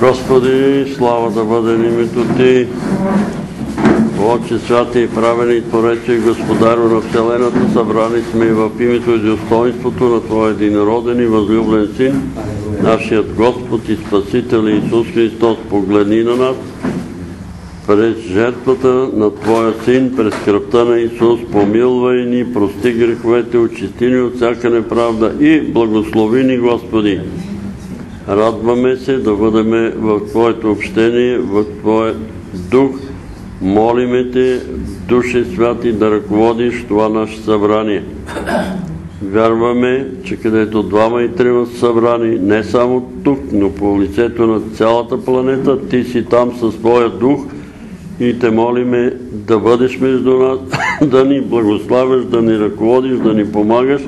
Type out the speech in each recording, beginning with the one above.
Господи, слава да бъде името Ти, Отче святи и праведен и Творече и Господарю на Вселената, събрани сме и в името и достоинството на Твоя единороден и възлюблен Син, нашият Господ и Спасител Исус Христос, погледни на нас, през жертвата на Твоя Син, през кръвта на Исус, помилвай ни, прости греховете, очисти ни от всяка неправда и благослови ни, Господи. Радваме се да бъдем в Твоето общение, в Твоя дух. Молиме Те, Душе Святи, да ръководиш това наше събрание. Вярваме, че където двама и трима са събрани, не само тук, но по лицето на цялата планета, Ти си там със Твоя дух и Те молиме да бъдеш между нас, да ни благославяш, да ни ръководиш, да ни помагаш.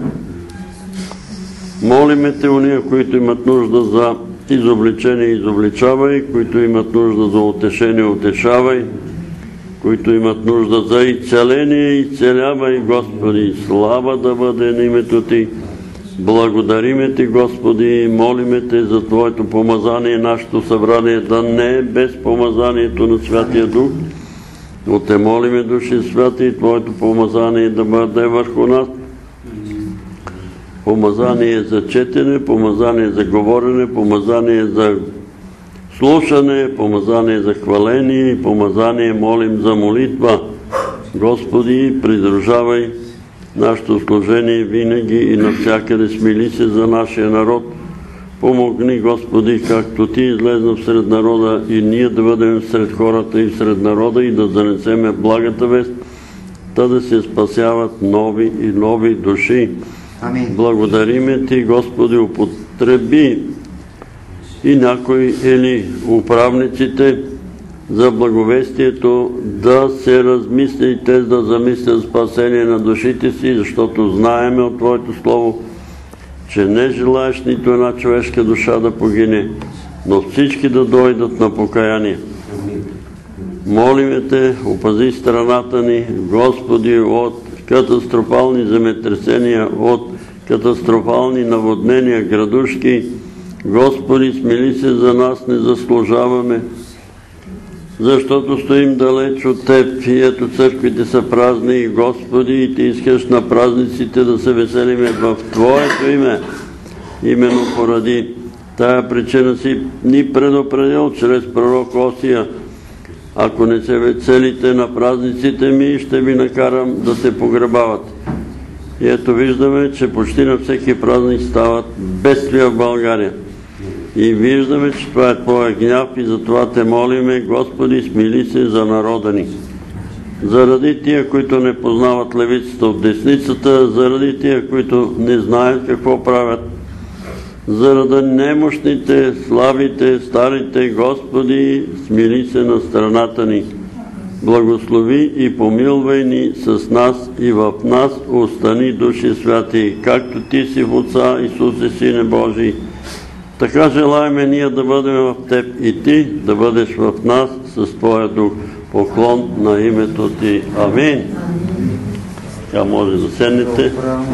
Молиме Те, уния, които имат нужда за изобличение, изобличавай, които имат нужда за утешение, утешавай, които имат нужда за изцеление, изцелявай, Господи. Слава да бъде на името Ти. Благодариме Ти, Господи, молиме Те за Твоето помазание, нашето събрание да не е без помазанието на Святия Дух, но Те молиме, Души Святи, и Твоето помазание да бъде върху нас. Помазание за четене, помазание за говорене, помазание за слушане, помазание за хваление и помазание молим за молитва. Господи, придружавай нашето служение винаги и навсякъде, смили се за нашия народ. Помогни, Господи, както Ти излезна всред народа и ние да бъдем сред хората и сред народа и да занесеме благата вест, да се спасяват нови и нови души. Благодариме Ти, Господи, употреби и някои или управниците за благовестието да се размисли и те да замислят спасение на душите си, защото знаеме от Твоето Слово, че не желаеш нито една човешка душа да погине, но всички да дойдат на покаяние. Молиме Те, опази страната ни, Господи, от катастрофални земетресения, от катастрофални наводнения, градушки. Господи, смили се за нас, не заслужаваме, защото стоим далеч от Теб и ето църквите са празни и Господи, и Ти искаш на празниците да се веселиме в Твоето име. Именно поради тая причина си ни предупредил чрез пророк Осия: ако не се веселите на празниците ми, ще ви накарам да се погребават. И ето виждаме, че почти на всеки празник стават бедствия в България. И виждаме, че това е Твоя гняв и затова Те молиме, Господи, смили се за народа ни. Заради тия, които не познават левицата от десницата, заради тия, които не знаят какво правят, заради немощните, слабите, старите, Господи, смили се на страната ни. Благослови и помилвай ни с нас и в нас, остани, Души Святи, както Ти си в Отца, Исусе, Сине Божий. Така желаеме ние да бъдем в Теб и Ти да бъдеш в нас с Твоя Дух. Поклон на името Ти. Амин. Тя може да седнете.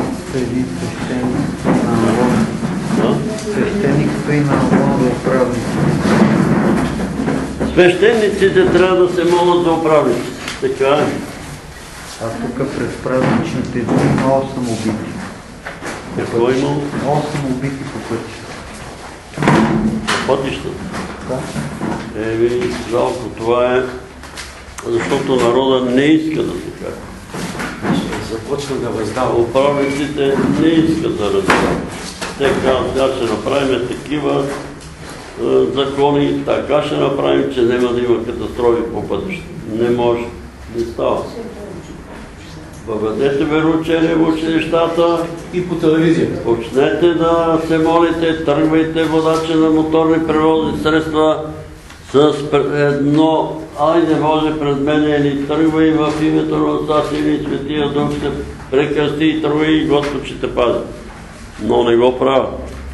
Свещеник стои на Алон за управник. Свещениците трябва да се молят за управниците. Така е. А тук през празничните дни има 8 убити. Какво има? 8 убити по пътищата. По пътищата? Да. Жалко, това е, защото народа не иска да се каже. Започва да въздава. Управниците не искат да раздават. Те казват, сега ще направим такива закони, така ще направим, че няма да има катастрофи по пътища. Не може. Не става. Въведете вероучение в училищата И по телевизията. Почнете да се молите, тръгвайте водачи на моторни превозни средства с едно айде Боже пред мене или тръгвай в името на Отца, Сина и Светия Дух, се прекръсти и тръгвай и Господ ще те пази. Но не го правят.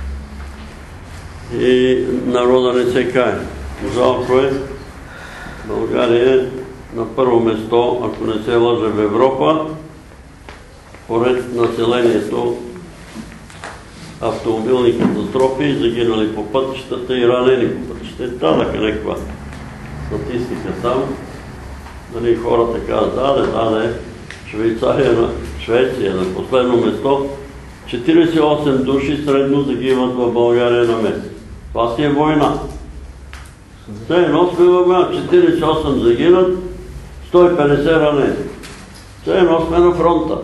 И народа не се кае. Жалко е. България е на първо место, ако не се лъжа, в Европа, поред населението, автомобилни катастрофи, загинали по пътищата и ранени по пътищата. светище. Дадаха някаква статистика там. Нали, хората казват, даде, Швеция на последно место, 48 души средно загиват в България на месец. Това си е война. Все едно сме във война, 48 загинат, 150 ранени. Все едно сме на фронта.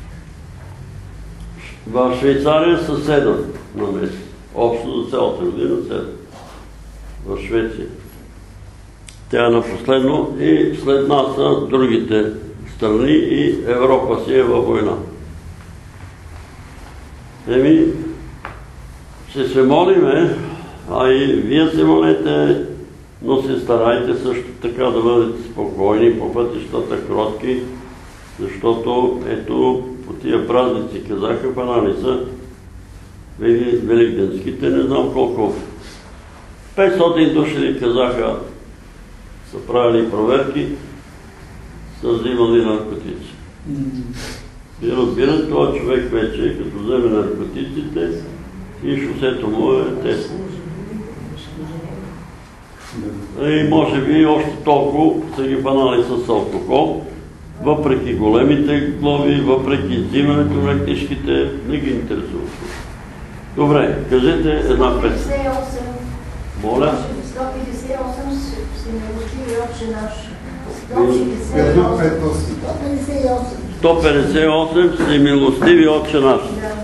В Швейцария са 7 на месец. Общо за цялата година 7. В Швеция. Тя е на последно и след нас са другите страни и Европа си е във война. Ще се молиме, а и вие се молете, но се старайте също така да бъдете спокойни по пътищата, кротки, защото ето по тия празници казаха, панали са великденските, не знам колко, 500 души ли казаха, са правили проверки, са взимали наркотици. И разбират, това човек вече, като вземе наркотиците и шосето му е тесно. И може би още толкова са ги фанали с алкохол, въпреки големите глоби, въпреки взимането на книжките, не ги интересува. Добре, кажете една песен. 158. Моля? 158 си милостиви Отче наш. 158 си милостиви Отче наш.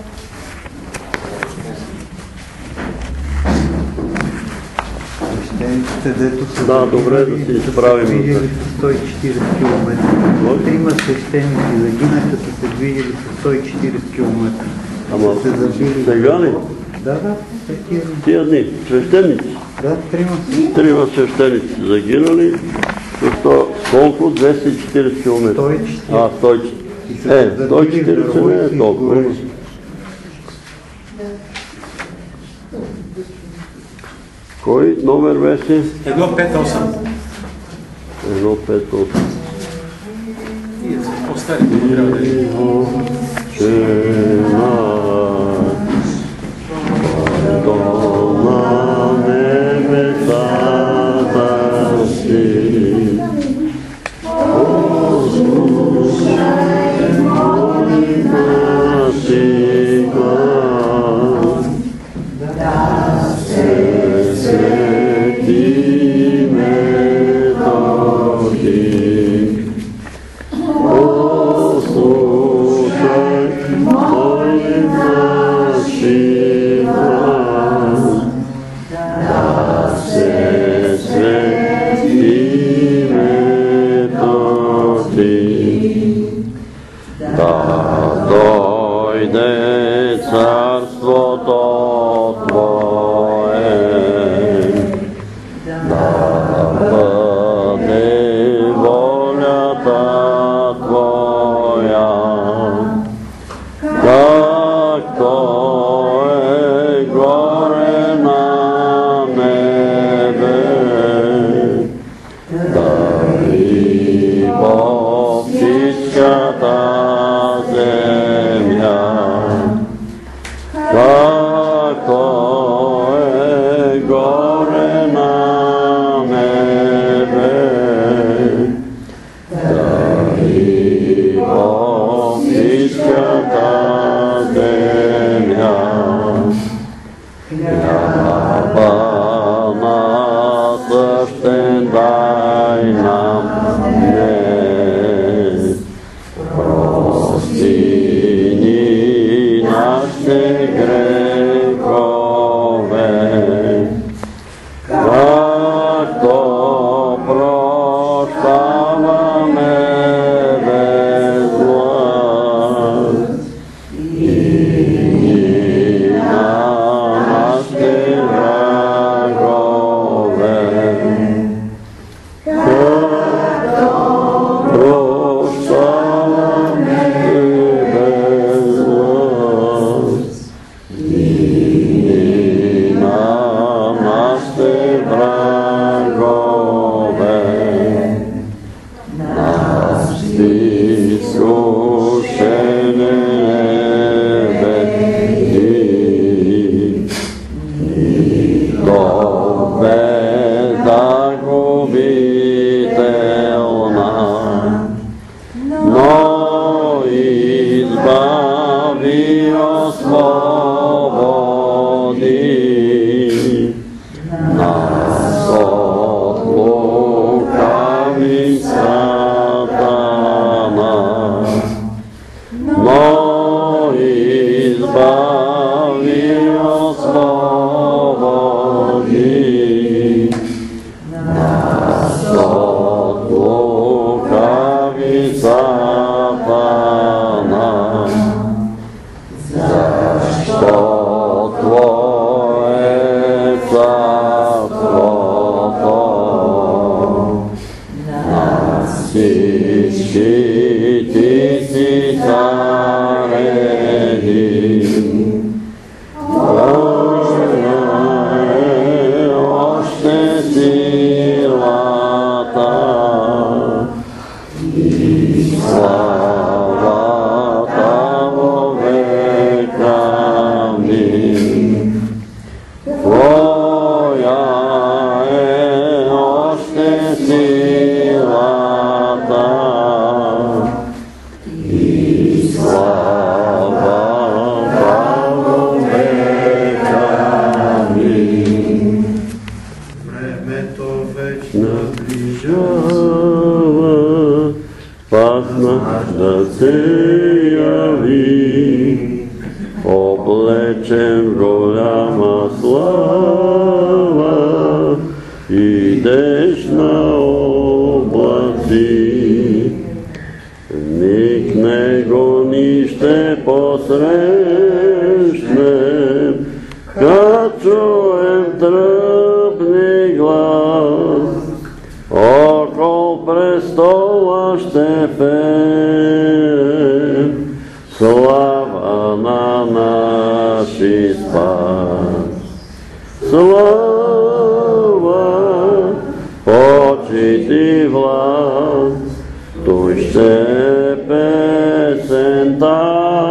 Да, добре, да се изправим. Движили с 140 км. Трима свещеници загинаха, са се движили с 140 км. Ама сега ли? Да, Тия дни. Свещеници. Да, Трима свещеници загинали. Колко? 240 км. 140. 140 не е толкова. Кой номер беше? 158. 158. Остарите го трябва да е. Времето вечно наближава, пак да се яви, облечен в голяма слава, идеш на облаци. Ник него ни ще посрещнем, като чуем тръпни глас, около престола ще пеем слава на наши спас. Слава, почит и власт, той ще е песента.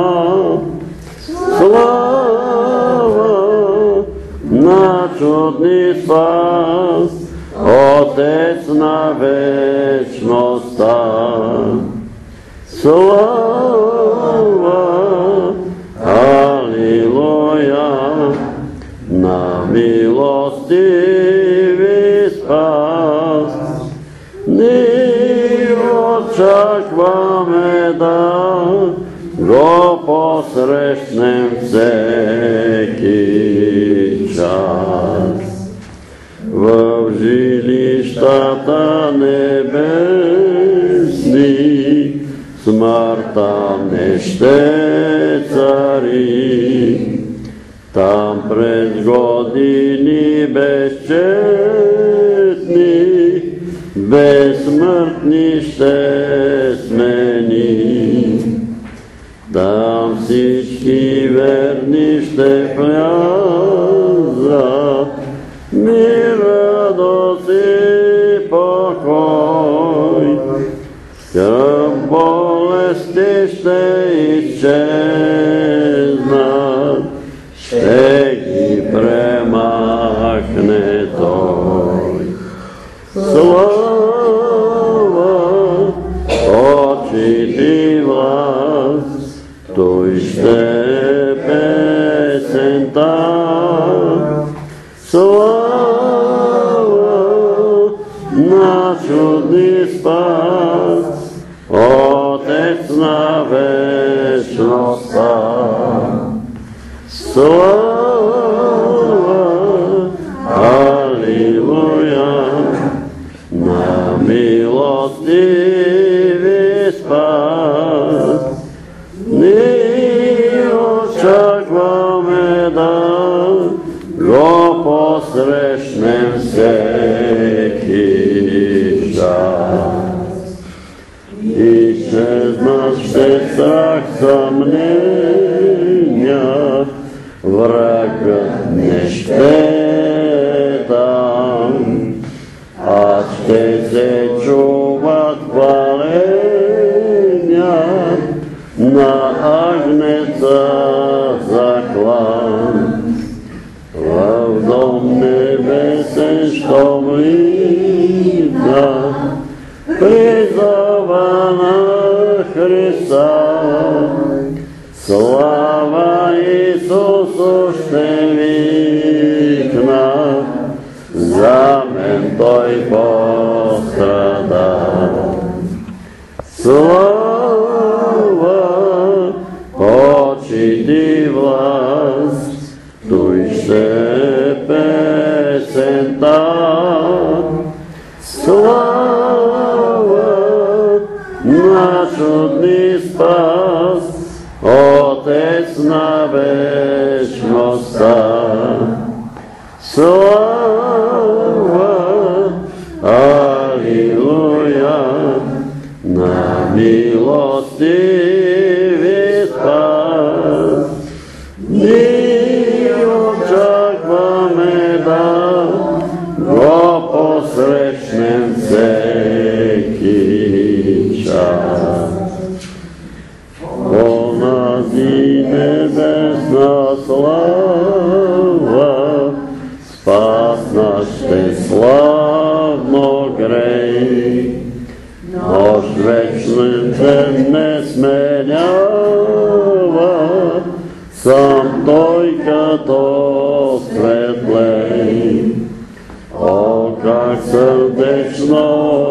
Слава на чудни спас, Отец на вечността. Слава, алилуя, на милостиви спас. Ние очакваме да го посрещнем всеки час. В жилищата небесни смъртта не ще цари. Там през години безчетни безсмъртни ще смени. Там всички верни ще влязат, мир, радост и покой. Скръб, болести ще изчезнат, ще ги премахне Той. Слава, почит и власт, Той ще е песента. Слава на чудни спас, Отец на вечността. Слава, алилуя, на милостиви спас. Ние очакваме да го посрещнем всеки час. Изчезнат ще страх, съмнения, врагът не ще е там, а ще се чуват хваления на агнеца заклан. В дом небесен що влиза, призова на Христа. Слава Исусу ще викна, за мен Той пострада. Слава, почит и власт, Той ще е песента. Слава на чудни спас, Отец на вечността. Слава, алилуя, на милостиви спас. Ние очакваме да го посрещнем всеки час. Онази небесна слава, спасна ще славно грей. Нощ вечен ден не сменява, сам Той като светлей. как сърдечно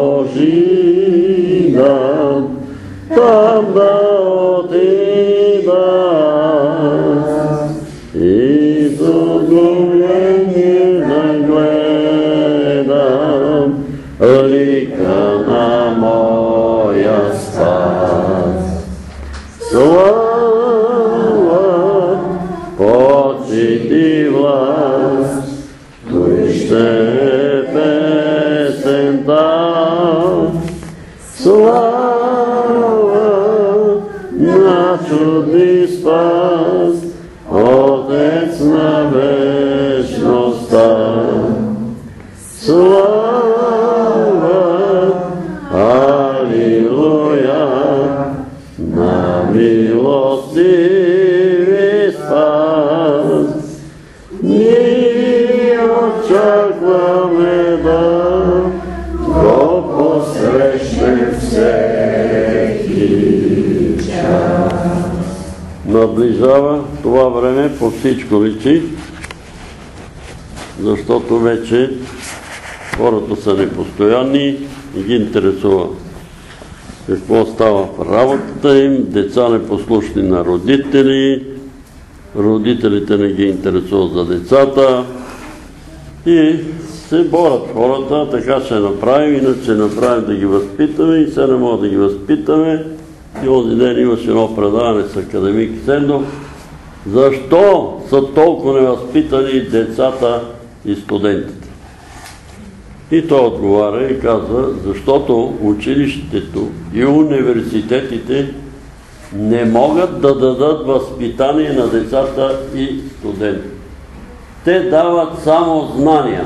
жидам, там да отида и с удоволение да гледам лика на моя спас. Слава, почит и власт, той ще е песента. Слава на чудни спас, Отец на вечността. Слава, алилуя, на милостиви спас. Ние очакваме да го посрещнем всеки час. Наближава това време, по всичко личи, защото вече хората са непостоянни и ги интересува какво става в работата им, деца непослушни на родители, родителите не ги интересуват за децата и се борят хората, така ще направим, иначе направим да ги възпитаме и се не мога да ги възпитаме. И онзи ден имаше едно предаване с академик Сендов. Защо са толкова невъзпитани децата и студентите? И той отговаря и казва, защото училището и университетите не могат да дадат възпитание на децата и студентите. Те дават само знания.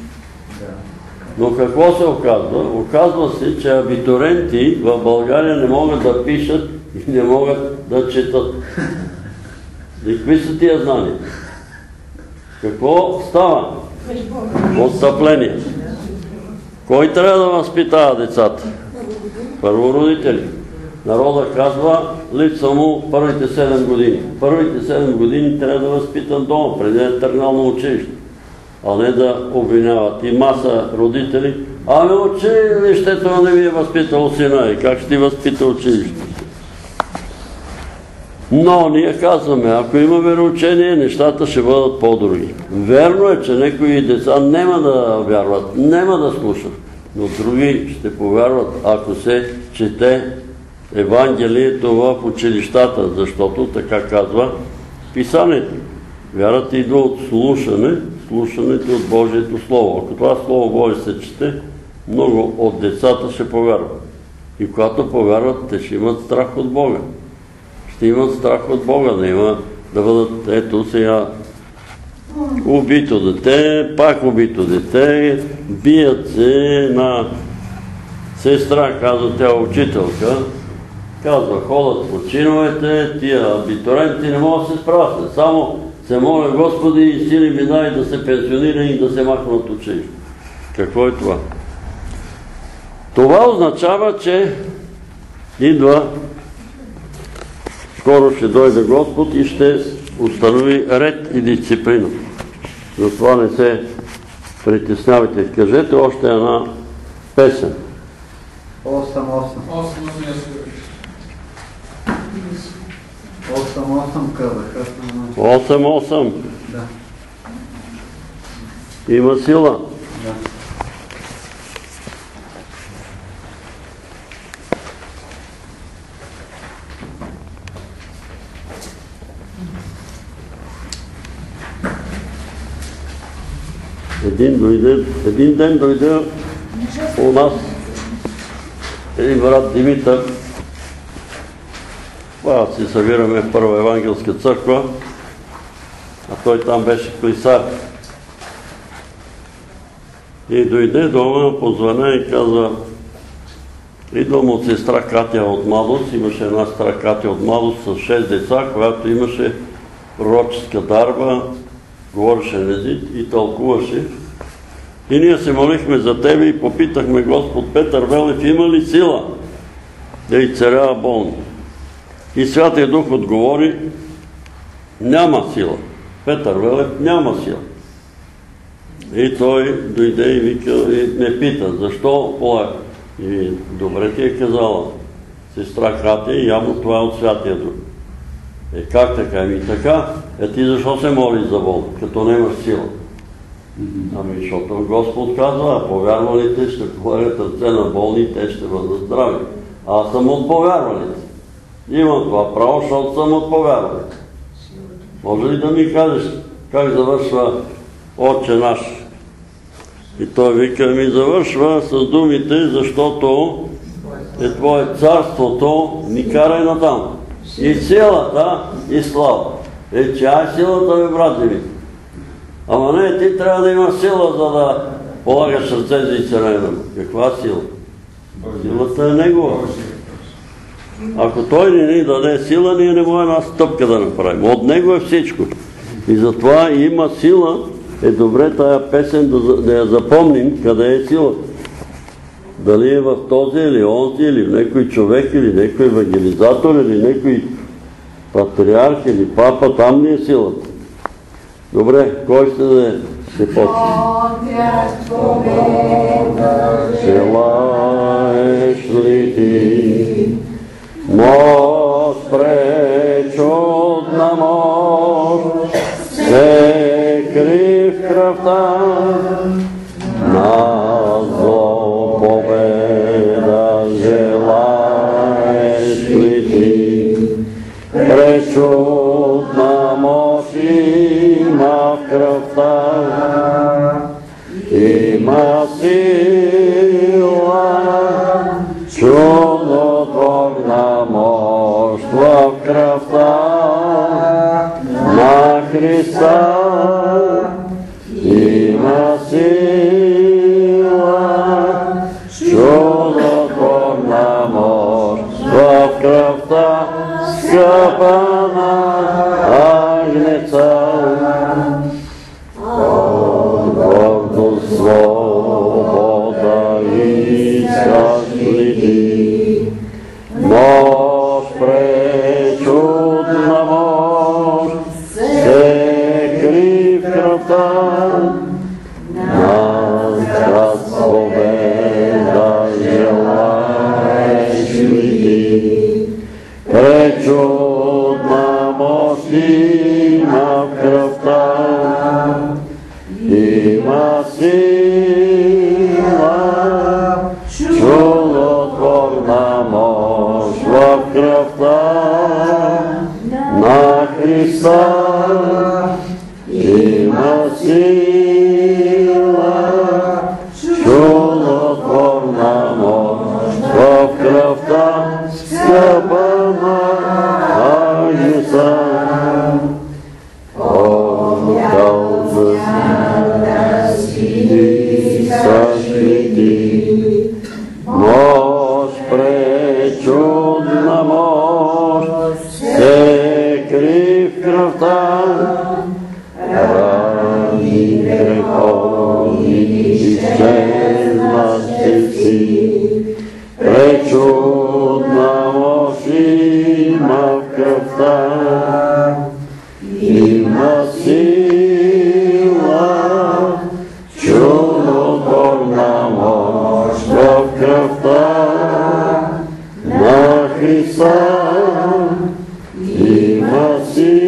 Но какво се оказва? Оказва се, че абитуриенти в България не могат да пишат и не могат да четат. И какви са тия знания? Какво става? Отстъпление. Кой трябва да възпитава децата? Първо родители. Народа казва, липсва му първите 7 години. Първите 7 години трябва да възпитам дома, преди да е тръгнал на училище. А не да обвиняват и маса родители. Ами училището не ми е възпитало сина и как ще ти възпита училището? Но ние казваме, ако има вероучение, нещата ще бъдат по-други. Верно е, че някои деца няма да вярват, няма да слушат, но други ще повярват, ако се чете Евангелието в училищата, защото така казва Писанието. Вярата идва от слушане, слушането от Божието Слово. Ако това Слово Божие се чете, много от децата ще повярват. И когато повярват, те ще имат страх от Бога. Ще имат страх от Бога, да има да бъдат, ето сега, убито дете, пак убито дете, бият се на сестра, казва тя учителка, казва, ходят по чиновете, тия абитуриенти не могат да се справят. Само се моля, Господи, и сили ми дай да се пенсионира и да се махна от училище. Какво е това? Това означава, че идва, скоро ще дойде Господ и ще установи ред и дисциплина. Затова не се притеснявайте. Кажете още една песен. 8-8 казаха. 8-8. Да. Има сила. Да. Един ден дойде у нас един брат Димитър. Си събираме в Първа евангелска църква, а той там беше клисар. И дойде дома, позвъня и каза, идвам от сестра Катя от младост, имаше една сестра Катя от младост с 6 деца, която имаше пророческа дарба, говореше на език и тълкуваше. И ние се молихме за тебе и попитахме Господ Петър Велев, има ли сила да изцелява болни? И Святия Дух отговори, няма сила. Петър Велев няма сила. И той дойде и вика, и ме пита, защо полага? И добре ти е казала сестра Катя, явно това е от Святия Дух. Как така? Ами така, ти защо се молиш за болни, като нямаш сила? Ами, защото Господ казва, повярвалите ще полагат ръце на болни и те ще бъдат здрави. Аз съм от повярвалите. Имам това право, защото съм от повярвалите. Може ли да ми кажеш как завършва Отче наш? И той вика, ми завършва с думите, защото е Твое царството, ни карай натам. И силата, и слава. Чая е силата, бе, брати ми? Ама не, ти трябва да имаш сила, за да полагаш ръце за изцеление. Каква сила? Силата е Негова. Ако Той не ни даде сила, ние не можем една стъпка да направим. От Него е всичко. И затова има сила. Е добре тая песен да я запомним, къде е силата. Дали е в този или онзи, или в някой човек, или някой евангелизатор, или някой патриарх, или папа, там ни е силата. Добре, кой ще почне? Желаеш ли ти мост пречудна мощ, се кри в кръвта на зло победа, желаеш ли ти? Пречудна мощ има в кръвта, има сила, чудотворна мощ в кръвта на Христа. Има сила, чудотворна мощ в кръвта, скъпа на Агнеца. Гордост, свобода искаш ли ти? Мощ, пречудна мощ, се кри в кръвта на крас победа, желаеш ли ти? Пречудна мощ има в кръвта, има сила, чудотворна мощ в кръвта на Христа. Има сила, чудотворна мощ в кръвта, скъпа на Агнеца. Искаш ли ти? Мощ, пречудна мощ, се кри в кръвта, рани греховни изчезнат си. Пречудна мощ има в кръвта, има сила, чудотворна мощ в кръвта на Христа. Има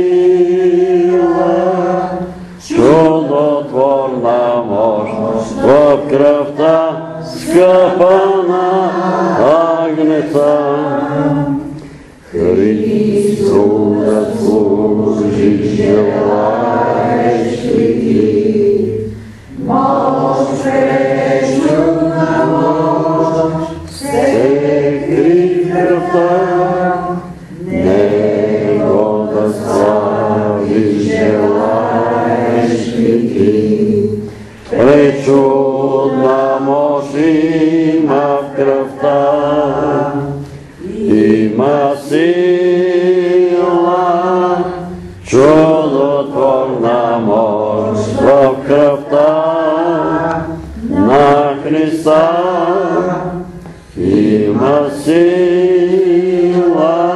сила, чудотворна мощ в кръвта, скъпа на Агнеца. Христу да служиш, желаеш ли ти? Мощ, пречудна мощ, се кри в кръвта, Него да славиш, желаеш ли ти? Пречудна мощ има в кръвта, има сила, чудотворна мощ в кръвта на Христа. Има сила,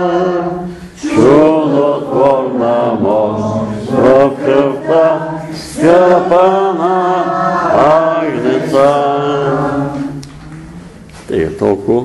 чудотворна мощ в кръвта, скъпа на Стига толкова.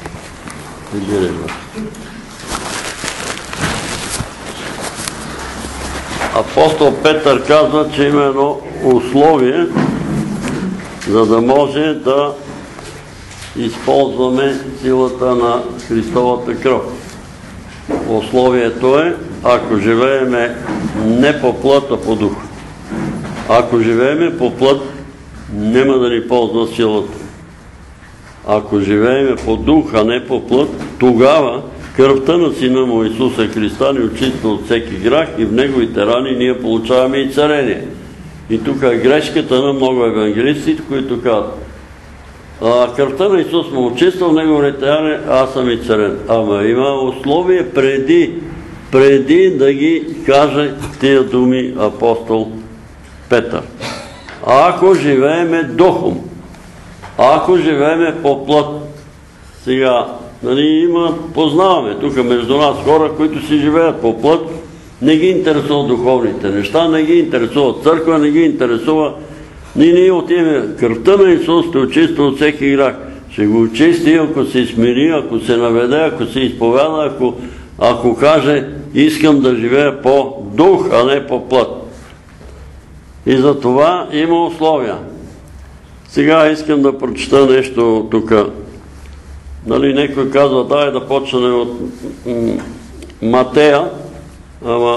Апостол Петър казва, че има едно условие, за да може да използваме силата на Христовата кръв. Условието е, ако живееме не по плът, а по дух. Ако живееме по плът, няма да ни ползва силата. Ако живееме по дух, а не по плът, тогава кръвта на Сина му Исуса Христа ни очиства от всеки грях и в Неговите рани ние получаваме и царение. И тук е грешката на много евангелисти, които казват: кръвта на Исус му очиства, в Неговите рани аз съм и царен. Ама има условие преди да ги каже тия думи апостол Петър. Ако живееме духом, ако живееме по плът, сега, познаваме тук между нас хора, които си живеят по плът, не ги интересуват духовните неща, не ги интересува църква, не ги интересува. Ние отиваме, кръвта на Исус те очиства от всеки грях. Ще го очисти, ако се смири, ако се наведе, ако се изповяда, ако каже: искам да живея по дух, а не по плът. И за това има условия. Сега искам да прочета нещо тук. Некой казва: дай да почне от Матея, ама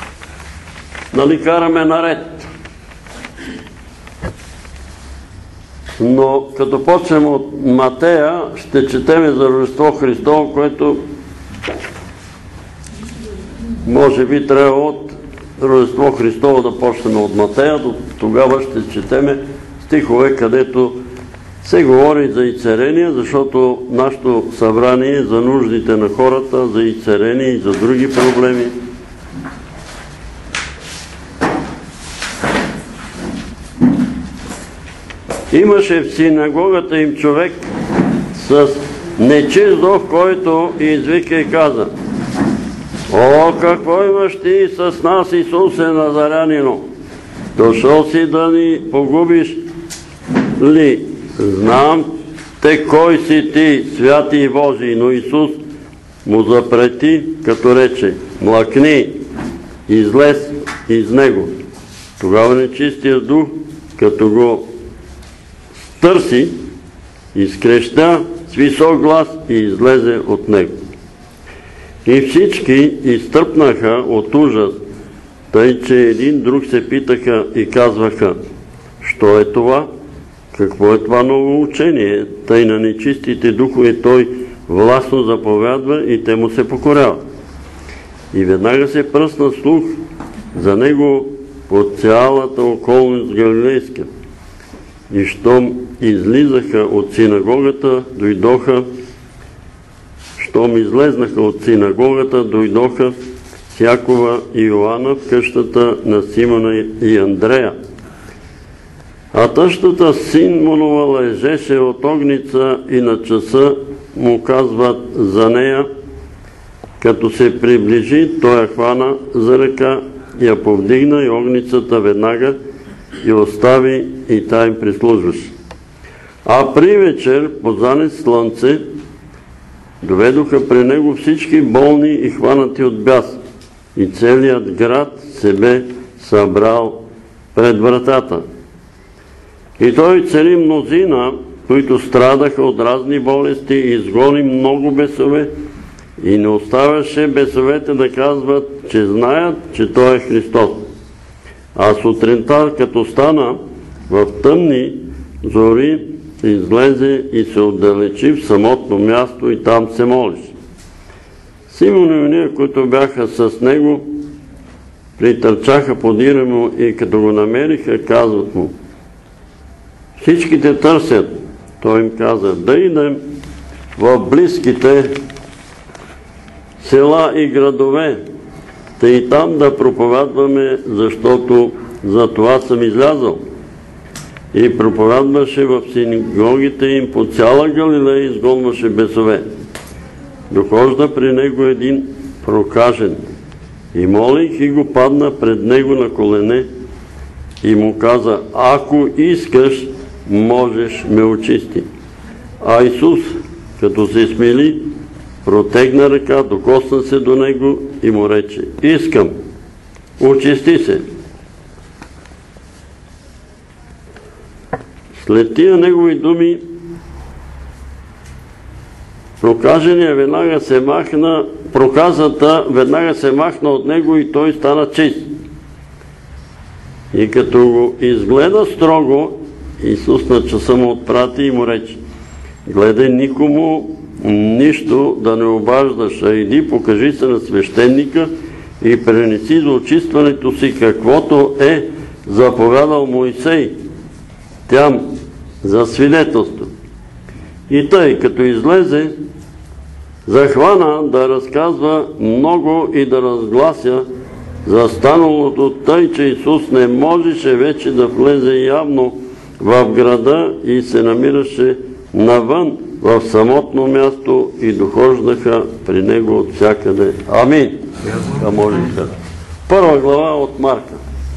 караме наред. Но като почнем от Матея, ще четеме за Рождество Христово, което може би трябва от Рождество Христово да почнем от Матея, до тогава ще четеме стихове, където се говори за изцеление, защото нашето събрание е за нуждите на хората, за изцеление и за други проблеми. Имаше в синагогата им човек с нечист дух, който извика и каза: о, какво имаш ти с нас, Исусе Назарянино? Дошъл си да ни погубиш ли? Знам те кой си ти, святи и Божий. Но Исус му запрети, като рече: млъкни, излез из него. Тогава нечистия дух, като го търси, изкреща с висок глас и излезе от него. И всички изтръпнаха от ужас, тъй че един друг се питаха и казваха: що е това? Какво е това ново учение? Тъй на нечистите духове той властно заповядва и те му се покоряват. И веднага се пръсна слух за него по цялата околност галилейска. И щом излезнаха от синагогата, дойдоха с Якова и Йоанна в къщата на Симона и Андрея. А тъщата Симонова лежеше от огница и на часа му казват за нея. Като се приближи, той я хвана за ръка, я повдигна и огницата веднага и остави и та им прислужваше. А при вечер, по занес слънце, доведоха при него всички болни и хванати от бяс, и целият град се бе събрал пред вратата. И той цели мнозина, които страдаха от разни болести, и изгони много бесове, и не оставяше бесовете да казват, че знаят, че той е Христос. А сутринта, като стана в тъмни зори, излезе и се отдалечи в самотно място и там се молеше. Симон и уния, които бяха с него, притърчаха подира му и като го намериха, казват му: всичките търсят. Той им каза: да идем в близките села и градове, та и там да проповядваме, защото за това съм излязъл. И проповядваше в синагогите им по цяла Галилея и изгонваше бесове. Дохожда при него един прокажен и молейки го, падна пред него на колене и му каза: ако искаш, можеш ме очисти. А Исус, като се смили, протегна ръка, докосна се до него и му рече: искам, очисти се. След тия негови думи, проказата веднага се махна от него и той стана чист. И като го изгледа строго, Исус на часа му отпрати и му рече: гледай никому нищо да не обаждаш, а иди покажи се на свещеника и пренеси за очистването си каквото е заповядал Моисей там за свидетелство. И тъй, като излезе, захвана да разказва много и да разглася за станалото, тъй, че Исус не можеше вече да влезе явно в града и се намираше навън в самотно място и дохождаха при него от всякъде. Амин. Първа глава от Марка.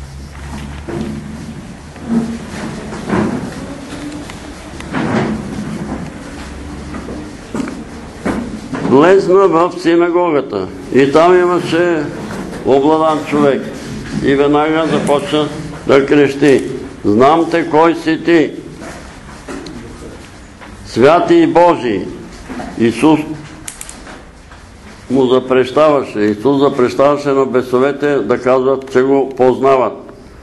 Влезна в синагогата и там имаше обладан човек и веднага започна да крещи: знам те кой си ти, святи и Божий. Исус му запрещаваше. Исус запрещаваше на бесовете да казват, че го познават.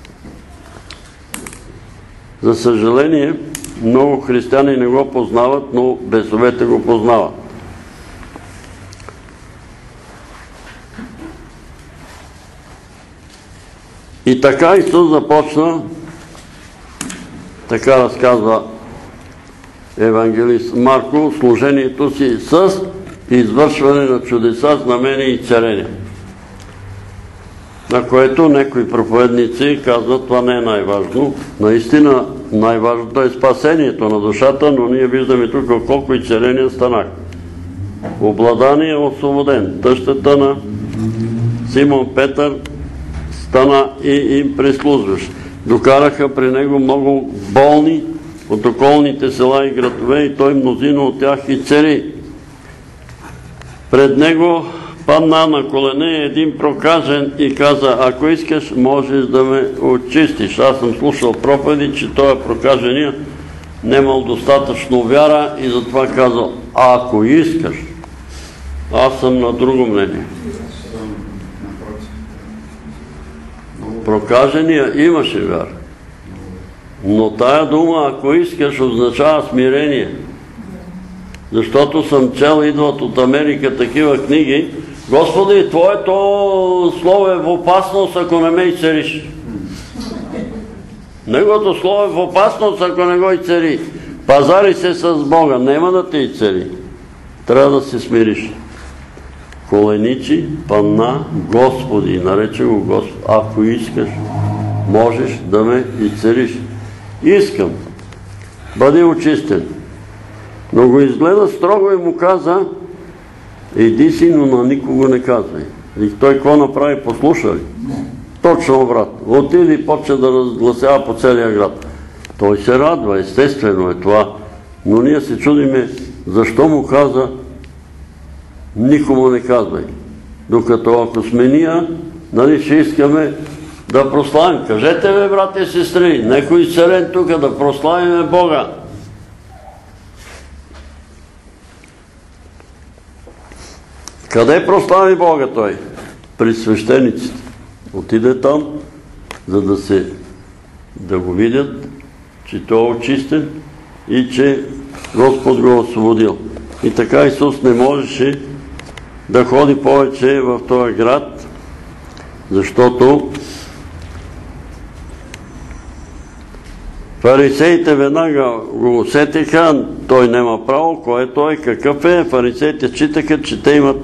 За съжаление, много християни не го познават, но бесовете го познават. И така Исус започна, така разказва евангелист Марко, служението си с извършване на чудеса, знамения и царения. На което някои проповедници казват, това не е най-важно. Наистина най-важното е спасението на душата, но ние виждаме тук колко и царения станаха. Обладание е освободен. Тъщата на Симон Петър стана и им прислужващ. Докараха при него много болни от околните села и градове и той мнозина от тях и цари. Пред него падна на колене един прокажен и каза: ако искаш, можеш да ме очистиш. Аз съм слушал проповеди, че той прокажения немал достатъчно вяра и затова казал: ако искаш. Аз съм на друго мнение. Прокажения имаше вяра. Но тая дума, ако искаш, означава смирение. Защото съм чел, идват от Америка такива книги: Господи, Твоето слово е в опасност, ако не ме изцелиш. Неговото слово е в опасност, ако не го изцели. Пазари се с Бога, няма да те изцели. Трябва да се смириш. Коленичи, панна, Господи, нарече го Господ, ако искаш, можеш да ме изцелиш. Искам, бъди очистен. Но го изгледа строго и му каза: иди си, но на никого не казвай. И той какво направи? Послуша ли? Точно обратно. Отиде и почна да разгласява по целия град. Той се радва, естествено е това. Но ние се чудиме, защо му каза: никому не казвай. Докато ако сме ние, нали ще искаме да прославим. Кажете бе, брати и сестри, некой царен тук да прославиме Бога. Къде прослави Бога той? При свещениците. Отиде там, за да го видят, че той е очистен и че Господ го е освободил. И така Исус не можеше да ходи повече в този град, защото фарисеите веднага го усетиха, той няма право, кой е той, какъв е. Фарисеите считаха, че те имат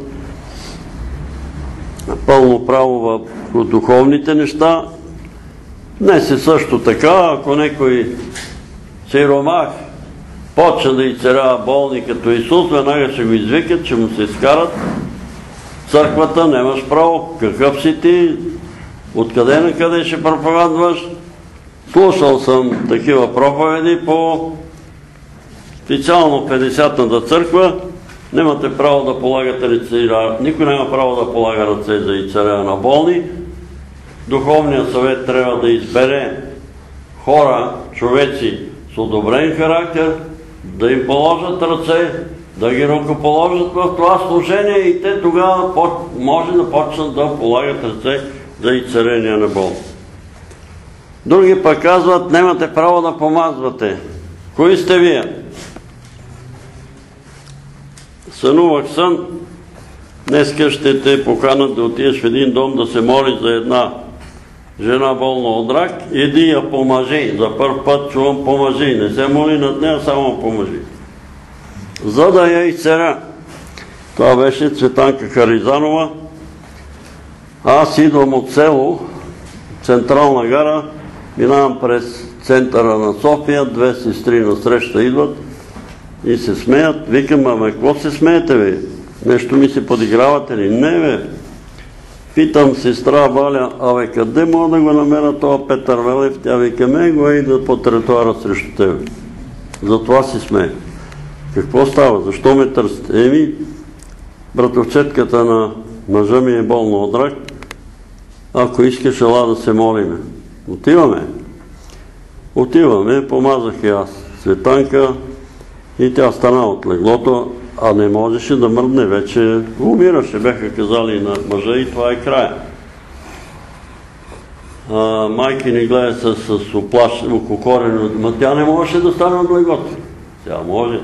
пълно право в духовните неща. Днес е също така, ако някой сиромах почна да изцелява болни като Исус, веднага ще го извикат, че му се изкарат църквата, нямаш право, какъв си ти, откъде на къде ще проповядваш. Слушал съм такива проповеди по Специално 50-та църква, немате право да полагате ръце, никой няма право да полага ръце за изцеление на болни. Духовният съвет трябва да избере хора, човеци с одобрен характер, да им положат ръце, да ги ръкоположат в това служение и те тогава може да почнат да полагат ръце за изцеление на болни. Други пък казват, немате право да помазвате. Кои сте вие? Сънувах сън, днеска ще те поканат да отидеш в един дом да се молиш за една жена болна от рак, иди я помажи. За първ път чувам помажи. Не се моли над нея, само помажи. За да я изцеля. Това беше Цветанка Харизанова. Аз идвам от село, Централна гара, минавам през центъра на София, две сестри насреща идват и се смеят. Викам, ама какво се смеете ви? Нещо ми се подигравате ли? Не бе. Питам сестра Валя, абе къде мога да го намеря това Петър Велев? Тя вика, го идва по тротуара срещу тебе. Затова си смее. Какво става? Защо ме търсите? Братовчетката на мъжа ми е болна от рак. Ако искаш, ела да се молиме. Отиваме, помазах и аз Цветанка и тя стана от леглото, а не можеше да мръдне, вече умираше, бяха казали на мъжа и това е края. Майки ни гледа с окукорено, но тя не можеше да стане от леглото. Тя може.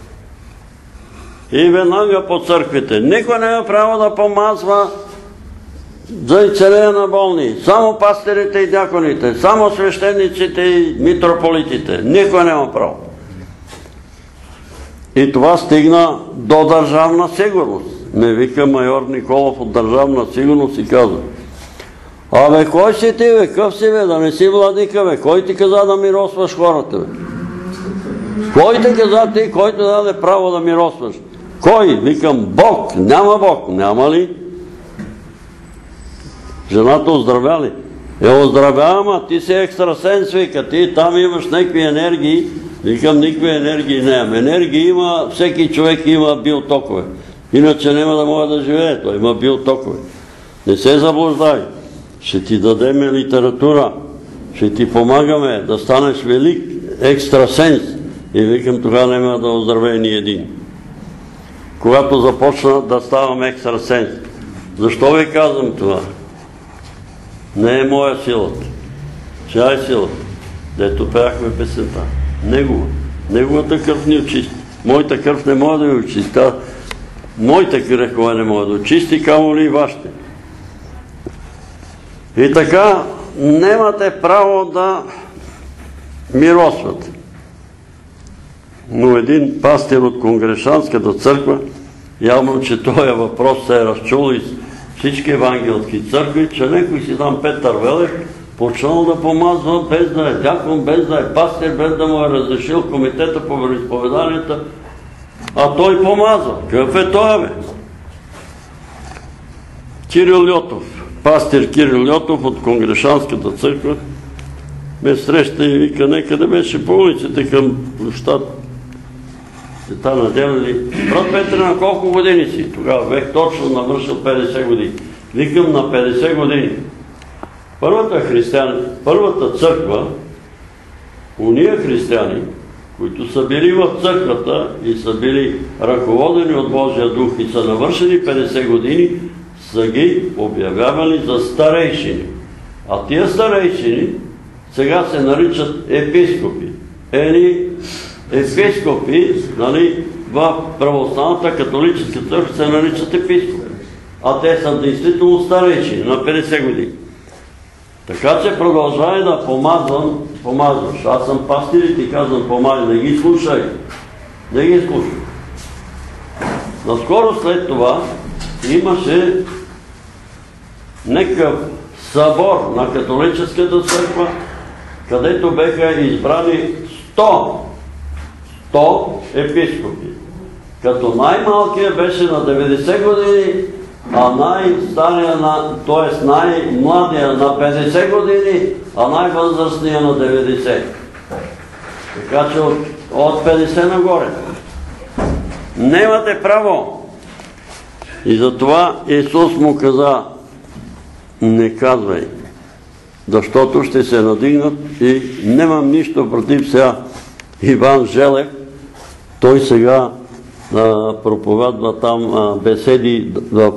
И веднага по църквите. Никой не е право да помазва за изцеление на болни. Само пастирите и дяконите, само свещениците и митрополитите. Никой няма право. И това стигна до държавна сигурност. Не вика майор Николов от държавна сигурност и казва, абе кой си ти бе, къв си бе, да не си владика бе, кой ти каза да миросваш хората бе? Кой ти каза ти, който даде право да миросваш? Кой? Викам, Бог. Няма Бог. Няма ли? Жената оздравя ли? Оздравя, а ти си екстрасенс, вика, ти там имаш някакви енергии. Викам, никакви енергии нямам. Енергии има, всеки човек има биотокове. Иначе няма да може да живее, той има биотокове. Не се заблуждай. Ще ти дадем литература, ще ти помагаме да станеш велик екстрасенс. И викам, тогава няма да оздравее ни един. Когато започна да ставам екстрасенс. Защо ви казвам това? Не е моя силата. Чия е силата? Дето пеяхме песента. Негова. Неговата кръв ни очисти. Моята кръв не може да ви очисти. Моите грехове не може да очисти, камо ли и вашите. И така, немате право да миросвате. Но един пастир от Конгрешанската църква, явно, че този въпрос се е разчул из всички евангелски църкви, че некой си там Петър Велев почнал да помазва без да е дякон, без да е пастир, без да му е разрешил комитета по вероизповеданията, а той помазва. Какъв е той, бе? Кирил Льотов, пастир Кирил Льотов от Конгрешанската църква, ме среща и вика, некъде беше по улиците към площад Света Неделя ли? Брат Петре, на колко години си? Тогава бех точно навършил 50 години. Викам, на 50 години. Първата църква, уния християни, които са били в църквата и са били ръководени от Божия дух и са навършили 50 години, са ги обявявали за старейшини. А тия старейшини сега се наричат епископи. Епископи, в православната католическа църква се наричат епископи. А те са действително старейшини на 50 години. Така че продължавай да помазваш. Аз съм пастир и ти казвам, помагай, не ги слушай. Не ги слушай. Наскоро след това имаше някакъв събор на католическата църква, където беха избрани 100 епископи. Като най-малкият беше на 90 години, а най-стария, т.е. най-младия на 50 години, а най-възрастния на 90. Така че от 50 нагоре. Немате право. И затова Исус му каза, не казвай, защото ще се надигнат и нямам нищо против сега. Иван Желев, той сега проповядва там беседи в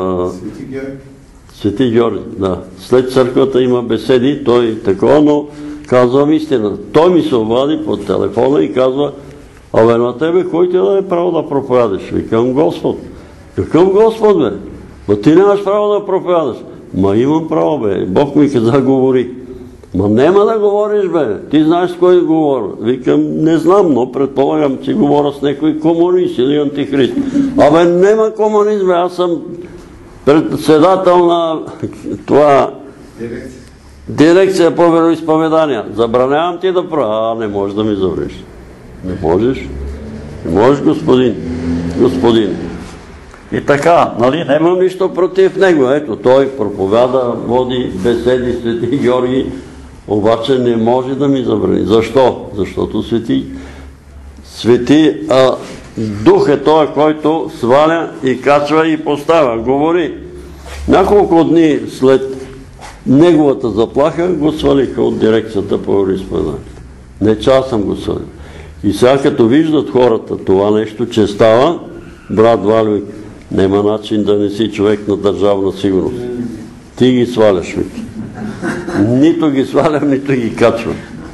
Свети Георги. Да. След църквата има беседи, той такова, но казвам истина. Той ми се обади по телефона и казва, абе на тебе кой ти даде право да проповядаш? Викам Господ. Какъв Господ, бе? Ма ти нямаш право да проповядаш. Ма имам право, бе. Бог ми каза, говори. Ма нема да говориш, бе. Ти знаеш с кой говоря. Викам, не знам, но предполагам, че говоря с някой комунист или антихрист. Абе, нема комунист, бе. Аз съм председател на това дирекция по вероизповедания. Забранявам ти да правя. Не можеш да ми забраниш. Не можеш. Не можеш, господин. И така, нали, нямам нищо против него. Ето, той проповяда, води беседи Свети Георги, обаче не може да ми забрани. Защо? Защото Свети Дух е той, който сваля и качва и поставя. Говори. Няколко дни след неговата заплаха го свалиха от дирекцията по вероизповедание. Не че аз съм го свалил. И сега като виждат хората това нещо, че става, брат Валю, няма начин да не си човек на държавна сигурност. Ти ги сваляш, Вики. Нито ги свалям, нито ги качвам.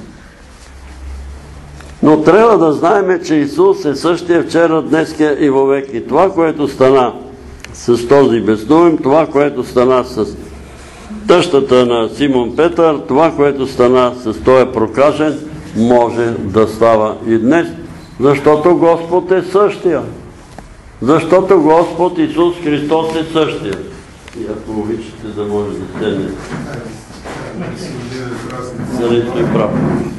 Но трябва да знаем, че Исус е същия вчера, днеска и вовек. И това, което стана с този бездуем, това, което стана с тъщата на Симон Петър, това, което стана с този прокажен, може да става и днес, защото Господ е същия. Защото Господ Исус Христос е същия. И ако обичате да може да седне. Седнете и прав.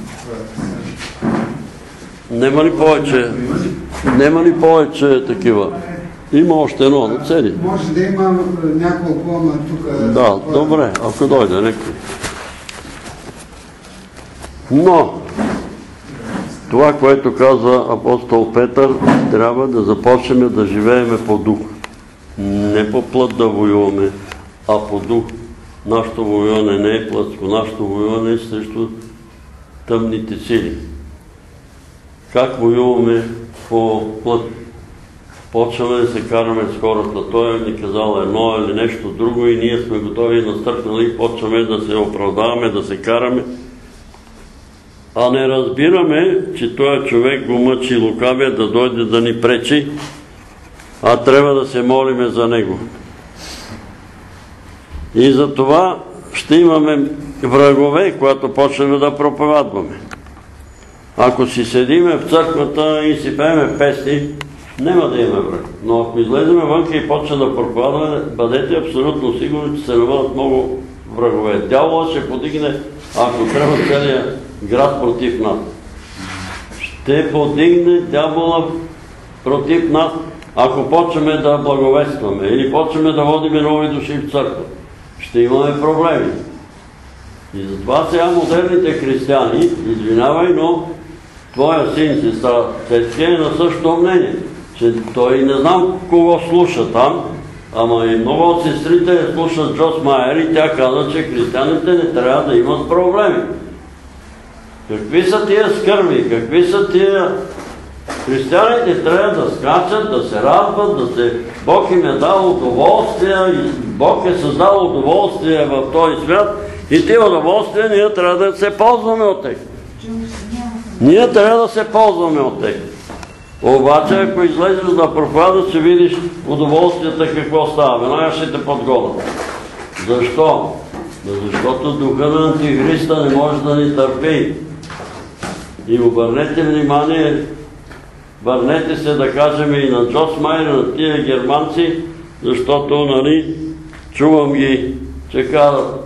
Нема ли повече такива? Има още едно, но седи. Може да има няколко, ама тук... Да, добре, ако дойде някой. Но, това, което казва апостол Петър, трябва да започнем да живеем по дух. Не по плът да воюваме, а по дух. Нашето воюване не е плътско, нашето воюване е срещу тъмните сили. Как воюваме по плът? Почваме да се караме с хората. Той ни казал едно или нещо друго и ние сме готови настърпнали и почваме да се оправдаваме, да се караме. А не разбираме, че този човек го мъчи лукавия да дойде да ни пречи, а трябва да се молиме за него. И за това ще имаме врагове, когато почнем да проповядваме. Ако си седиме в църквата и си пееме песни, няма да имаме враг. Но ако излеземе вънка и почне да проповядваме, бъдете абсолютно сигурни, че се навъдат много врагове. Дявола ще подигне, ако трябва целият град против нас. Ще подигне дявола против нас, ако почваме да благовестваме или почваме да водиме нови души в църква. Ще имаме проблеми. И затова сега модерните християни, извинявай, но твоя син, сестра Цецки е на същото мнение, че той не знам кого слуша там, ама и много от сестрите слушат Джойс Майер и тя каза, че християните не трябва да имат проблеми. Какви са тия скърби, какви са тия... Християните трябва да скачат, да се радват, Бог им е дал удоволствие, и Бог е създал удоволствие в този свят и тия удоволствия ние трябва да се ползваме от тях. Ние трябва да се ползваме от тях. Обаче, ако излезеш да проповядаш, ще видиш удоволствията какво става. Веднага ще те подгонят. Защо? Защото духа на антихриста не може да ни търпи. И обърнете внимание, върнете се да кажем и на Джойс Майер, на тия германци, защото, нали, чувам ги, че казват,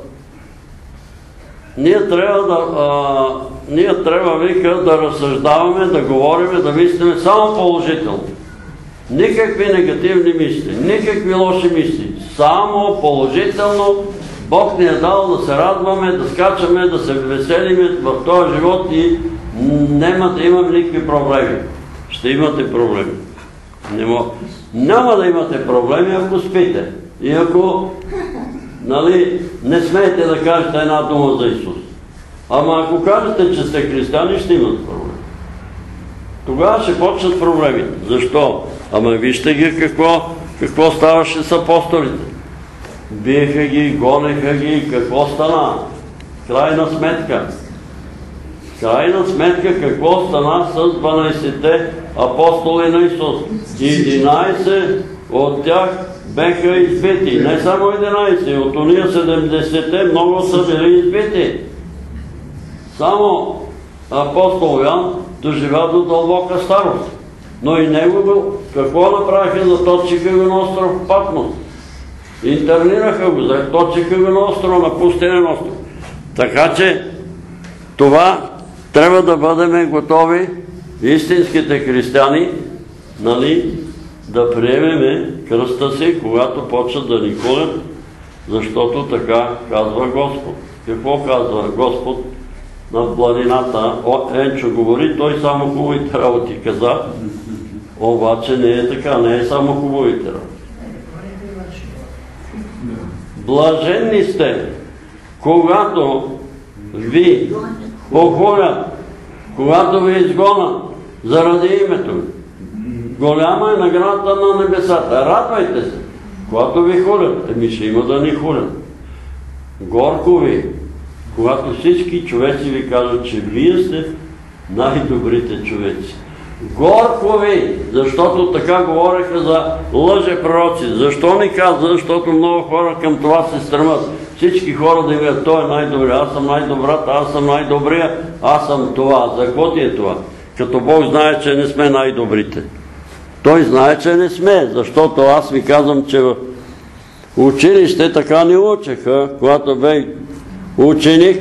ние трябва, вика, да разсъждаваме, да говорим, да мислим само положително. Никакви негативни мисли, никакви лоши мисли. Само положително Бог ни е дал да се радваме, да скачаме, да се веселиме в този живот и няма да имам никакви проблеми. Ще имате проблеми. Няма да имате проблеми, ако спите. И ако не смеете да кажете една дума за Исус. Ама ако кажете, че сте християни, ще имат проблеми. Тогава ще почнат проблемите. Защо? Ама вижте ги какво ставаше с апостолите. Биеха ги, гонеха ги, какво стана? Крайна сметка какво стана с 12-те апостоли на Исус? 11 от тях беха избити. Не само 11, от уния 70-те много са били избити. Само апостол Йоан доживя до дълбока старост. Но и него какво направиха? Заточиха го на остров Патмос. Интернираха го, заточиха го на остров, на пустинен остров. Така че това трябва да бъдем готови, истинските християни, да приемеме кръста си, когато почнат да ни хулят, защото така казва Господ. Какво казва Господ на планината? Енчо говори, той само хубавите работи каза, обаче не е така, не е само хубавите работи. Блаженни сте, когато ви похулят, когато ви изгонят заради името ви. Голяма е наградата на небесата. Радвайте се, когато ви хулят. Ще има да ни хулят. Горко ви, когато всички човеци ви кажат, че вие сте най-добрите човеци. Горко ви, защото така говореха за лъжепророци. Защо ни казва? Защото много хора към това се стремат. Всички хора да имат, той е най-добрия, аз съм най-добрата, аз съм най-добрия, аз съм това. За какво ти е това? Като Бог знае, че не сме най-добрите. Той знае, че не сме, защото аз ви казвам, че в училище така ни учеха, когато бе ученик.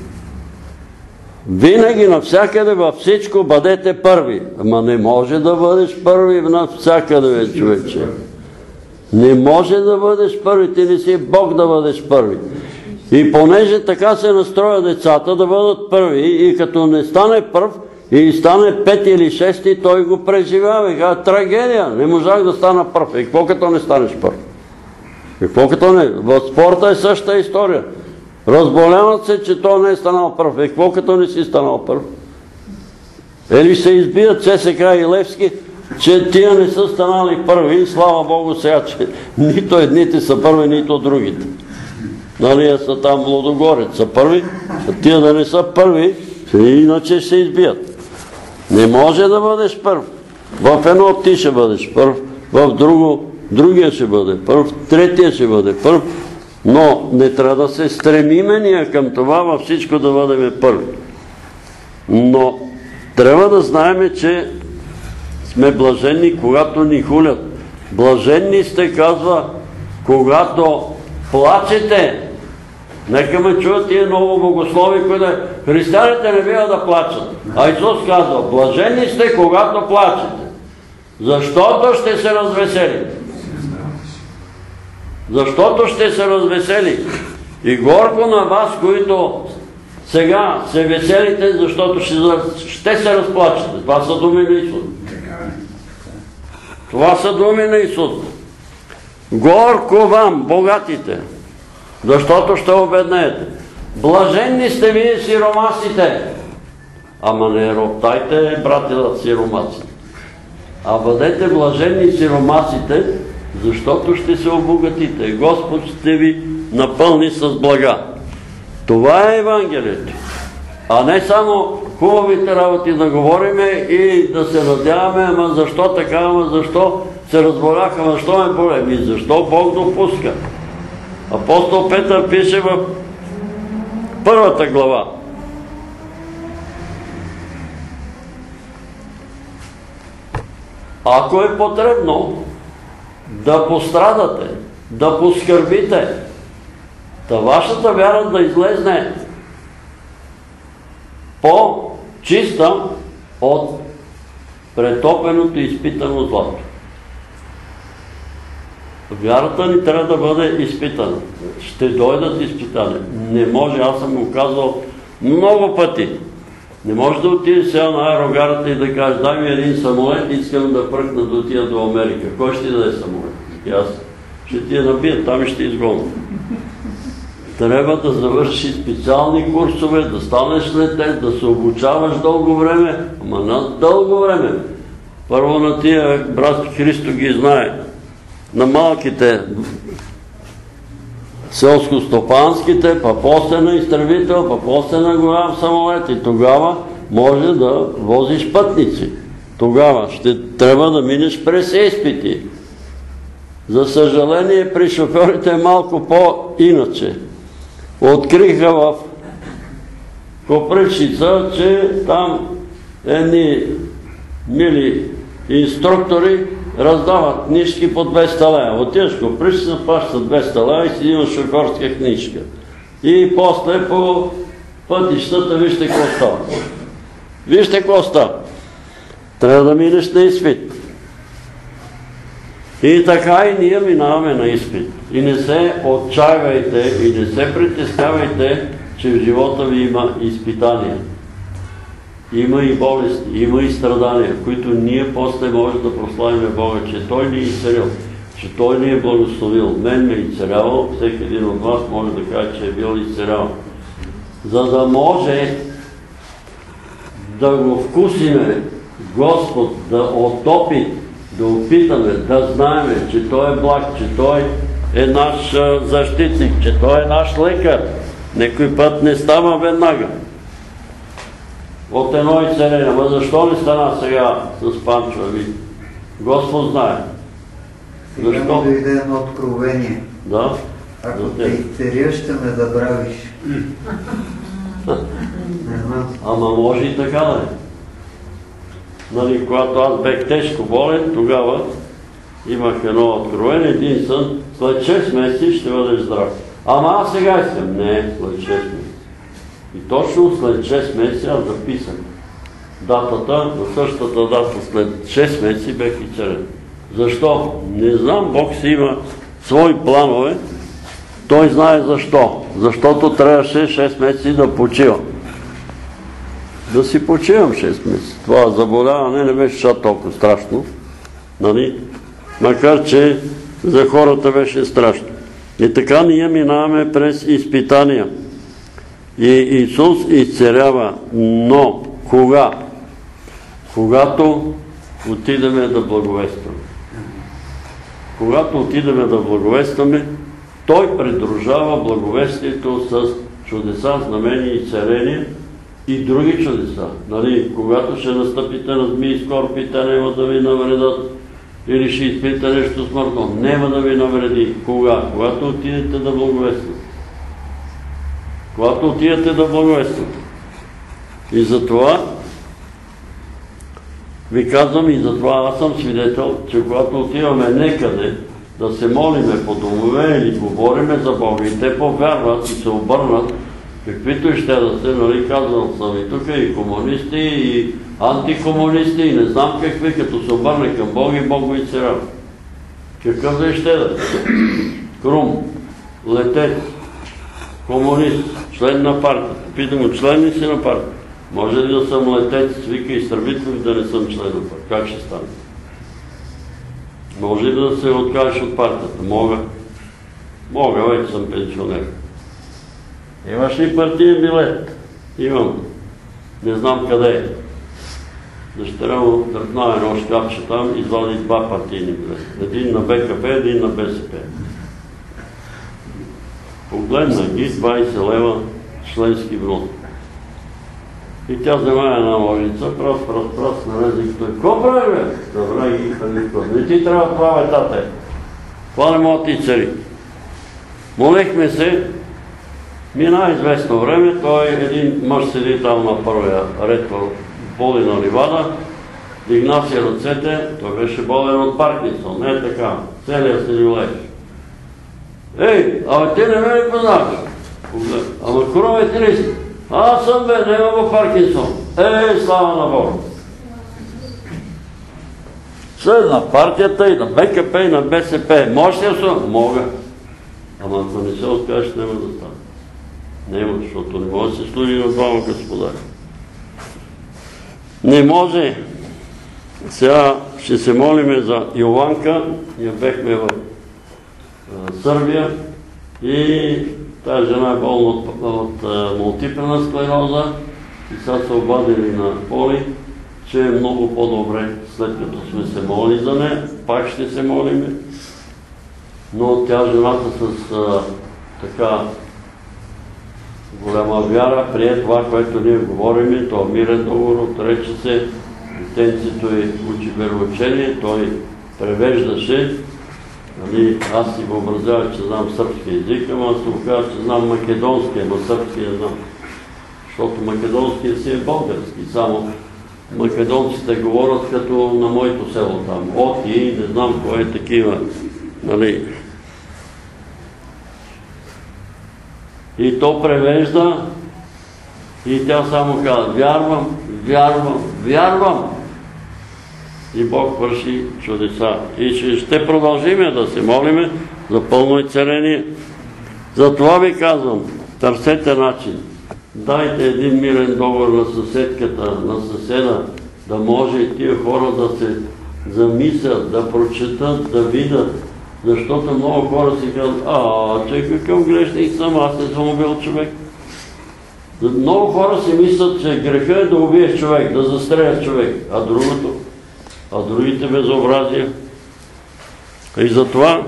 Винаги, навсякъде, във всичко бъдете първи. Ама не може да бъдеш първи навсякъде, човече. Не може да бъдеш първи, ти не си Бог да бъдеш първи. И понеже така се настроя децата да бъдат първи, и като не стане първ, и стане 5 или 6, той го преживява. И казва, трагедия, не можах да стана първ. И какво като не станеш първ? Какво като не? В спорта е същата история. Разболяват се, че той не е станал първ. И какво като не си станал първ? Или се избият ЦСК и Левски, че тия не са станали първи. И слава Богу сега, че нито едните са първи, нито другите. Нали са там в Лудогорец са първи, а тия да не са първи, иначе ще се избият. Не може да бъдеш първ. В едно ти ще бъдеш първ, в друго другия ще бъде първ, третия ще бъде първ, но не трябва да се стремиме ние към това във всичко да бъдем първи. Но трябва да знаем, че сме блаженни, когато ни хулят. Блаженни сте, казва, когато плачете. Нека ме чуят тия ново богослови, които християните не бива да плачат. А Исус казва, блаженни сте, когато плачете, защото ще се развесели. Защото ще се развесели. И горко на вас, които сега се веселите, защото ще се разплачете. Това са думи на Исус. Това са думи на Исус. Горко вам, богатите, защото ще обеднеете. Блаженни сте вие сиромасите. Ама не роптайте, братя, сиромасите. А бъдете блаженни сиромасите, защото ще се обогатите. Господ ще ви напълни с блага. Това е Евангелието. А не само хубавите работи да говориме и да се надяваме, ама защо така, ама защо се разболяха, ама защо ме болем и защо Бог допуска. Апостол Петър пише в първата глава. Ако е потребно да пострадате, да поскърбите, да вашата вяра да излезне по-чиста от претопеното и изпитано злато. Вярата ни трябва да бъде изпитана. Ще дойдат изпитания. Не може, аз съм го казвал много пъти. Не може да отидеш сега на аерогарата и да кажеш, дай ми един самолет, искам да пръкна да отида до Америка. Кой ще ти даде самолет? И аз ще ти я набия, там и ще изгоня. Трябва да завършиш специални курсове, да станеш летец, да се обучаваш дълго време, ама на дълго време. Първо на тия, брат Христо ги знае, на малките селско-стопанските, па после на изтребител, па после на голям самолет и тогава може да возиш пътници. Тогава ще трябва да минеш през изпити. За съжаление при шофьорите е малко по-иначе. Откриха в Копривщица, че там едни мили инструктори раздават книжки по 200 лева. Отиваш в Копривщица, плаща 200 лева и си имаш шофьорска книжка. И после по пътищата вижте какво става. Вижте какво става. Трябва да минеш на изпит. И така и ние минаваме на изпит. И не се отчаивайте и не се притеснявайте, че в живота ви има изпитания. Има и болести, има и страдания, които ние после може да прославим Бога, че Той ни е изцелил, че Той ни е благословил. Мен ме е изцелявал, всеки един от вас може да каже, че е бил изцелявал. За да може да го вкусиме Господ, да отопи, да опитаме, да знаем, че Той е благ, че Той е наш защитник, че Той е наш лекар. Некой път не става веднага. От едно изцеление. Ама защо не стана сега с Панчо? Господ знае. Сега ми дойде едно откровение. Да? Ако те изцеря, ще ме забравиш. Не знам. Ама може и така да е. Нали, когато аз бех тежко болен, тогава имах едно откровение, един сън, след 6 месеца ще бъдеш здрав. Ама аз сега искам. Не, след 6 месеца. И точно след 6 месеца аз записах датата, на същата дата след 6 месеца бех изцелен. Защо? Не знам, Бог си има свои планове, Той знае защо. Защото трябваше 6 месеца да почивам. Да си почивам 6 месеца. Това заболяване не беше чак толкова страшно, нали? Макар че за хората беше страшно. И така ние минаваме през изпитания. И Исус изцелява, но кога? Когато отидеме да благовестваме. Когато отидеме да благовестваме, Той придружава благовестието с чудеса, знамения и изцеления и други чудеса. Нали, когато ще настъпите на змии и скорпи, те няма да ви навредат или ще изпиете нещо смъртно. Няма да ви навреди. Кога? Когато отидете да благовествате. Когато отидете да благовествате. И затова ви казвам, и затова аз съм свидетел, че когато отиваме некъде да се молиме по домове или говориме за Бога и те повярват и се обърнат, каквито и ще да се, нали, казвам съм и тук и комунисти, и антикомунисти, и не знам какви, като се обърне към Бога и Бог го изцелява. Какъв да ще да? Крум, летец, комунист, член на партията. Питам го, член ли си на партията? Може ли да съм летец, вика изтребител и да не съм член на партията? Как ще стане? Може ли да се откажеш от партията? Мога. Мога, вече съм пенсионер. Имаш ли партиен билет? Имам. Не знам къде е. Дъщеря му дръпна едно шкафче там и извади 2 партийни билета. Един на БКП, един на БСП. Погледна ги, 20 лева членски внос. И тя взема една ножица, пръст, нарези като е. Какво прави, бе? Добре, ги хали. Не ти трябва това, бе, тате. Това не мога ти цари. Молехме се, мина известно време, той един мъж седи там на първия ред в Полина ливада, дигна си ръцете, той беше болен от Паркинсон, не е така, целият се лилееш. Ей, абе ти не ме ли познаваш? Ама корове ти ли си? Аз съм, бе, нема в Паркинсон. Ей, слава на Бога! След на партията и на БКП и на БСП. Можеш ли да се? Мога. Ама ако не се откажеш, няма да стане. Няма, защото не може да се служи на двама господари. Не може. Сега ще се молиме за Йованка. Ние бехме в Сърбия и тази жена е болна от мултипленна склероза и сега са обадили на Поли, че е много по-добре, след като сме се молили за нея. Пак ще се молиме. Но тя, жената с така голяма вяра, прие това, което ние говорим, това мирен договор, отрече се, детенцето й учи вероучение, той превеждаше. Аз си въобразявах, че знам сръбски език, ама аз се оказа, че знам македонски, ама сръбски не знам. Защото македонския си е български, само македонците говорят като на моето село там. Оти, не знам кое е такива. И то превежда и тя само казва: вярвам, вярвам, вярвам. И Бог върши чудеса. И ще продължиме да се молиме за пълно изцеление. Затова ви казвам, търсете начин. Дайте един мирен договор на съседката, на съседа, да може тия хора да се замислят, да прочетат, да видят. Защото много хора си казват: че какъв грешник съм, аз не съм убил човек. Много хора си мислят, че греха е да убиеш човек, да застреляш човек, а другите безобразия. И затова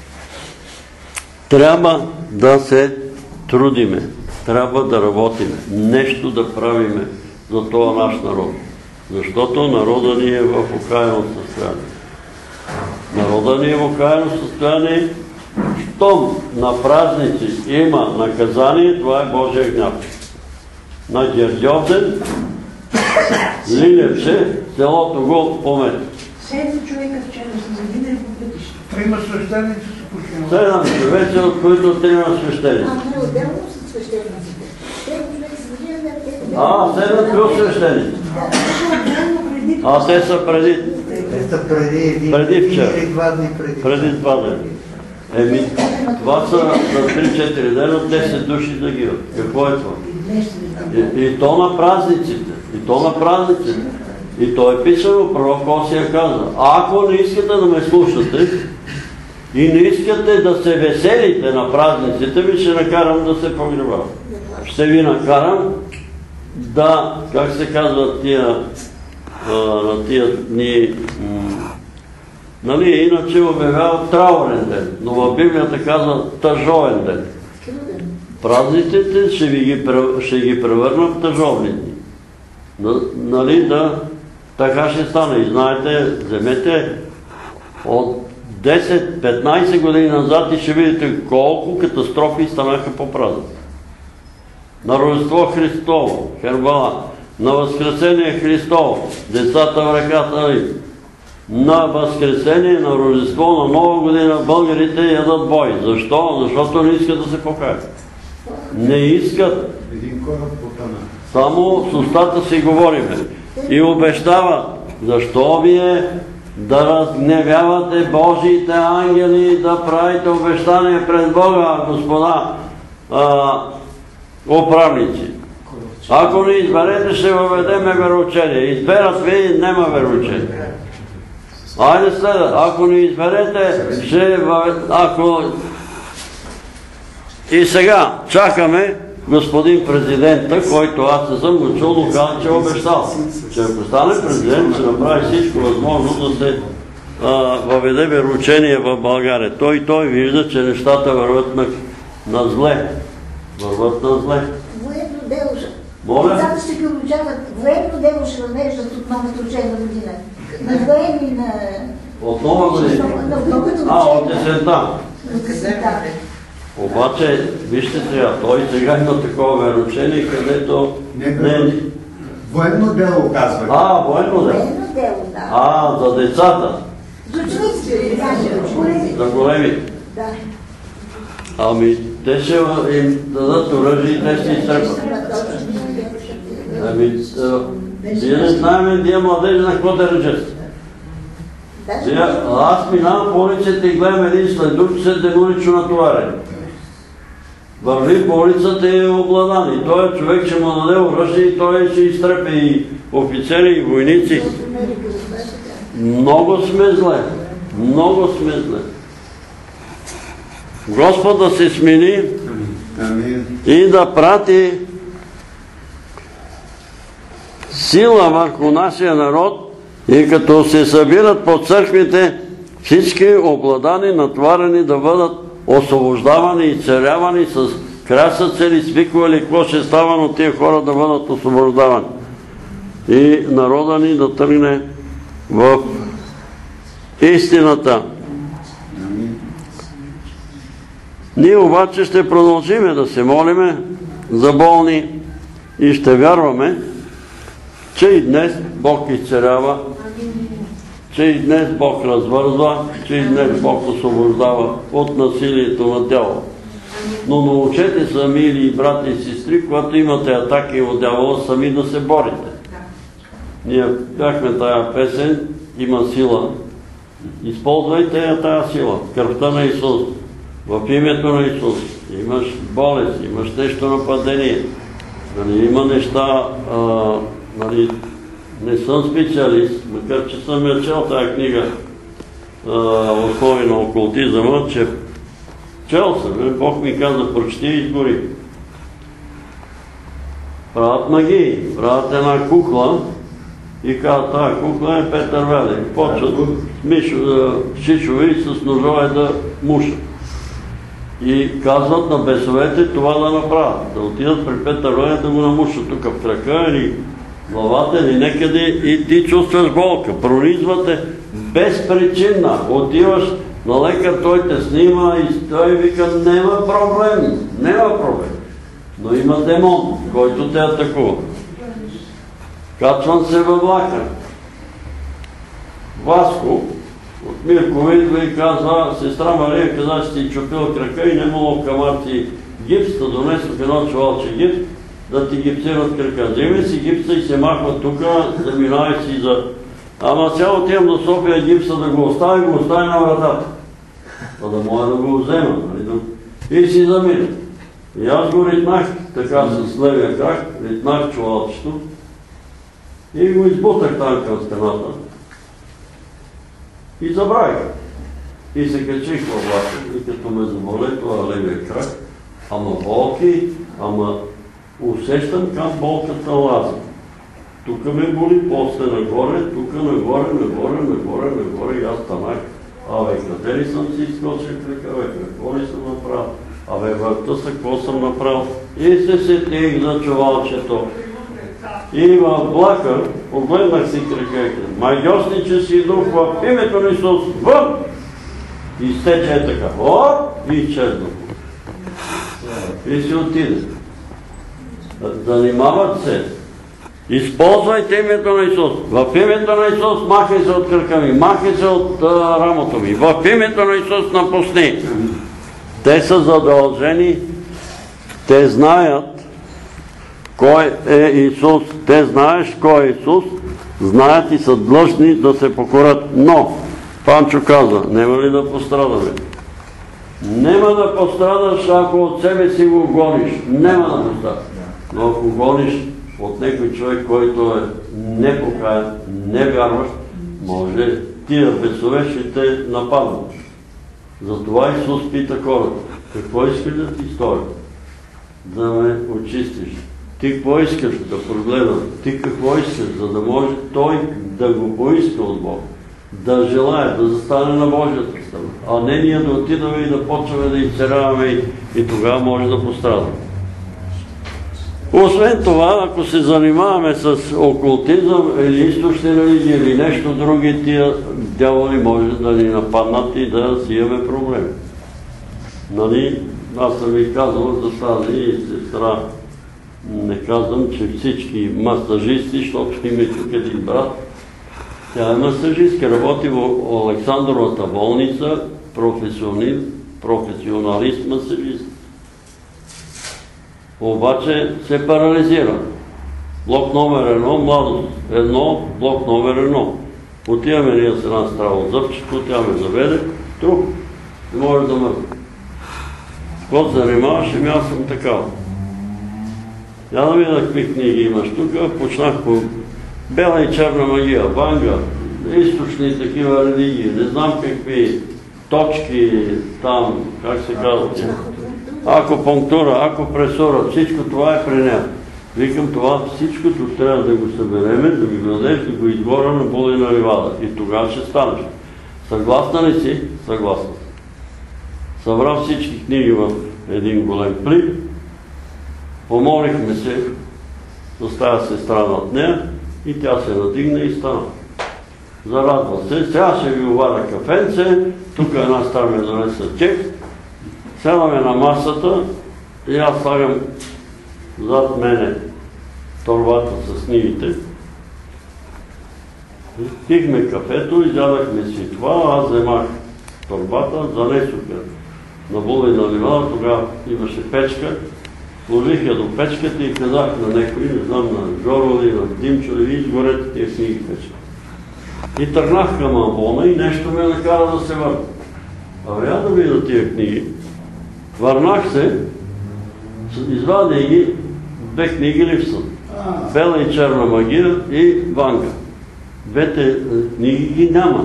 трябва да се трудиме, трябва да работиме, нещо да правиме за този наш народ. Защото народа ни е в окаяно състояние. Народа ни е в окаяно състояние. Щом на празници има наказание, това е Божия гняв. На Гердьовден, Лилевче, селото го помет. 7 човека вчера са загинали по пътища. 3 свещеници са починали. 7 човека, от които 3 свещеници. Отделно са свещениците. 7 човека са загинали. 7 плюс свещеници. Те са преди. Те са преди вчера. или 2 дни преди. Преди 2 дни. Това са за 3-4 дена 10 души загиват. Какво е това? И то на празниците. И то е писано, пророк Осия каза: ако не искате да ме слушате и не искате да се веселите на празниците, ви ще накарам да се погребавам. Ще ви накарам да, как се казва на тия дни, иначе обявяват траурен ден, но в Библията казва тъжовен ден. Празниците ще ги превърна в тъжовни дни. Така ще стане. И знаете, вземете от 10-15 години назад и ще видите колко катастрофи станаха по празници. На Рождество Христово, Хербала, на Възкресение Христово, децата в ръката, на Възкресение, на Рождество, на Нова година българите ядат бой. Защо? Защото не искат да се покаят. Не искат. Един кораб потъна. Само с устата си говориме. И обещава: защо вие да разгневявате Божиите ангели, да правите обещания пред Бога, господа управници. Ако не изберете, ще въведеме вероучение. Изберат ви, нема вероучение. Айде следа, ако не изберете, ще въведем. И сега чакаме господин президента, който аз не съм го чул, но каза, че е обещал. Че ако стане президент, ще направи всичко възможно да се въведе вероучение в България. Той вижда, че нещата върват на зле. Военно дело. Моля? Децата ще ги обучават. Военно дело ще въвеждат от новата учебна година. На военни, на... От нова година? От есента. Обаче, вижте сега, той сега има такова вероучение, където... Военно дело, казва. Военно дело. Военно дело, да. За децата. За човеците, за големи. Да. Те ще им дадат оръжие и те ще изтръпат. Ние не знаем тия младежи на какво да речат. Аз минавам по улицата и гледам един след друг, след демонично натоварен. Върви по улицата и е обладан. И той човек ще му даде оръжие и той ще изтръпи офицери и войници. Много сме зле. Много сме зле. Господ да се смени и да прати сила върху нашия народ и като се събират по църквите всички обладани, натварени да бъдат освобождавани и царявани с красъци или свиквали, какво ще става, но тия хора да бъдат освобождавани. И народа ни да тръгне в истината. Ние обаче ще продължиме да се молиме за болни и ще вярваме, че и днес Бог изцелява, че и днес Бог развързва, че и днес Бог освобождава от насилието на дявола. Но научете се, мили брати и сестри, когато имате атаки от дявола, сами да се борите. Ние пяхме тая песен, има сила. Използвайте я тая сила, кръвта на Исус. В името на Исус. Имаш болест, имаш нещо нападение. Има неща, не съм специалист, макар че съм я чел тая книга Основи на окултизъма, че чел съм, Бог ми каза, прочети и избори. Правят магии, правят една кукла и казват, тая кукла е Петър Велин. Почват шишове и с ножове да мушат. И казват на бесовете това да направят. Да отидат при Петър Велин да го намушат тук в крака или главата или некъде и ти чувстваш болка. Пронизвате безпричинна. Отиваш на лекар, той те снима и той вика, няма проблем, няма проблем. Но има демон, който те атакува. Качвам се във влака. Васко от Мирково идва и казва, сестра Мария каза, че си чупил крака и немало камарци гипс, да донесох едно чувалче гипс, да ти гипсират крака. Вземе си гипса и се махва тук, заминава си за... Ама цяло отивам до София гипса да го остави на вратата. За да мога да го взема. И си замина. И аз го ритнах така с левия крак, ритнах чувалчето и го избутах там към стената. И забравих. И се качих във влака, и като ме заболе това левия крак, ама болки, ама усещам как болката лази. Тук ме боли, после нагоре, тук нагоре и аз станах. Абе, къде ли съм си изкочил крака, какво ли съм направил? Абе, върта са, какво съм направил? И се сетих за чувалчето. И в влака погледнах си крака и казах, майгьосниче си дух в името на Исус, вън! И стече е така, оп, и изчезна. И си отиде. Занимават се. Използвайте името на Исус. В името на Исус махай се от кръка ми, махай се от рамото ми. В името на Исус напусни. Те са задължени, те знаят кой е Исус, те знаеш кой е Исус, знаят и са длъжни да се покорят. Но, Панчо каза, няма ли да пострадаме? Нема да пострадаш, ако от себе си го гониш. Нема да пострадаш. Но ако гониш от някой човек, който е непокаян, невярващ, може тия бесове ще те нападнат. Затова Исус пита хората, какво искаш да ти стори? Да ме очистиш. Ти какво искаш да прогледаш? Ти какво искаш, за да може той да го поиска от Бог? Да желая, да застане на Божията страна. А не ние да отидаме и да почваме да изцеляваме и тогава може да пострадаме. Освен това, ако се занимаваме с окултизъм или източни религии или нещо други, тия дяволи може да ни нападнат и да си имаме проблеми. Нали, аз съм ви казал за тази сестра, не казвам, че всички масажисти, защото има тук един брат, тя е масажистка, работи в Александровата болница, професионалист масажист. Обаче се парализира. Блок номер 1, младост 1, блок номер 1. Отиваме ние с една страва от зъбчето, тя ме заведе, тук не може да мърза. Какво се занимаваш, ами аз съм такава. Я да видя какви книги имаш тук, почнах по бела и черна магия, ванга, източни такива религии, не знам какви точки там, как се казват, акупунктура, акупресура, всичко това е при нея. Викам, това всичкото трябва да го събереме, да ми го дадеш, да го изгоря на Буда и на Ривада. И тогава ще станеш. Съгласна ли си? Съгласна. Събрах всички книги в един голем плик, помолихме се с тази сестра над нея и тя се надигна и стана. Зарадва се. Сега ще ви обада кафенце, тук една стара ме донеса чек, седаме на масата и аз слагам зад мене торбата с книгите. Пихме кафето, изядахме си това, аз вземах торбата, занесох я на Буда и на Ривада, тогава имаше печка, сложих я до печката и казах на некои, не знам, на Жоро или на Димчо, и изгорете тия книги печка. И тръгнах към Амбона и нещо ме накара да се върна. Я да видя тия книги. Върнах се, извадя ги, две книги липсват. Бела и черна магия и ванга. Двете книги ги няма.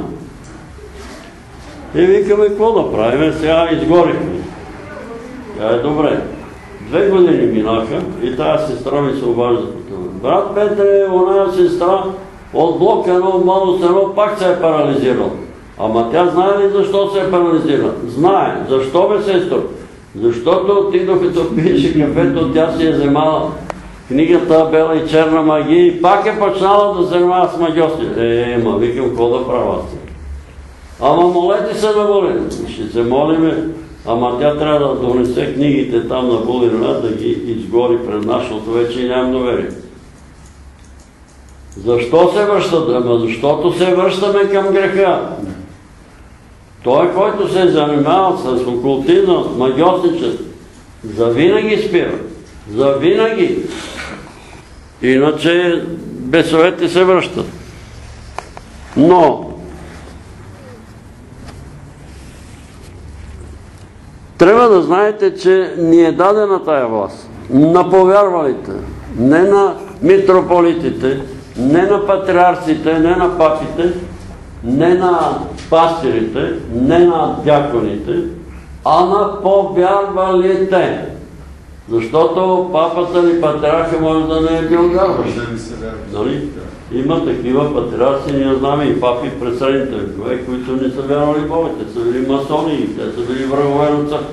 И викаме, какво да правим? Сега изгорихме. Тя е добре. 2 години минаха и тая сестра ми се обажда по това. Брат Петре, оная сестра от блок 1, малост 1 пак се е парализирала. Ама тя знае ли защо се е парализирала? Знае. Защо бе, сестро? Защото ти докато пиеше кафето, тя си е вземала книгата Бела и черна магия и пак е почнала да се занимава с магиости. Ма викам, какво да правя аз? Ама молете се да молим. Ще се молиме, ама тя трябва да донесе книгите там на Булина, да ги изгори пред нашото вече и нямам доверие. Защо се връщат? Ама защото се връщаме към греха. Той, който се е занимавал с окултизъм, с магиосничество, завинаги спира. Завинаги. Иначе бесовете се връщат. Но трябва да знаете, че ни е дадена тая власт. На повярвалите, не на митрополитите, не на патриарсите, не на папите, не на пастирите, не на дяконите, а на повярвалите. Защото папата или патриарха може да не е бил вярващ. Нали? Има такива патриарси, ние знаме и папи през средните векове, които не са вярвали Бога. Те са били масони, те са били врагове на църква.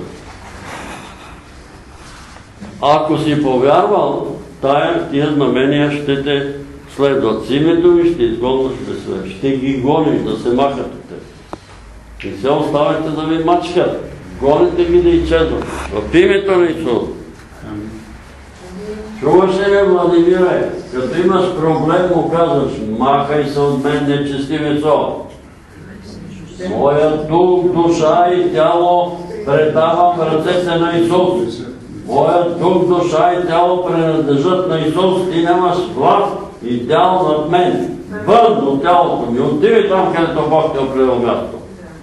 Ако си повярвал, тия знамения ще те следват с името и ще изгонваш бесове. Ще ги гониш да се махат от теб. Не се оставяйте да ви мачкат. Гоните ги да изчезват. В името на Исус. Чуваш ли, Владимире? Като имаш проблем, му казваш, махай се от мен, нечестивецо. Моя дух, душа и тяло предавам в ръцете на Исус. Моят дух, душа и тяло принадлежат на Исус. Ти нямаш власт и дял над мен. Вън от тялото ми. Отиви там, където Бог те определил място.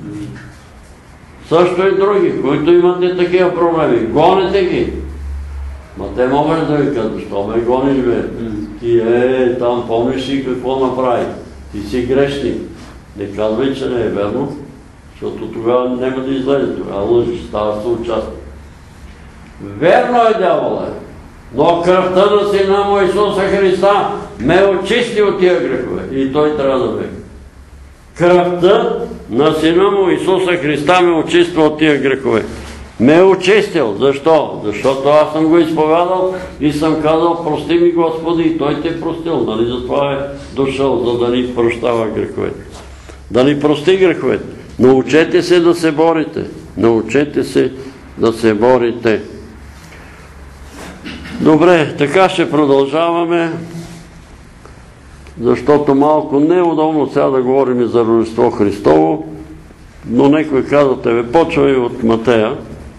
Също и други, които имате такива проблеми. Гоните ги. Ма те могат да ви кажат, защо ме гониш, бе? Ти там помниш ли какво направи? Ти си грешник. Не казвай, че не е верно, защото тогава няма да излезе. Тогава лъжиш, става съучастник. Верно е, дяволе, но кръвта на Сина му Исуса Христа ме очисти от тия грехове. И той трябва да бе. Кръвта на Сина му Исуса Христа ме очиства от тия грехове. Ме е очистил. Защо? Защото аз съм го изповядал и съм казал, прости ми Господи, и той те е простил. Нали затова е дошъл, за да ни прощава греховете. Да ни прости греховете. Научете се да се борите. Научете се да се борите. Добре, така ще продължаваме, защото малко неудобно сега да говорим за Рождество Христово, но некои казвате, почваме от Матея.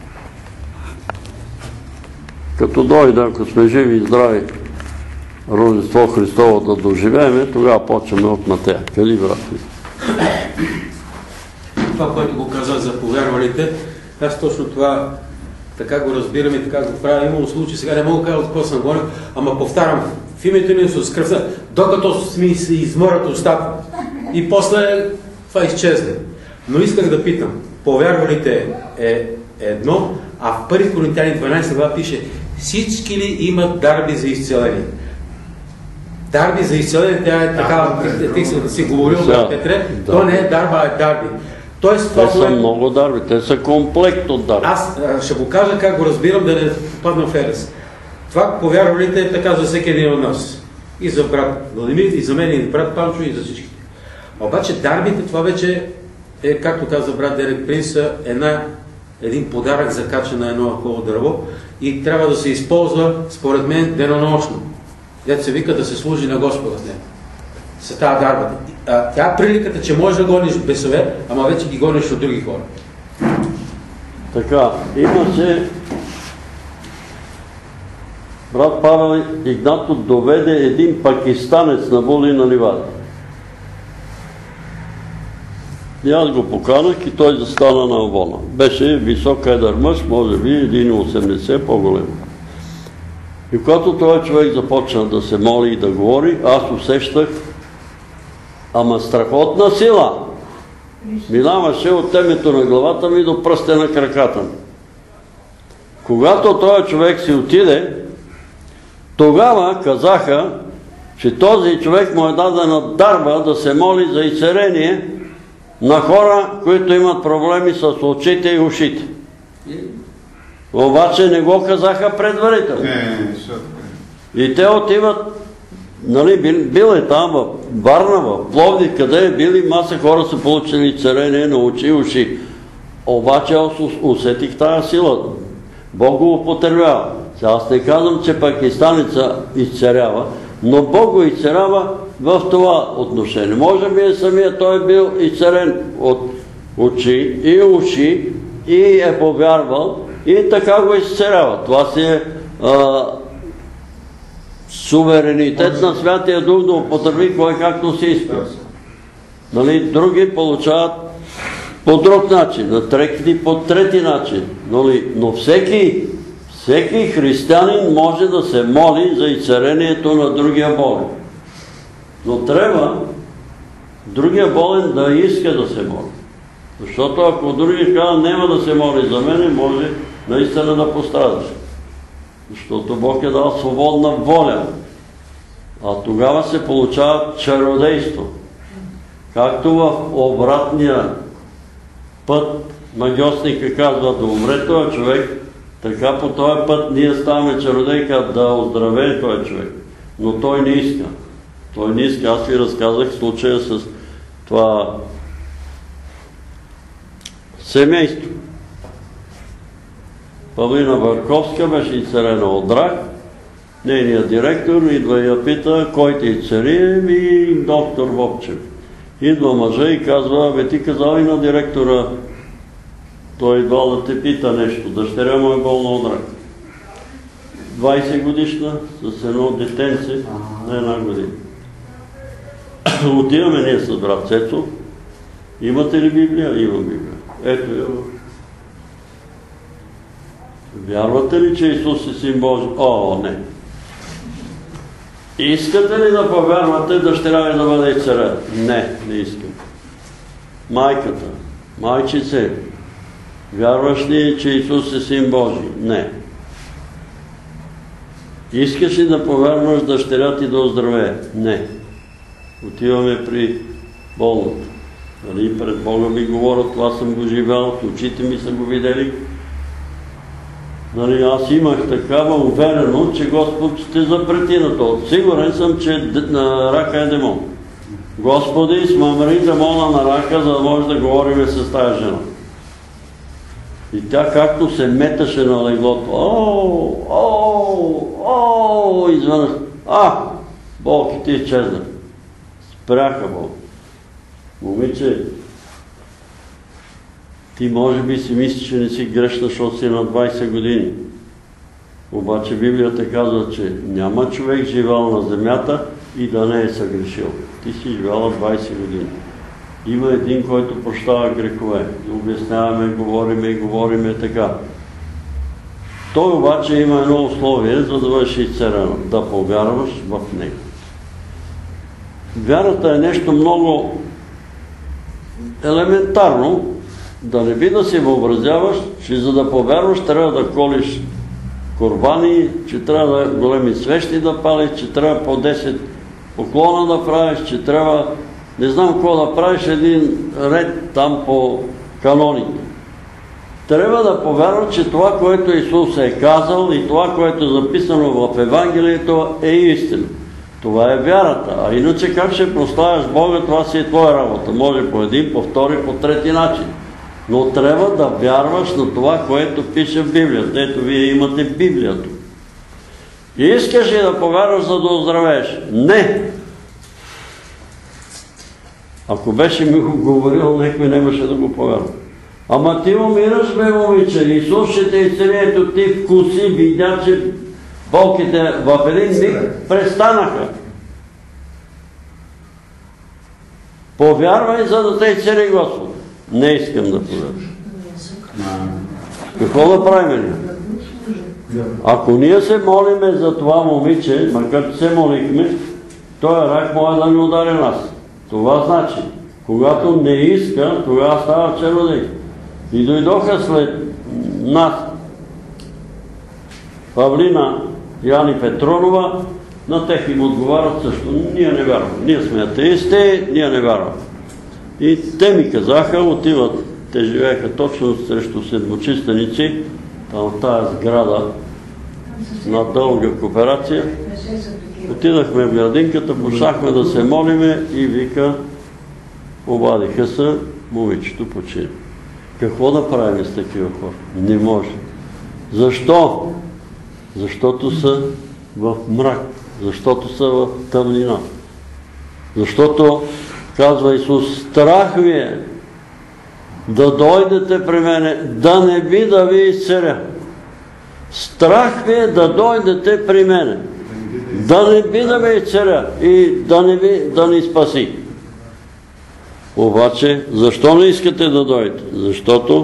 Като дойде, ако сме живи и здрави, Рождество Христово да доживееме, тогава почваме от Матея. Къде, брат? Това, което го каза за повярвалите, аз точно това така го разбирам и така го правя. Имало случаи, сега не мога да кажа от какво съм говорил, ама повтарям в името на Исус, кръвта, докато ми се изморят устата. И после това изчезне. Но исках да питам, повярвалите е едно, а в 1 Коринтияни 12 глава пише, всички ли имат дарби за изцеление? Дарби за изцеление, тя е такава, ти си говорил, Петре, то не е дарба, а е дарби. Те са много дарби, те са комплект от дарби. Аз ще го кажа как го разбирам, да не падна в ерес. Това, повярвалите, е така за всеки един от нас. И за брат Владимир, и за мен, и за брат Панчо, и за всичките. Обаче дарбите, това вече е, както каза брат Дерек Принс, един подарък закачен на едно хубаво дърво и трябва да се използва, според мен, денонощно. Дето се вика да се служи на Господа с нея. С тази дарба. Тя приликата, че можеш да гониш бесове, ама вече ги гониш от други хора. Така, имаше брат Павел Игнатов доведе един пакистанец на Волина ливада. И аз го поканах и той застана на авона. Беше висок едър мъж, може би 1,80 по-голем. И когато този човек започна да се моли и да говори, аз усещах, ама страхотна сила. Минаваше от темето на главата ми до пръстите на краката ми. Когато този човек си отиде, тогава казаха, че този човек му е дадена дарба да се моли за изцеление на хора, които имат проблеми с очите и ушите. Обаче не го казаха предварително. И те отиват, нали, бил е там в Варна, в Пловдив, къде е били, маса хора са получили изцеление на очи и уши. Обаче аз усетих тая сила. Бог го употребява. Аз не казвам, че пакистанеца изцерява, но Бог го изцерява в това отношение. Може би самия той бил изцерен от очи и уши и е повярвал и така го изцерява. Това си е суверенитет на Святия Дух да употреби кой както си иска. Нали, други получават по друг начин, на трети по трети начин. Но всеки християнин може да се моли за изцелението на другия болен. Но трябва другия болен да иска да се моли. Защото ако другия казва, няма да се моли за мене, може наистина да пострадаш. Защото Бог е дал свободна воля. А тогава се получава чародейство. Както в обратния път магьосника казва да умре този човек, така по този път ние ставаме чародейка да оздравее този човек. Но той не иска. Той не иска. Аз ви разказах случая с това семейство. Павлина Върковска беше изцелена от рак. Нейният директор идва и я пита, кой те изцели, и доктор Вопчев. Идва мъжа и казва, бе ти казал и на директора, той идва да те пита нещо, дъщеря му е болна от рак. 20 годишна, с едно детенце на 1 година. Отиваме ние с брат Цецо. Имате ли Библия? Имам Библия. Ето я. Вярвате ли, че Исус е Син Божий? О, не. Искате ли да повярвате дъщеря ви да бъде изцелена? Не, не искам. Майката, майчице, вярваш ли, че Исус е Син Божий? Не. Искаш ли да повярваш дъщеря ти да оздравее? Не. Отиваме при болната. Нали, пред Бога ми говоря, това съм го живял, очите ми са го видели. Нали, аз имах такава увереност, че Господ ще запрети на това. Сигурен съм, че на рака е демон. Господи, смамри демона на рака, за да може да говорим с тая жена. И тя както се меташе на леглото, изведнъж, болките изчезнаха. Спряха болки. Момиче, ти може би си мислиш, че не си грешна, защото си на 20 години. Обаче Библията казва, че няма човек живял на земята и да не е съгрешил. Ти си живяла 20 години. Има един, който прощава грехове. Обясняваме, говориме така. Той обаче има едно условие, за да бъдеш изцелен, да повярваш в него. Вярата е нещо много елементарно, да не би да си въобразяваш, че за да повярваш трябва да колиш корбани, че трябва да големи свещи да палиш, че трябва по 10 поклона да правиш, че трябва не знам какво да правиш, един ред там по каноните. Трябва да повярваш, че това, което Исус е казал и това, което е записано в Евангелието е истина. Това е вярата. А иначе как ще прославяш Бога, това си е твоя работа. Може по един, по втори, по трети начин. Но трябва да вярваш на това, което пише в Библията. Ето вие имате Библията. И искаш ли да повярваш, за да оздравееш? Не! Ако беше ми го говорил, някой нямаше да го повярва. Ама ти умираш, бе, момиче, Исус ще те изцели, ето ти вкуси, видя, че болките в един миг престанаха. Повярвай, за да те изцели Господ. Не искам да повярваш. Какво да правим ли? Ако ние се молиме за това момиче, макар че се молихме, той рак може да ни удари нас. Това значи, когато не иска, тогава става чародей. И дойдоха след нас Павлина Яни Петронова, на тех им отговарят също. Ние не вярваме. Ние сме атеисти, ние не вярваме. И те ми казаха, отиват, те живееха точно срещу седмочистеници, там в тази сграда на дълга кооперация. Отидахме в градинката, почнахме да се молиме и вика, обадиха се, момичето почина. Какво да правим с такива хора? Не може. Защо? Защото са в мрак, защото са в тъмнина. Защото, казва Исус, страх ви е да дойдете при мене, да не би да ви изцеля. Страх ви е да дойдете при мене, да не би да ви изцеля и да ни спаси. Обаче, защо не искате да дойдете? Защото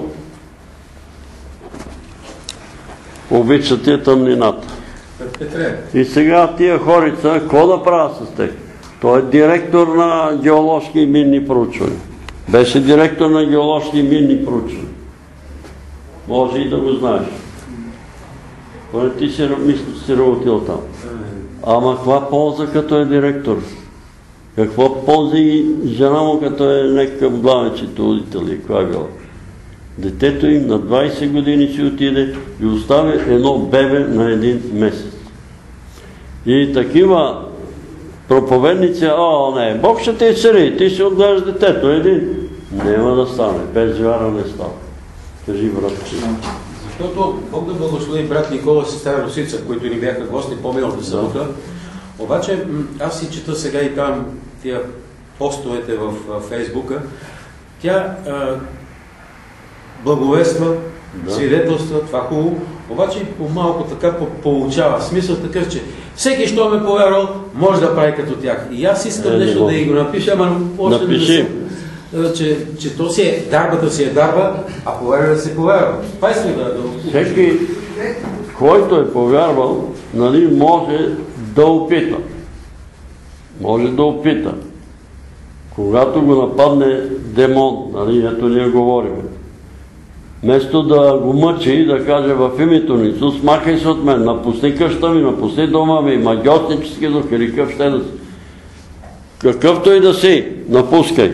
обичате тъмнината. И сега тия хорица, какво да правя с тях? Той е директор на геоложки и минни проучвания. Беше директор на геоложки и минни проучвания. Може и да го знаеш. Поне ти си работил там. Ама каква полза като е директор? Какво полза и жена му като е някакъв главен счетоводител и каква е била? Детето им на 20 години си отиде и остави едно бебе на един месец. И такива проповедници, не, Бог ще те изцели, ти ще отгледаш детето, един. Няма да стане, без вяра не става. Кажи, брат. Защото Бог да благослови брат Никола и сестра Русица, които ни бяха гости по-миналата събота. Обаче аз си чета сега и там тия постовете в Фейсбука. Тя благовества, свидетелства, това хубаво, обаче по-малко така получава. Смисъл такъв, че всеки, що ме повярвал, може да прави като тях. И аз искам нещо да го напиша, ама още не съм. Че то си е, дарбата си е дарба, а повярва да се повярва. Това искам да всеки, който е повярвал, може да опита. Може да опита. Когато го нападне демон, ето ние говорим. Вместо да го мъчи и да каже в името на Исус, махай се от мен, напусни къща ми, напусни дома ми, магиотнически дух или какъв ще да си. Какъвто и да си, напускай.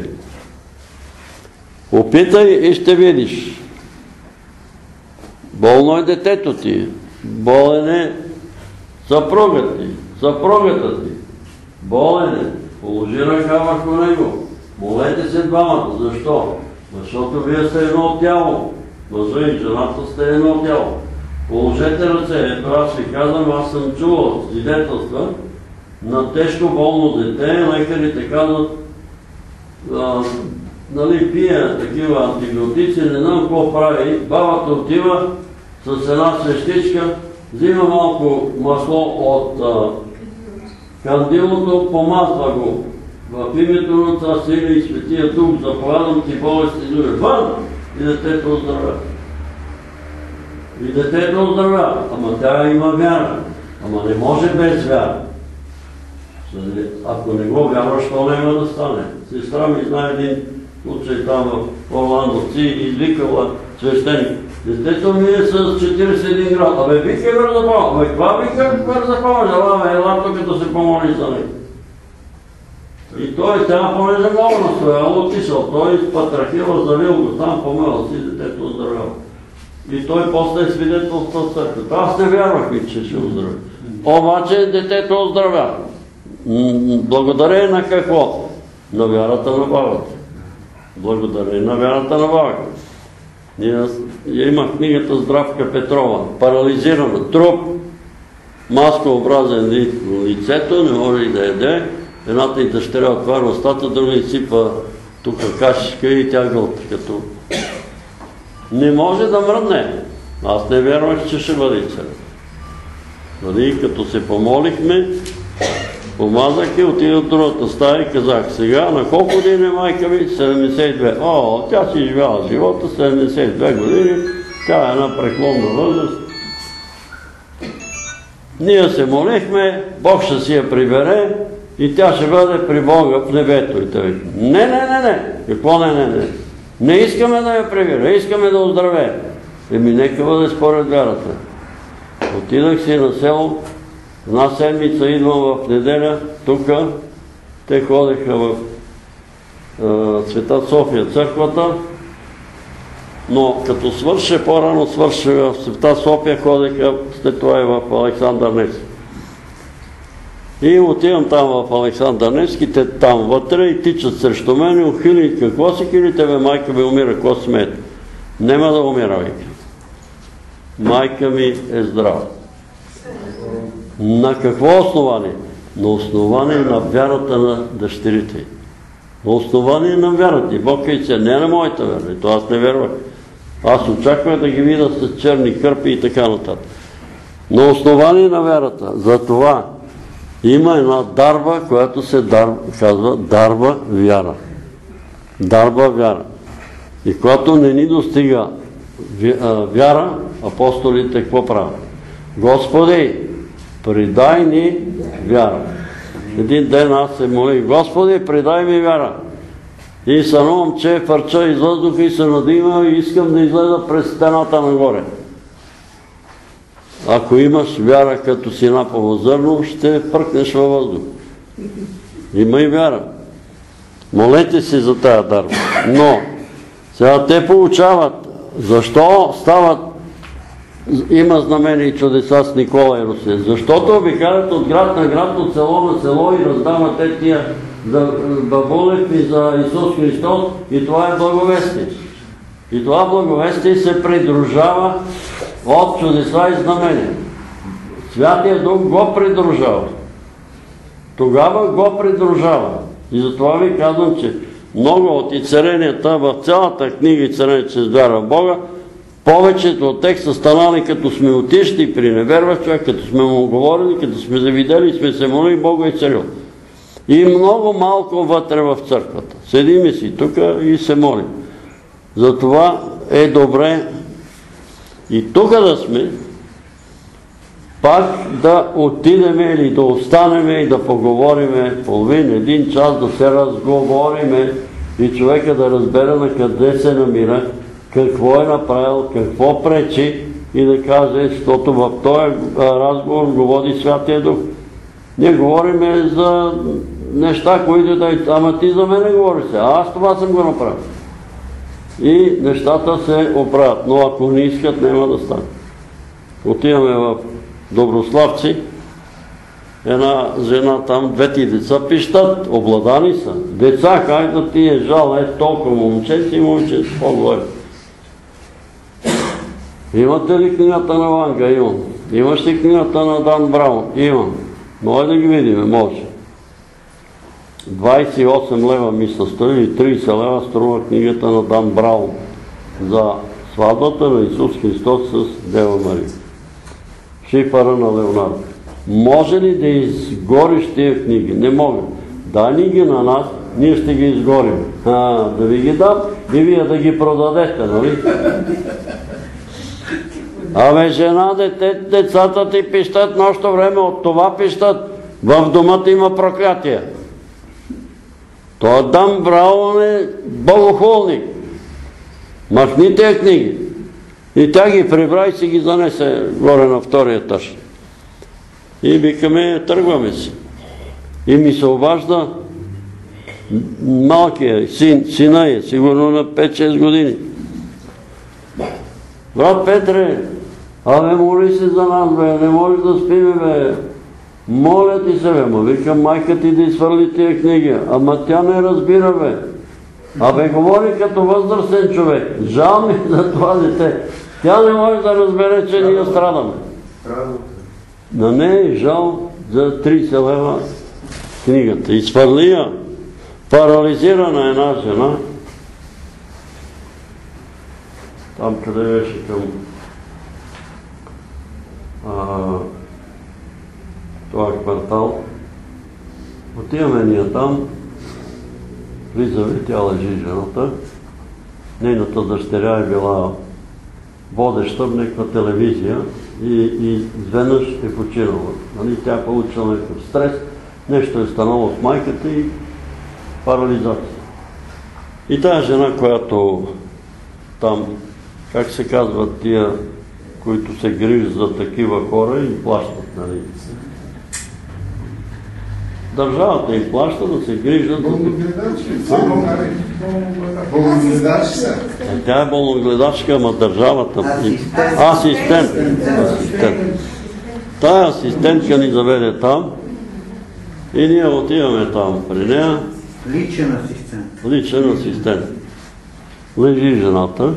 Опитай и ще видиш. Болно е детето ти, болен е съпругът ти, съпругата ти. Болен е, положи ръка върху него. Молете се двамата. Защо? Защото вие сте едно тяло. Мъжа и жената сте едно тяло. Положете ръце. Ето аз ви казвам, аз съм чувал свидетелства на тежко болно дете. Лекарите казват, пие такива антибиотици, не знам какво прави. Бабата отива с една свещичка, взима малко масло от кандилото, помазва го. В името на това Сина и Светия Дух, заповядам ти болести дури вън и детето оздравя. И детето оздравява. Ама тя има вяра. Ама не може без вяра. Ако не го вярваш, то няма да стане. Сестра ми знае един случай там в Орландовци и извикала свещеник. Детето ми е с 41 град. Абе, викай бързапомощ. Абе, каква вика бързапомощ? Ела тук като се помоли за него. И той сега понеже много настоял, отишъл. Той патрахил, завил го там, помел си, детето оздравял. И той после е свидетелство в църквата. Аз не вярвах, че ще оздравя. Обаче детето оздравя. Благодарение на какво? На вярата на бабата. Благодарение на вярата на бабата. Има книгата Здравка Петрова. Парализирана труп, маскообразен вид в лицето, не може и да еде. Едната и дъщеря отваря устата, друга и сипа тук кашичка и тя гълта като... Не може да мръдне. Аз не вярвах, че ще бъде църква. И като се помолихме, помазах и отида от другата стая и казах, сега на колко години майка ми? 72. О, тя си живяла живота, 72 години, тя е една преклонна възраст. Ние се молихме, Бог ще си я прибере и тя ще бъде при Бога в небето. И той вика, не. Какво не? Не искаме да я прибере, искаме да оздравее. Нека бъде според вярата. Отидах си на село, една седмица идвам в неделя, тук те ходеха в Света София църквата, но като свърше, по-рано свърше в Света София, ходеха след това и в Александър Невски. И отивам там в Александър Невски, те там вътре и тичат срещу мен, ухили, какво си килите, бе, майка ми умира, какво смеете? Нема да умира, вика. Майка ми е здрава. На какво основание? На основание на вярата на дъщерите. На основание на вярата. И Бог каза, не на моята вяра. И то аз не вярвах. Аз очаквах да ги видя с черни кърпи и така нататък. На основание на вярата. Затова има една дарба, която се казва дарба вяра. Дарба вяра. И когато не ни достига вяра, апостолите какво правят? Господи, придай ни вяра. Един ден аз се молих, Господи, придай ми вяра. И сънувам, че фърча из въздуха и се надима и искам да излеза през стената нагоре. Ако имаш вяра като синапово зърно, ще пръкнеш във въздух. Има и вяра. Молете си за тая дарба. Но сега те получават. Защо стават? Има знамени и чудеса с Никола и Русе. Защото обикалят от град на град, от село на село и раздават тия за Бабулев и за Исус Христос и това е благовестие. И това благовестие се придружава от чудеса и знамения. Святия Дух го придружава. Тогава го придружава. И затова ви казвам, че много от изцеренията в цялата книга изцерение чрез вяра в Бога, повечето от тях са станали като сме отишли при неверващ човек, като сме му говорили, като сме завидели, сме се молили, Бог го е изцелил. И много малко вътре в църквата. Седиме си тук и се молим. Затова е добре и тук да сме, пак да отидеме или да останеме и да поговориме половин, един час, да се разговориме и човека да разбере на къде се намира, какво е направил, какво пречи и да каже, защото в този разговор го води Святия Дух. Ние говориме за неща, които да... Ама ти за мен не говори се, аз това съм го направил. И нещата се оправят, но ако не искат, няма да стане. Отиваме в Доброславци, една жена там, двете деца пищат, обладани са. Деца, как да ти е жал, толкова момче и момче, по-горе. Имате ли книгата на Ванга? Имам. Имаш ли книгата на Дан Браун? Имам. Може да ги видим? Може. 28 лева ми се струва и 30 лева струва книгата на Дан Браун за сватбата на Исус Христос с Дева Мария. Шифъра на Леонардо. Може ли да изгориш тия книги? Не мога. Дай ни ги на нас, ние ще ги изгорим. Да ви ги дам и вие да ги продадете, нали? Абе, жена, децата ти пищат нощно време, от това пищат. В домата има проклятие. Той Дан Браун е богохулник. Махни тези книги. И тя ги прибра и си ги занесе горе на втория етаж. И викаме, тръгваме си. И ми се обажда малкият сина е, сигурно на 5-6 години. Брат Петре, абе, моли се за нас, бе, не можеш да спиме, бе. Моля ти се, бе, ма викам майка ти да изхвърли тия книги. Ама тя не разбира, бе. Абе, говори като възрастен човек. Жал ми за това дете. Тя не може да разбере, че ние страдаме. На нея е жал за 30 лева книгата. Изхвърли я. Парализирана една жена. Там къде беше към това квартал. Отиваме ние там. Влизаме, тя лежи жената. Нейната дъщеря е била водеща в някаква телевизия и изведнъж е починала. Тя е получила някакъв стрес, нещо е станало от майката и парализация. И тая жена, която там, как се казват тия, които се грижат за такива хора и плащат, нали? Държавата им плаща да се грижат за... Болногледачка. Тя е болногледачка, ама държавата... Асистент. Тая асистентка ни заведе там и ние отиваме там при нея. Личен асистент. Личен асистент. Лежи жената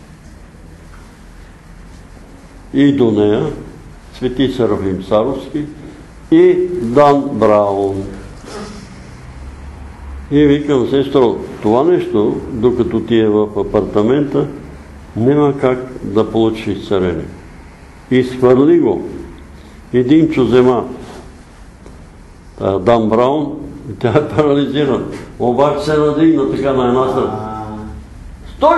и до нея Свети Серафим Саровски и Дан Браун. И викам, сестро, това нещо, докато ти е в апартамента, няма как да получиш изцеление. Изхвърли го. Един взема Дан Браун, и тя е парализирана. Обаче се надигна така на една страна. Стой!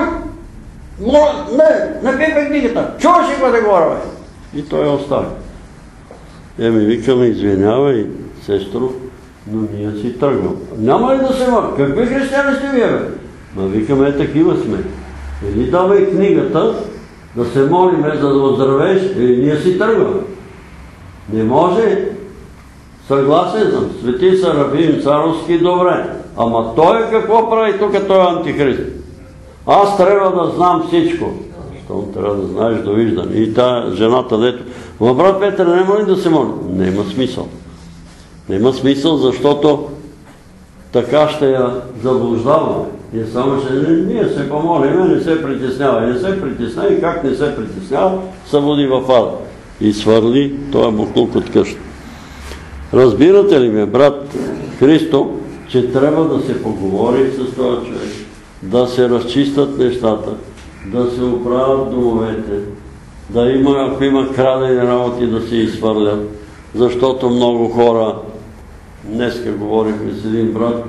Не пипай книгата! Чуваш ли какво да говоря, бе? И той я остави. Ми викаме, извинявай, сестро, но ние си тръгвам. Няма ли да се мърт? Какви християни сте вие, бе? Ма викаме, такива сме. Или давай книгата, да се молиме, за да оздравееш, или ние си тръгваме. Не може. Съгласен съм. Свети Серафим Царовски, добре. Ама той какво прави тук, той е антихрист? Аз трябва да знам всичко. Щом трябва да знаеш довиждане. И тая жената, дето... Ма брат Петър, няма ли да се моли? Нема смисъл. Нема смисъл, защото така ще я заблуждаваме. И само ще ние се помолиме, не се притеснява. Не се притеснява и как не се притеснява, се води в ада. И свърли този буклук от къща. Разбирате ли ме, брат Христо, че трябва да се поговори с този човек, да се разчистят нещата, да се оправят домовете, да има, ако има крадени работи, да се изхвърлят, защото много хора, днеска говорихме с един брат,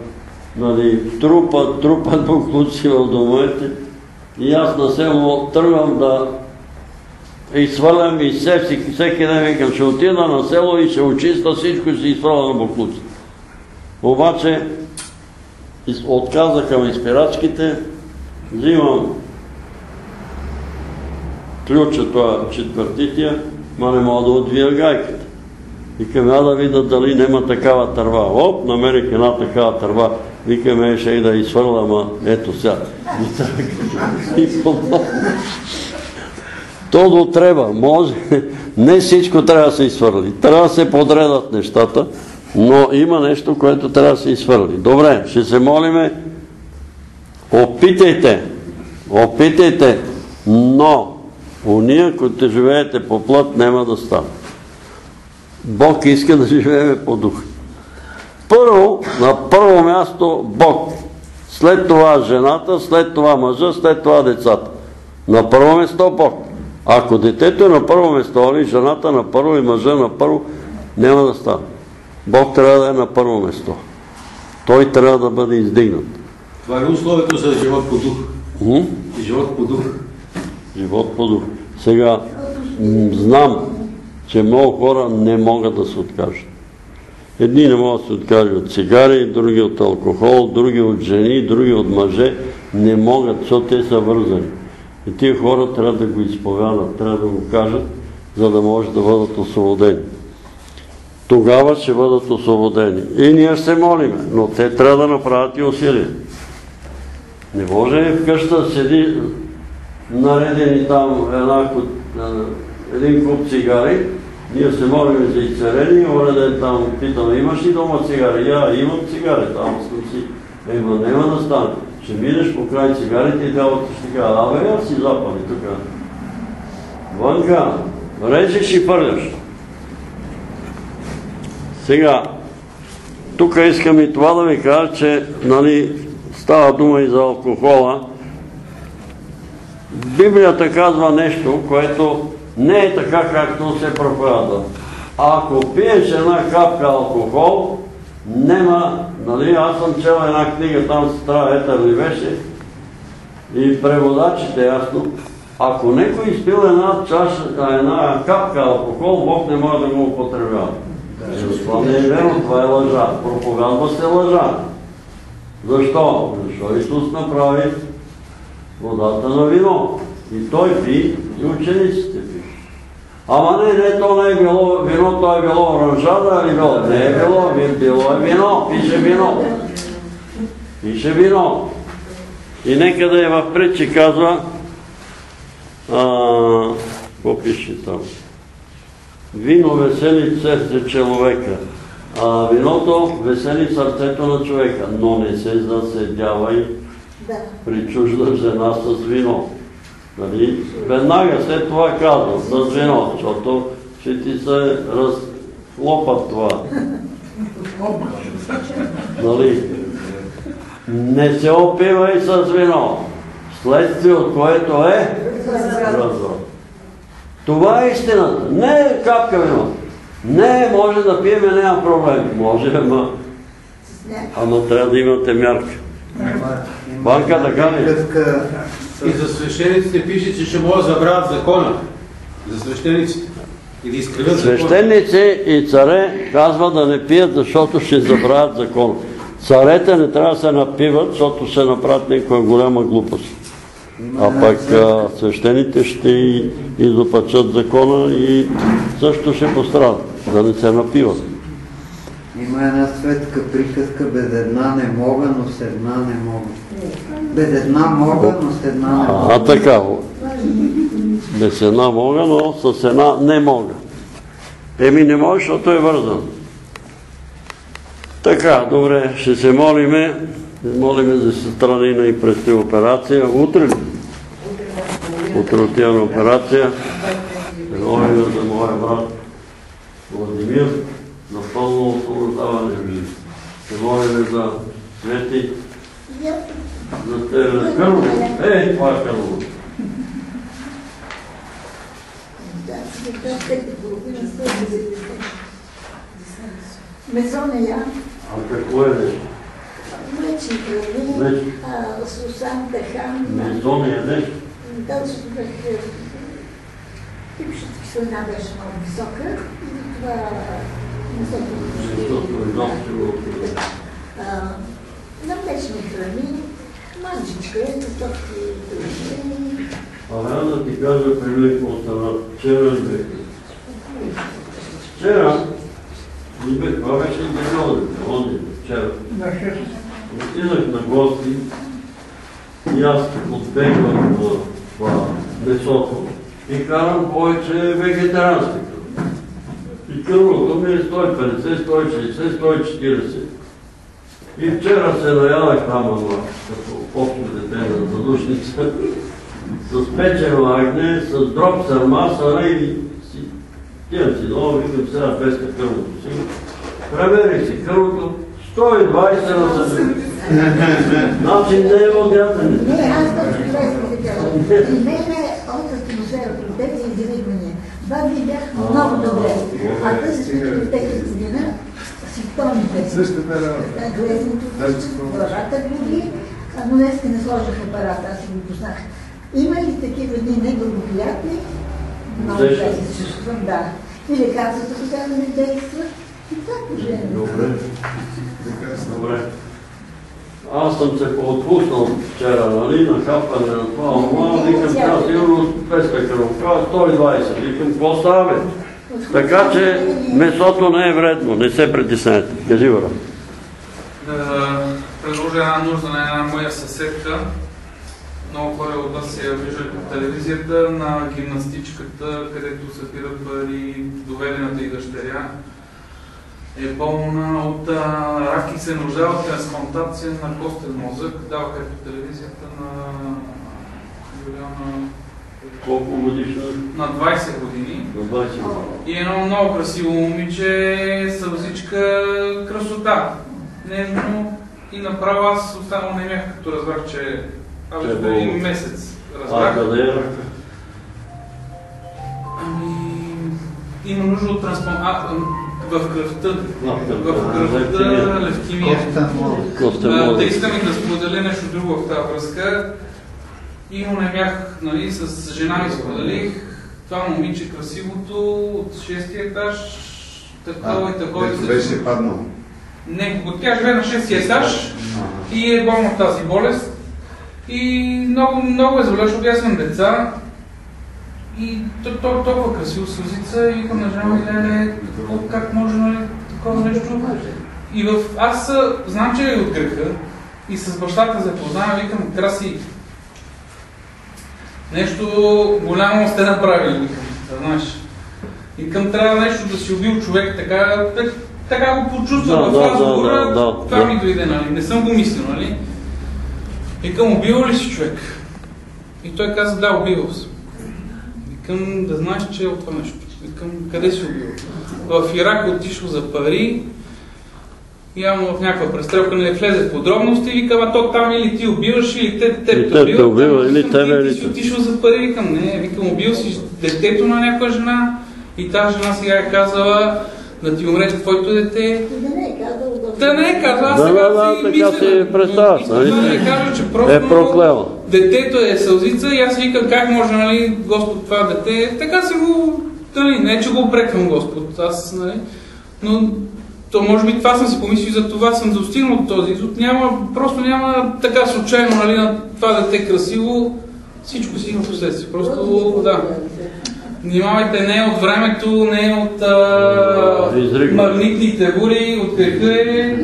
трупат буклуци в домовете и аз на село тръгвам да изхвърлям и всеки ден викам, ще отида на село и ще очиста всичко и ще изхвърля на буклуци. Обаче отказаха ми спирачките, взимам ключа, това четвъртития, ма не мога да отвия гайката. Викаме, да видя дали нема такава търва. Оп, намерих една такава търва. Викаме, ще и да изхвърля, ама ето сега. И помогна. То до треба, може. Не всичко трябва да се изхвърли. Трябва да се подредат нещата, но има нещо, което трябва да се изхвърли. Добре, ще се молиме. Опитайте, но уния, които живеете по плът, няма да стане. Бог иска да живеем по дух. Първо, на първо място Бог. След това жената, след това мъжа, след това децата. На първо място Бог. Ако детето е на първо място, или жената на първо и мъжа на първо, няма да стане. Бог трябва да е на първо място. Той трябва да бъде издигнат. Това е условието за живот по дух. Живот по дух. Живот по дух. Сега, знам, че много хора не могат да се откажат. Едни не могат да се откажат от цигари, други от алкохол, други от жени, други от мъже. Не могат, защото те са вързани. И тия хора трябва да го изповядат, трябва да го кажат, за да може да бъдат освободени. Тогава ще бъдат освободени. И ние ще се молиме, но те трябва да направят и усилия. Не може вкъща да седи наредени там един куп цигари, ние се молим за изцеление, ореден там питаме, имаш ли дома цигари? Имам цигари, там съм си. Няма да стане. Ще минеш по край цигарите и дяволът ще кажа, аз си запали тук. Вънка, режеш и пърляш. Сега, тук искам и това да ви кажа, че става дума и за алкохола. Библията казва нещо, което не е така, както се проповядва. Ако пиеш една капка алкохол, нема, аз съм чел една книга, там се трябва етър ли беше, и преводачите ясно, ако некой изпил една капка алкохол, Бог не може да го употребява. Това не е верно, това е лъжа. Проповядва се лъжа. Защо? Защо Исус направи водата на вино. И той пи, и учениците пи. Ама не, то не е било вино, то е било оранжада или било. Не е било е вино, пише вино. Пише вино. И некъде е в притчи казва, какво пише там? Вино весели сърце човека, а виното весели сърцето на човека, но не се заседявай при чужда жена с вино. Веднага след това казвам, с вино, защото ще ти се разхлопат това. Не се опивай с вино, следствие от което е разврат. Това е истината. Не е капка вино. Не, може да пиеме, няма проблем. Може, ама трябва да имате мярка. Банка така ли? И за свещениците пише, че ще могат да забравят закона. За свещениците. И да изкривят закона. Свещеници и царе казват да не пият, защото ще забравят закона. Царете не трябва да се напиват, защото ще направят някаква голяма глупост. А пък свещените ще изопачат закона и също ще пострадат, да не се напиват. Има една светска приказка, без една не мога, но с една не мога. Без една мога, но с една не мога. Така. Без една мога, но с една не мога. Не може, защото е вързан. Така, добре, ще се молиме. Молиме за сестра Нина и предстои операция. Утре ли? Утре отива на операция. Молиме за моя брат Владимир на пълно освобождаване. Се молиме за Свети, за Кърво. Това е Кърво. Месония. А какво е нещо? Млечни храни, сусан, тахан. Месония е нещо? Дължото бях... Типшата киселина беше много висока и това на млечни храни, манджичка, топки, дължи. Трябва да ти кажа привлекно стана. Вчера това беше генерален, вчера. Отидах на гости и аз подбегвам това месото и карам повече вегетарански. И кървото ми е 150, 160, 140. И вчера се наядах там, като общо дете на задушница, с печено агне, с дроб сърма, сара и тия си долу, викам сега песка кървото си. Преверих си кървото, 120 на съдържа. Значи не е отгадане. Не, аз точно това искам да кажа. И мене от атмосфера, протекция и завидвания. Баби бях много добре. А тази специфитета година, симптомите. Глезното, главата люби, но днеска не сложих апарата, аз си го познах. Има ли такива дни неблагоприятни? Много чувства, да. И лекарствата тогава не действат. И това положение. Добре. Аз съм се поотпуснал вчера, нали, на хапане на това, викам, тя сигурно 200 кръвка, 120. Викам, какво става, бе? Така че месото не е вредно, не се притеснете. Кажи, Вара. Да предложа една нужда на една моя съседка. Много хора от вас се виждали по телевизията на гимнастичката, където събират пари, доведената и дъщеря. Е болна от рак и се нуждава от трансплантация на костен мозък. Даваха по телевизията на Юлиана. Колко годишна? На 20 години. На 20 години. И едно много красиво момиче, сълзичка, красота. Нежно и направо аз останал не бях, като разбрах, че преди един месец разбрах. Къде е рака? Има нужда от трансплантация в кръвта. В кръвта, левкемия. Да искам и да споделя нещо друго в тази връзка. И не бях, нали, с жена ми споделих. Това момиче красивото от 6-ти етаж, такова и такова. Дето беше паднал. Не, тя живее на 6-ти етаж и е болна от тази болест. И много е зле, защото аз имам деца. И толкова красиво сълзица и викам на жена ми, леле, как може, нали, такова нещо. И аз знам, че е от греха и с бащата запознавам, викам, краси. Нещо голямо сте направили, викам, да знаеш. Викам, трябва нещо да си убил човек, така го почувства в разговора, това ми дойде, нали, не съм го мислил, нали. Викам, убил ли си човек? И той каза, да, убивал съм. Викам, да знаеш, че е от това нещо. Викам, къде си убил? В Ирак отишъл за пари, явно в някаква престрелка не влезе в подробности, викам, а то там или ти убиваш, или те убива, или тебе, ти си отишъл за пари, викам, не, викам, убил си детето на някаква жена и тази жена сега е казала да ти умре твоето дете. Да не е казала, аз сега си представяш, нали? Да не кажа, че просто детето е сълзица и аз викам как може, нали, Господ това дете, така си го, нали, не че го опреквам Господ, аз, нали, но то може би това съм си помислил, за това съм достигнал до този извод, просто няма така случайно, нали, на това дете красиво, всичко си има последствие, просто, да. Внимавайте, не е от времето, не е от магнитните бури, от греха е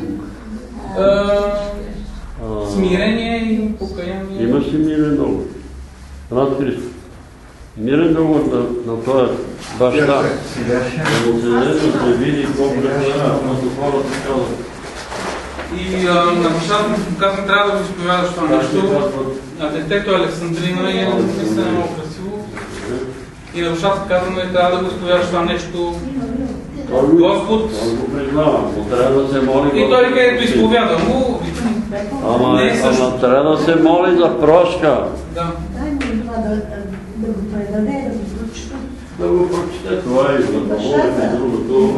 смирение и покаяние. Имаш ли мирен договор? Рад Христо. Мирен договор на този баща. Да му се даде да се види колко да хората казват. И на бащата му казвам, трябва да го изповядаш това нещо. А детето Александрина е написано много красиво. И на бащата казваме, трябва да го изповядаш това нещо. Господ. Той го признава, но трябва да се моли. И той където изповяда му. Ама трябва да се моли за прошка. Да. Дай му това да го предаде, да го прочета. Да го прочете, това е за да молите другото.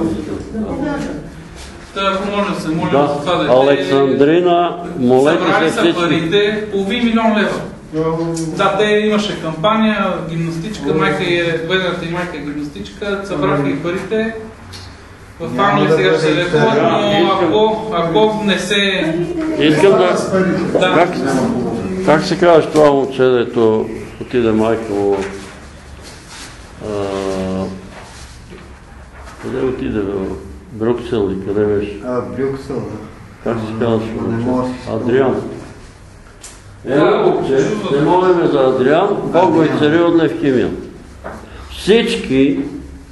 Ако може да се моли за това дете. Александрина, молете се всички. Събрали са парите, половин милион лева. Да, те имаше кампания, гимнастичка, дведената и майка е гимнастичка, събраха и парите. В Англия сега ще се лекуват, но ако не се... Искам да... Как се казваш това момче, дето отиде майка му... Къде отиде, бе? Брюксел ли? Къде беше? Брюксел, да. Как се казваш момче? Адриан. Момче, не молиме за Адриан, Бог го изцели от левкемия. Всички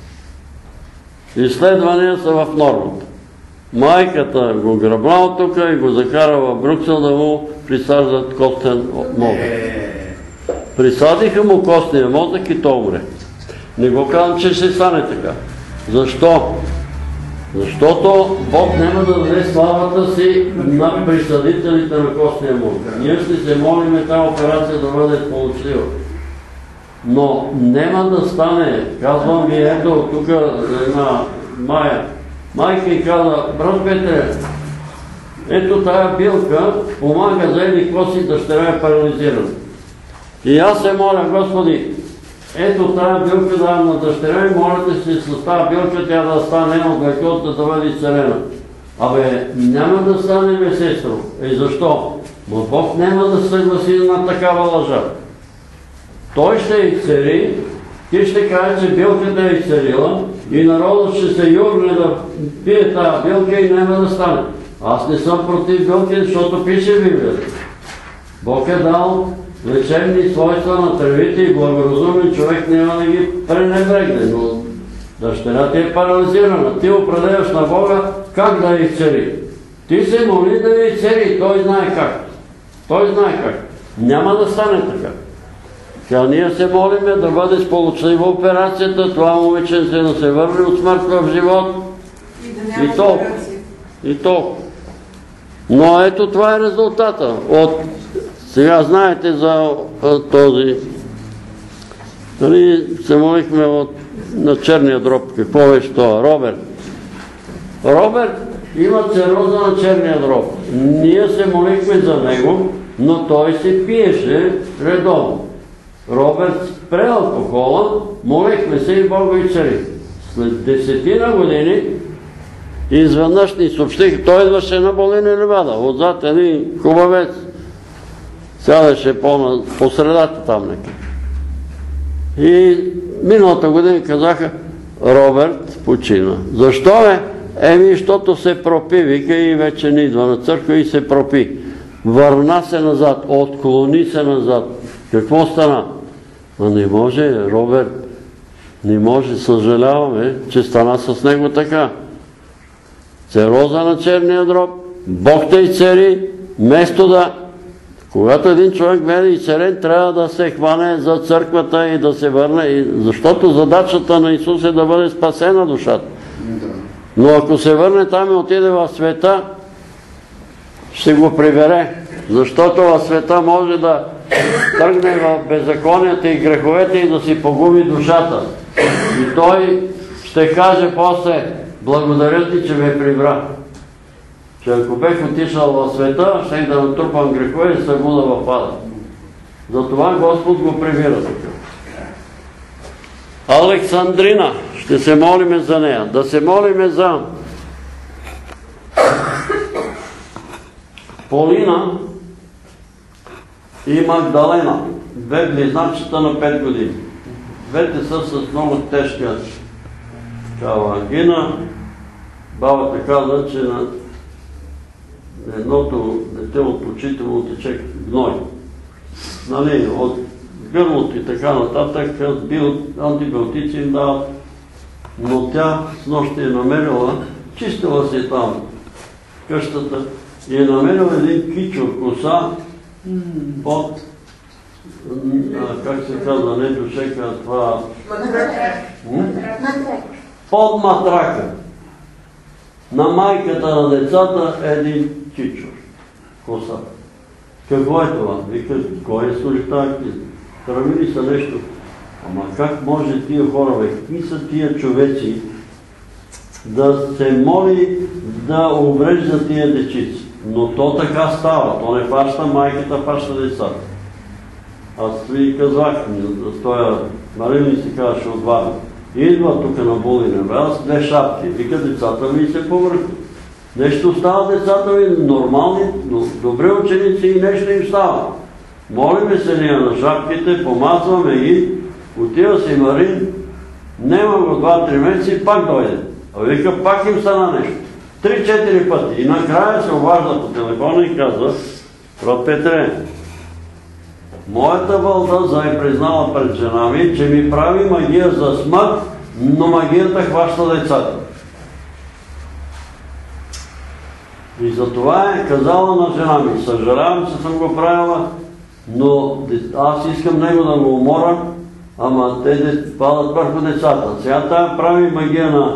изследвания са в нормата. Майката го грабна от тук и го закара в Брюксел да му присаждат костен мозък. Присадиха му костния мозък и то умре. Не го казвам, че ще стане така. Защо? Защото Бог няма да даде славата си на присъдителите на костния мозък. Ние ще се молиме тази операция да бъде сполучлива. Но няма да стане, казвам ви, ето тук една Майя. Майка й каза, брат Петре, ето тая билка помага за еди какво си, дъщеря е парализирана. И аз се моля, Господи, ето тая билка давам на дъщеря и молите си с тази билка тя да стане от векota да бъде изцелена. Абе, няма да стане, сестро. Защо? Но Бог няма да съгласи на такава лъжа. Той ще изцели, ти ще каже, че билката е изцелила и народът ще се юрне да пие тази билка и няма да стане. Аз не съм против билки, защото пише в Библията. Бог е дал лечебни свойства на тревите и благоразумен човек няма да ги пренебрегне, но дъщеря ти е парализирана. Ти определяш на Бога как да я изцели. Ти се моли да я изцели, той знае как. Той знае как. Няма да стане така. Сега ние се молиме да бъде сполучлива операцията, това момиченце да се върне от смърт в живот. И толкова. И толкова. Но ето това е резултата. Сега знаете за този... Нали се молихме на черния дроб. Какво беше това? Роберт. Роберт има цироза на черния дроб. Ние се молихме за него, но той се пиеше редовно. Роберт спре алкохола, молихме се и Бога изцели. След 10 години изведнъж ни съобщих, той идваше на Болина Ливада, отзад един хубавец. Сядаше по средата там нека. И миналата година казаха, Роберт почина. Защо бе? Защото се пропи, вика, и вече не идва на църква и се пропи. Върна се назад, отклони се назад. Какво стана? Не може, Роберт, не може, съжаляваме, че стана с него така. Цироза на черния дроб, Бог те изцели, вместо да... Когато един човек бъде изцелен, трябва да се хване за църквата и да се върне, защото задачата на Исус е да бъде спасена душата. Но ако се върне там и отиде в света, ще го прибере, защото в света може да тръгне в беззаконията и греховете и да си погуби душата. И той ще каже после, благодаря ти, че ме прибра. Че ако бех отишъл в света, ще да натрупам грехове и се буда в ада. Затова Господ го прибира така. Александрина, ще се молиме за нея. Да се молиме за Полина и Магдалена. Две близначета на 5 години. Двете са с много тежка ангина. Бабата каза, че на едното дете от очите му тече гной. Нали, от гърлото и така нататък, антибиотици им дават, но тя с нощи е намерила, чистила се там къщата и е намерила един кичур коса под, как се казва, не душека, това... Под матрака. На майката на децата един кичур коса. Какво е това? Вика, кой е служи тази книга? Травили са нещо. Ама как може тия хора, бе? Какви са тия човеци да се моли да обрежда тия дечици? Но то така става. То не фаща майката, фаща децата. Аз ви казах, стоя, Марин ми се казваше от Варна. Идва тук на Болина, аз 2 шапки. Вика, децата ми се повърхат. Нещо става децата ми, нормални, добри ученици и нещо им става. Молиме се ние на шапките, помазваме ги, отива си Марин, нема го 2-3 месеца и пак дойде. А вика, пак им стана нещо. 3-4 пъти. И накрая се обажда по телефона и казва, брат Петре, моята вълдаза е признала пред жена ми, че ми прави магия за смърт, но магията хваща децата. И затова е казала на жена ми, съжалявам, че съм го правила, но аз искам него да го уморя, ама те падат върху децата. Сега тя прави магия на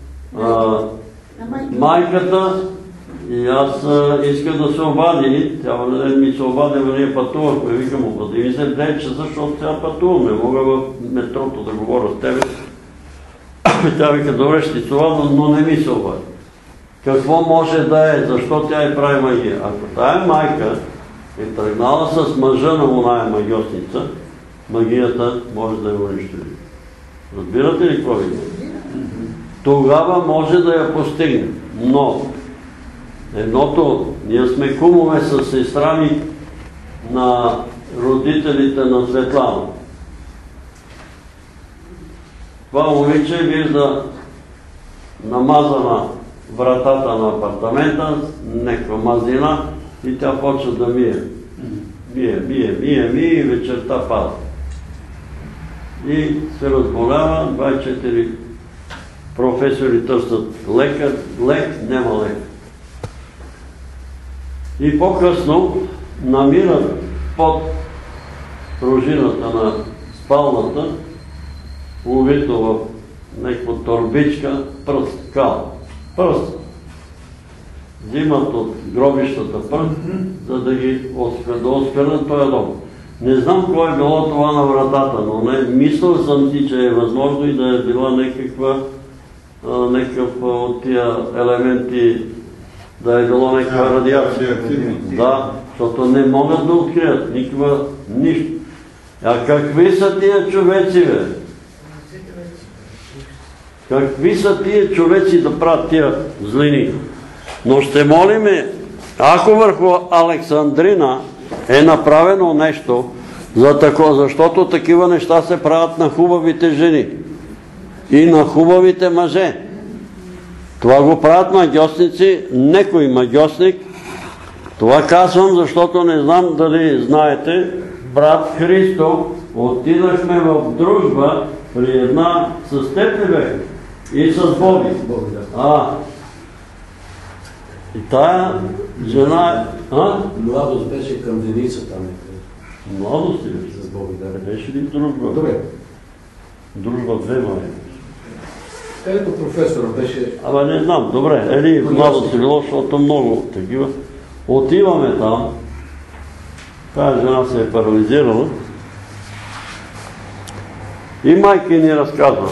майката и аз искам да се обади. Тя ми се обади, но ние пътувахме, викам, обади ми се 9 часа, защото сега пътуваме. Мога в метрото да говоря с тебе. Тя вика, добре, ще ти това, но не ми се обади. Какво може да е? Защо тя е прави магия? Ако тая майка е тръгнала с мъжа на оная магиосница, магията може да я унищожи. Разбирате ли какво ви? Тогава може да я постигне. Но едното, ние сме кумове с сестрами на родителите на Светлана. Това момиче вижда намазана вратата на апартамента, някаква мазнина и тя почва да мие. Мие и вечерта пада. И се разболява, 24 професори търсят лекар, няма лекар. И по-късно намират под пружината на спалната, увито в някаква торбичка, пръст, кал. Пръст. Взимат от гробищата пръст, за да ги осквернат този дом. Не знам кой е било това на вратата, но мислил съм си, че е възможно и да е била някакъв от тия елементи, да е било някаква радиация. Да, защото не могат да открият никаква нищо. А какви са тия човеци, бе? Какви са тия човеци да правят тия злини? Но ще молиме, ако върху Александрина е направено нещо, защото такива неща се правят на хубавите жени и на хубавите мъже. Това го правят магьосници, некой магьосник. Това казвам, защото не знам дали знаете, брат Христо, отидахме в дружба при една с теб ли бе? И с Боби. И тая жена... Младост беше към Деница там. Младост ли беше? С Боби, да. Беше ли дружба? Добре. Дружба 2 май. Ето професора беше... Абе не знам, добре. Ели младост е било, защото много такива. Отиваме там. Тая жена се е парализирала. И майка ни разказва.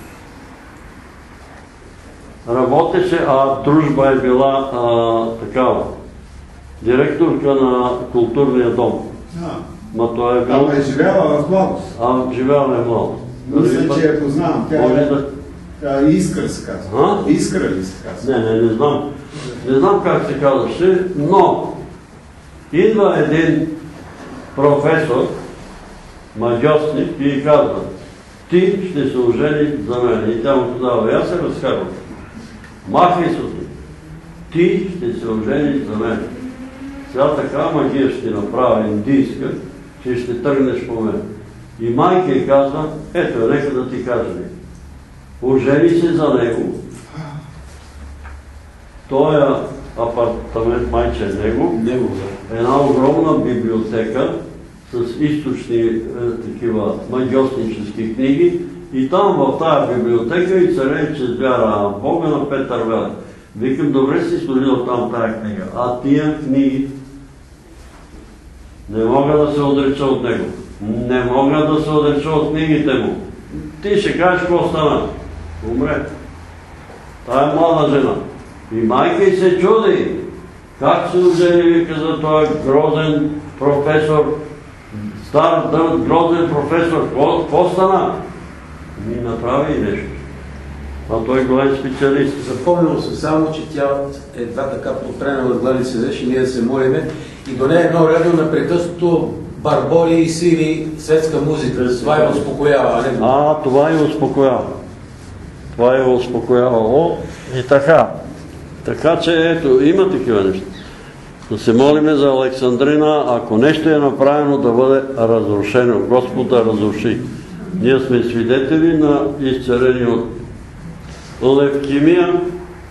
Работеше, а дружба е била такава. Директорка на културния дом. Ма той е бил... е живяла в младост. Живяла е младост. Мисля, че я познавам. Тя е Искра се казва. Искра ли се казва? Не знам. Не знам как се казваше, но идва един професор, магьосник и казва: ти ще се ожени за мен. И тя му казва: аз се разкарвам. Махай се от ти ще се ожени за мен. Сега така магия ще направя индийска, че ще тръгнеш по мен. И майка й казва: ето, нека да ти кажа. Ожени се за него. Той апартамент майче е него. Една огромна библиотека с източни такива магьоснически книги. И там в тая библиотека и царевиче с вяра Бога на Петър Велев. Викам: добре си сложил там тая книга. А тия книги не мога да се отреча от него. Не мога да се отреча от книгите му. Ти ще кажеш какво стана. Умре. Тая млада жена. И майка й се чуди. Как се ожени, вика, за този грозен професор, стар грозен професор. Какво стана? Ми направи нещо. А той голям специалист. Запомнил се само, че тя едва така потренала глави седеше, ние да се молиме и до нея едно радио непрекъснато барбори и свири светска музика. Това я успокоява, не? Това я успокоява. Това я успокоява. И така. Така че ето, има такива неща. Да се молиме за Александрина, ако нещо е направено, да бъде разрушено. Господ да разруши. Ние сме свидетели на изцелени от левкемия.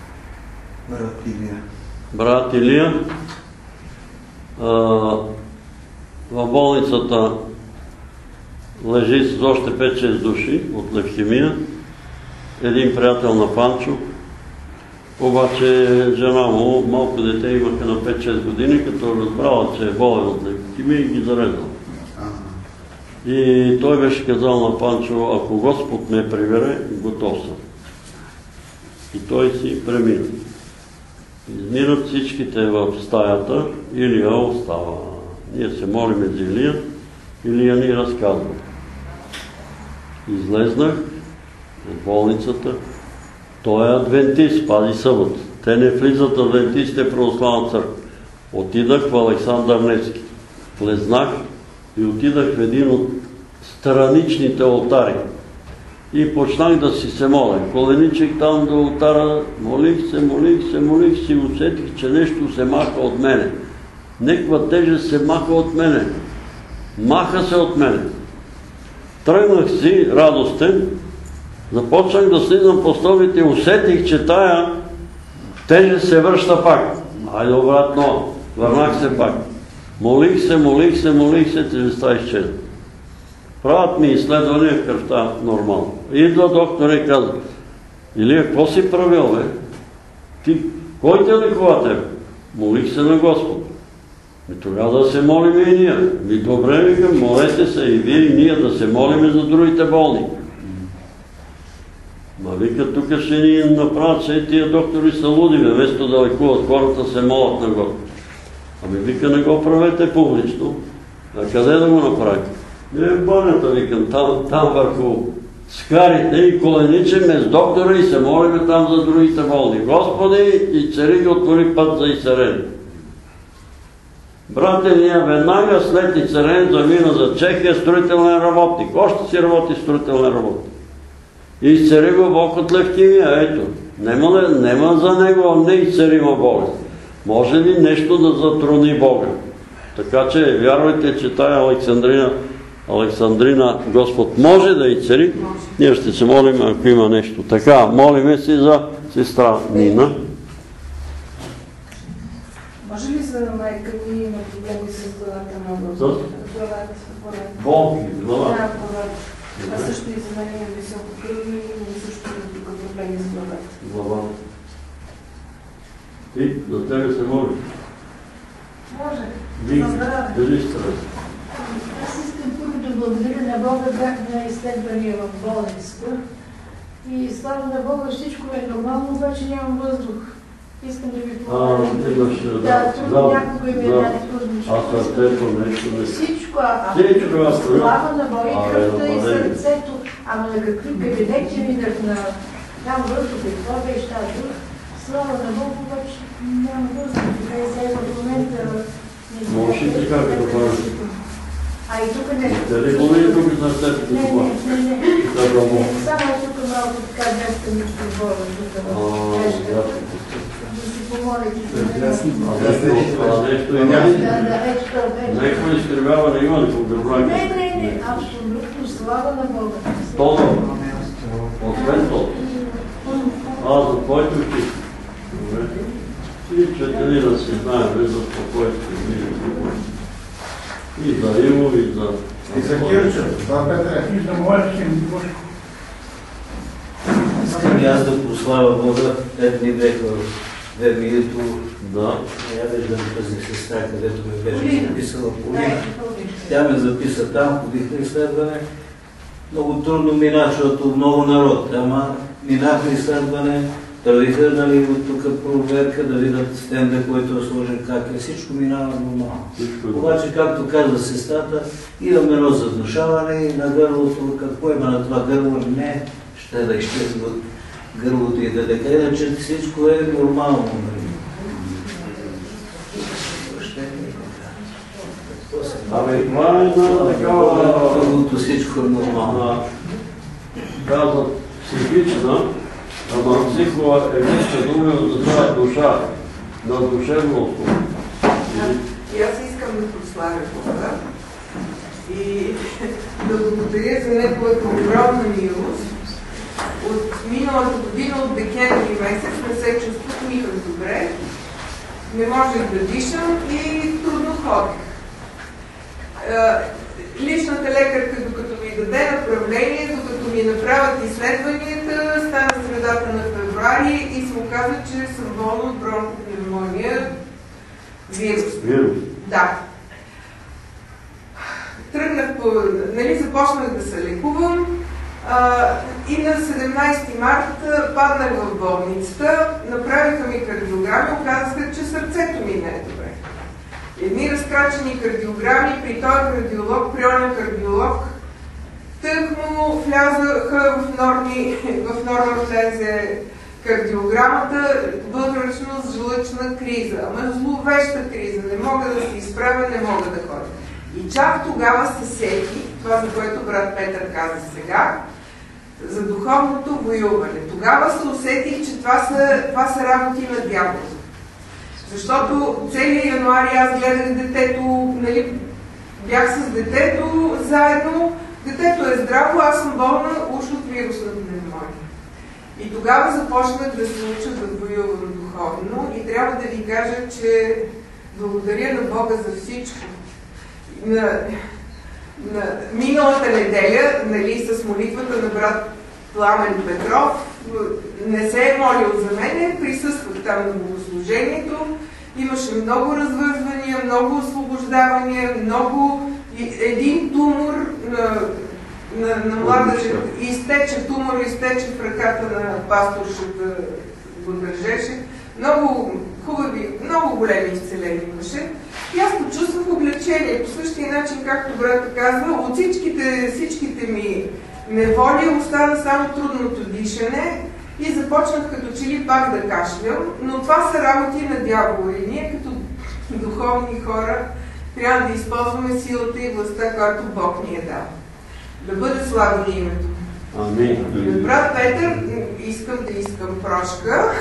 Брат Илия. В болницата лежи с още 5-6 души от левкемия. Един приятел на Панчо. Обаче жена му, малко дете имаха на 5-6 години, като разбрала, че е болен от левкемия и ги зарезал. И той беше казал на Панчо: ако Господ ме прибере, готов съм. И той си премина. Измират всичките в стаята, Илия остава. Ние се молиме за Илия, Илия ни разказва. излезнах от болницата. Той е адвентист, пази събота. Те не влизат адвентистите в православна църква. Отидах в Александър Невски. Влезнах и отидах в един от страничните олтари. И почнах да си се моля. Коленичих там до олтара, молих се, усетих, че нещо се маха от мене. Неква тежест се маха от мене. Маха се от мене. Тръгнах си радостен, започнах да слизам по стълбите и усетих, че тая тежест се връща пак. Айде обратно, върнах се пак. Молих се, тежестта изчезна. Правят ми изследвания в кръвта нормално. Идва доктор и казва: Илия, какво си правил, бе? Ти, кой те лекува тебе? Молих се на Господ. И тогава да се молим и ние. Добре, викам, молете се и вие и ние да се молим за другите болни. Ма вика, тук ще ни направят, че тия доктори са луди, вместо да лекуват хората, се молят на Господ. Ами вика, не го правете публично. А къде да го направите? В банята, викам, там върху скарите и коленичеме с доктора и се молиме там за другите болни. Господи, и цари ги отвори път за изцеление. Брате, ние веднага след изцеление замина за Чехия строителен работник. Още си работи строителен работник. И изцели го Бог от левкемия. Ето, нема за него неизцелима болест. Може ли нещо да затруни Бога? Така че вярвайте, че тая Александрина Господ може да изцели. Ние ще се молим, ако има нещо. Така, молиме си за сестра Нина. Може ли за майка ми има проблеми с главата много? Болки, глава. Да, главата. А също и за мен е високо кръвно и има също тук проблеми с главата. Глава. Ти, за тебе се моли. Може. Дали стрес? Аз искам първо да благодаря на Бога, бях на изследвания в болницата и слава на Бога всичко е нормално, обаче нямам въздух. Искам да ви помоля. Да, трудно някога ми е дали въздух. А сърцето нещо не... Всичко, слава на Бога и кръвта и сърцето, ама на какви кабинети минах на там въздух и това беше тази. Слава на Бога, обаче няма въздух. Така и сега в момента... Може ли така да го правиш? А и тук не. Дали боли тук за сърцето? Не. Само тук малко така днеска ми ще боря. Да си помолите. Нещо има ли? Някакво изкривяване има ли по гърба? Не. Абсолютно слава на Бога. Тодор. Освен Тодор. За твоите очи. Добре. И четели да си знаем за спокойствие. И за Иво, и за... И за Кирчо, това Петре. И за моят син Божко. Искам и аз да прославя Бога. Ето ни бех в Вермието. Да. Я виждам тази сестра, където ме беше записала Полина. Тя ме записа там, ходих на изследване. Много трудно мина, защото много народ. Ама минах на изследване. Дървиха, нали, от тук проверка, да видят стенда, който е сложен как е. Всичко минава нормално. Обаче, както каза сестрата, имам едно задушаване и на гърлото, какво има на това гърло? Не, ще да изчезва от гърлото и да дека. Иначе всичко е нормално. Абе, това е на такава... Гърлото всичко е нормално. Казват психична, ама психо е нещо друго за това душа, на душевното. И аз искам да прославя Бога и да благодаря за неговата огромна милост. От миналата година, от декември месец, не се чувствах никак добре. Не можех да дишам и трудно ходех. Личната лекарка, докато ми даде направление, докато ми направят изследванията, стана средата на февруари и се оказа, че съм болна от бронхопневмония вирус. Да. Тръгнах започнах да се лекувам и на 17 март паднах в болницата, направиха ми кардиограми, оказаха, че сърцето ми не е добре. Едни разкрачени кардиограми при този кардиолог, прионен кардиолог, тъкмо влязаха в норма влезе кардиограмата, бъбречност, жлъчна криза. Ама зловеща криза, не мога да се изправя, не мога да ходя. И чак тогава се сети, това за което брат Петър каза сега, за духовното воюване. Тогава се усетих, че това са работи на дявола. Защото целият януари аз гледах детето, нали, бях с детето заедно, детето е здраво, аз съм болна уж от вирусна пневмония. И тогава започнах да се уча да воювам духовно и трябва да ви кажа, че благодаря на Бога за всичко. На миналата неделя, нали, с молитвата на брат Пламен Петров, не се е молил за мене, присъствах там на богослужението, имаше много развързвания, много освобождавания, един тумор на млада жена, тумор изтече в ръката на пасторшата, го държеше. Много хубави, много големи изцеления имаше. И аз почувствах облегчение, по същия начин, както брата казва, от всичките ми неволи остана само трудното дишане и започнах като че ли пак да кашлям, но това са работи на дявола и ние като духовни хора трябва да използваме силата и властта, която Бог ни е дал. Да бъде славено името. Амин. Брат Петър, искам да искам прошка,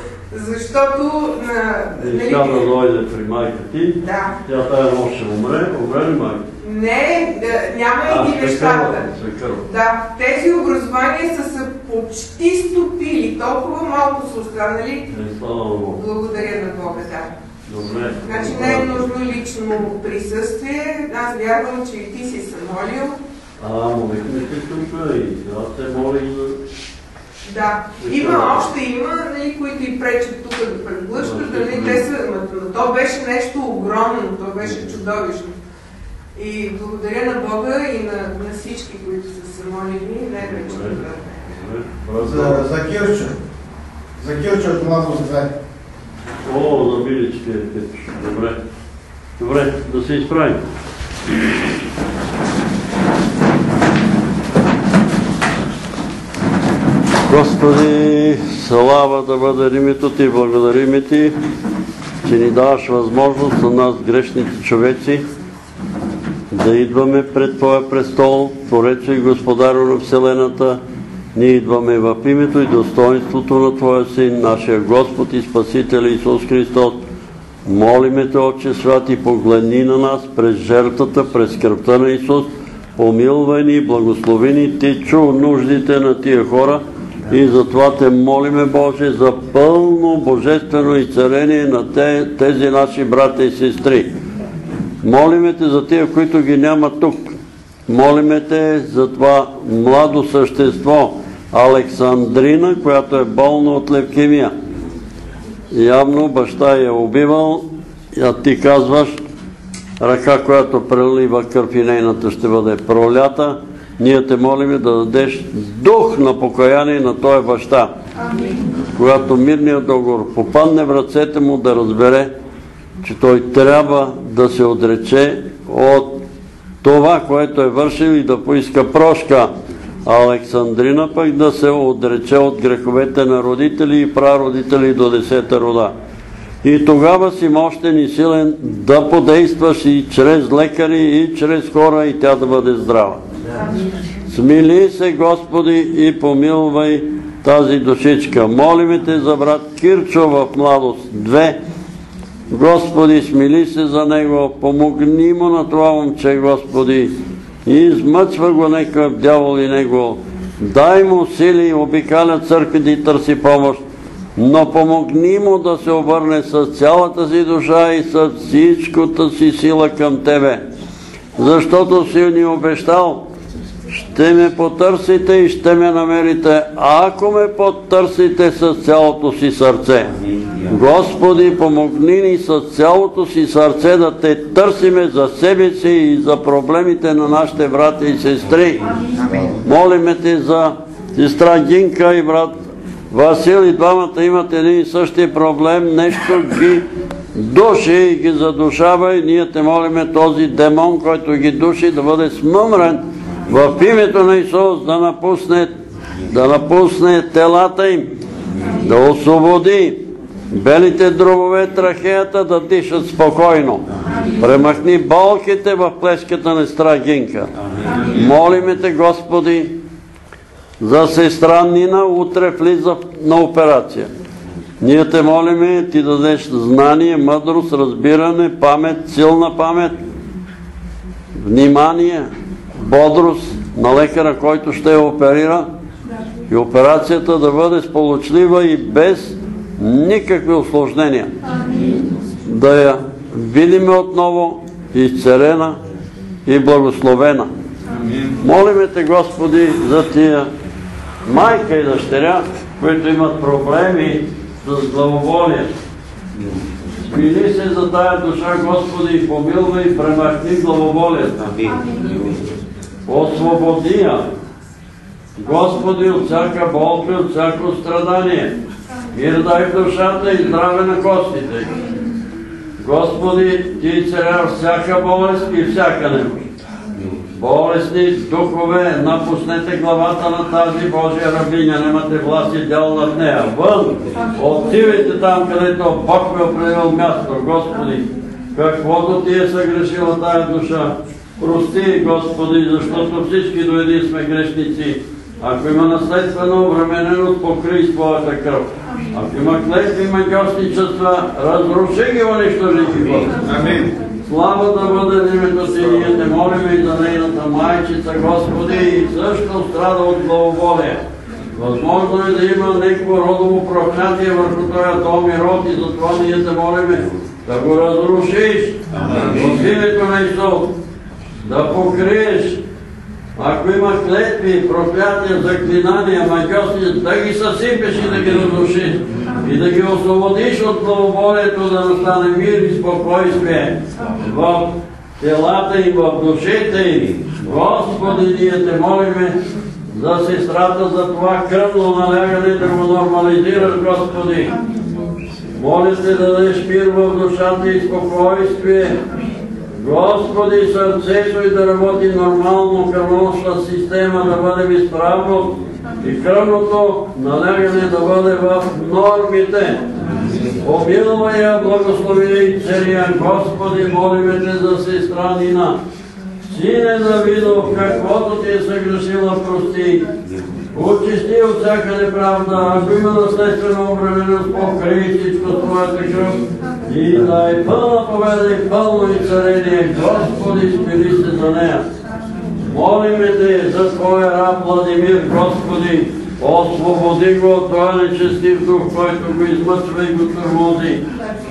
защото Иска да дойде при майка ти, тя тая нощ ще умре ли майка? Не, няма и нещата. Да, тези образования са почти стопили, толкова малко са останали. Благодаря на Бога, да. Добре. Значи не е нужно лично присъствие, аз вярвам, че и ти си се молил. Молихме се тук и сега се молим за... Да, има, нали, които и пречат тук да преглъщат, нали, но то беше нещо огромно, то беше чудовищно. И благодаря на Бога и на всички, които са се молили, най-вече на брата. За Кирчо. За Кирчо от младост 2. За милички. Добре, да се изправим. Господи, слава да бъде името Ти, благодарим Ти, че ни даваш възможност на нас, грешните човеци, да идваме пред Твоя престол, Творец и Господарю на Вселената. Ние идваме в името и достоинството на Твоя Син, нашия Господ и Спасител Исус Христос. Молиме Те, Отче святи, погледни на нас през жертвата, през кръвта на Исус, помилвай ни, благослови ни, Ти чу нуждите на тия хора и затова Те молиме, Боже, за пълно божествено изцеление на тези наши брата и сестри. Молиме Те за тия, които ги няма тук. Молиме Те за това младо същество, Александрина, която е болна от левкемия. Явно баща я убивал, а Ти казваш, ръка, която прелива кръв и нейната ще бъде пролята. Ние Те молиме да дадеш дух на покаяние на този баща. Когато мирният договор попадне в ръцете му, да разбере, че той трябва да се отрече от това, което е вършил и да поиска прошка. Александрина пък да се отрече от греховете на родители и прародители до 10-та рода. И тогава си мощен и силен да подействаш и чрез лекари, и чрез хора, и тя да бъде здрава. Смили се, Господи, и помилвай тази душичка. Молиме Те за брат Кирчо в младост 2. Господи, смили се за него, помогни му на това момче, Господи, и измъчва го некакъв дявол и него. Дай му сили, обикаля църквите и търси помощ, но помогни му да се обърне с цялата си душа и с всичката си сила към Тебе. Защото си ни обещал, ще ме потърсите и ще ме намерите, ако ме потърсите с цялото си сърце. Господи, помогни ни с цялото си сърце да Те търсиме за себе си и за проблемите на нашите брати и сестри. Молиме Те за сестра Гинка и брат Васил, и двамата имат един и същи проблем, нещо ги души и ги задушава, и ние Те молиме този демон, който ги души, да бъде смъмрен В името на Исус да напусне телата им, да освободи белите дробове, трахеята да дишат спокойно. Премахни болките в плешката на сестра Гинка. Молиме те, Господи, за сестра Нина, утре влиза на операция. Ние те молиме, ти дадеш знание, мъдрост, разбиране, памет, силна памет, внимание, бодрост на лекара, който ще я оперира, и операцията да бъде сполучлива и без никакви усложнения. Да я видиме отново изцелена и благословена. Молиме те, Господи, за тия майка и дъщеря, които имат проблеми с главоболие. Смили се за тая душа, Господи, и помилвай и премахни главоболието. Освободи я, Господи, от всяка болка и от всяко страдание. Мир дай в душата и здраве на костите. Господи, ти изцеляваш всяка болест и всяка немощ. Болесни духове, напуснете главата на тази Божия рабиня, немате власт и дел над нея. Вън! Отивайте там, където Бог ви определил място, Господи. Каквото ти е съгрешила тая душа, прости, Господи, защото всички до един сме грешници. Ако има наследствена обремененост, покрий с твоята кръв. Ако има клетви и магиосничества, разруши ги, унищожи ги, Господи. Слава да бъде името ти, ние те молим и за нейната майчица, Господи, и също страда от главоболие. Възможно е да има някакво родово проклятие върху този дом и род, и затова ние те молим да го разрушиш в името на Исус, да покриеш. Ако има клетви, проклятия, заклинания, магиосни, да ги съсипеш и да ги разрушиш. И да ги освободиш от главоболието, да настане мир и спокойствие в телата и в душите им. Господи, ние те молиме за сестрата, за това кръвно налягане, да го нормализираш, Господи. Моля те да дадеш мир в душата и спокойствие. Господи, сърцето и да работи нормално, кръвносна система да бъде изправно и кръвното налягане да бъде в нормите. Помилвай я, благослови и царя, Господи, молиме те за сестра Нина. Сине Давидов, каквото ти е съгрешила, прости. Очисти от всяка неправда, ако има наследствена обремененост, покрий всичко с твоята кръв и дай пълна победа и пълно изцеление. Господи, смили се за нея. Молиме те за твоя раб Владимир, Господи, освободи го от този нечестив дух, който го измъчва и го тормози.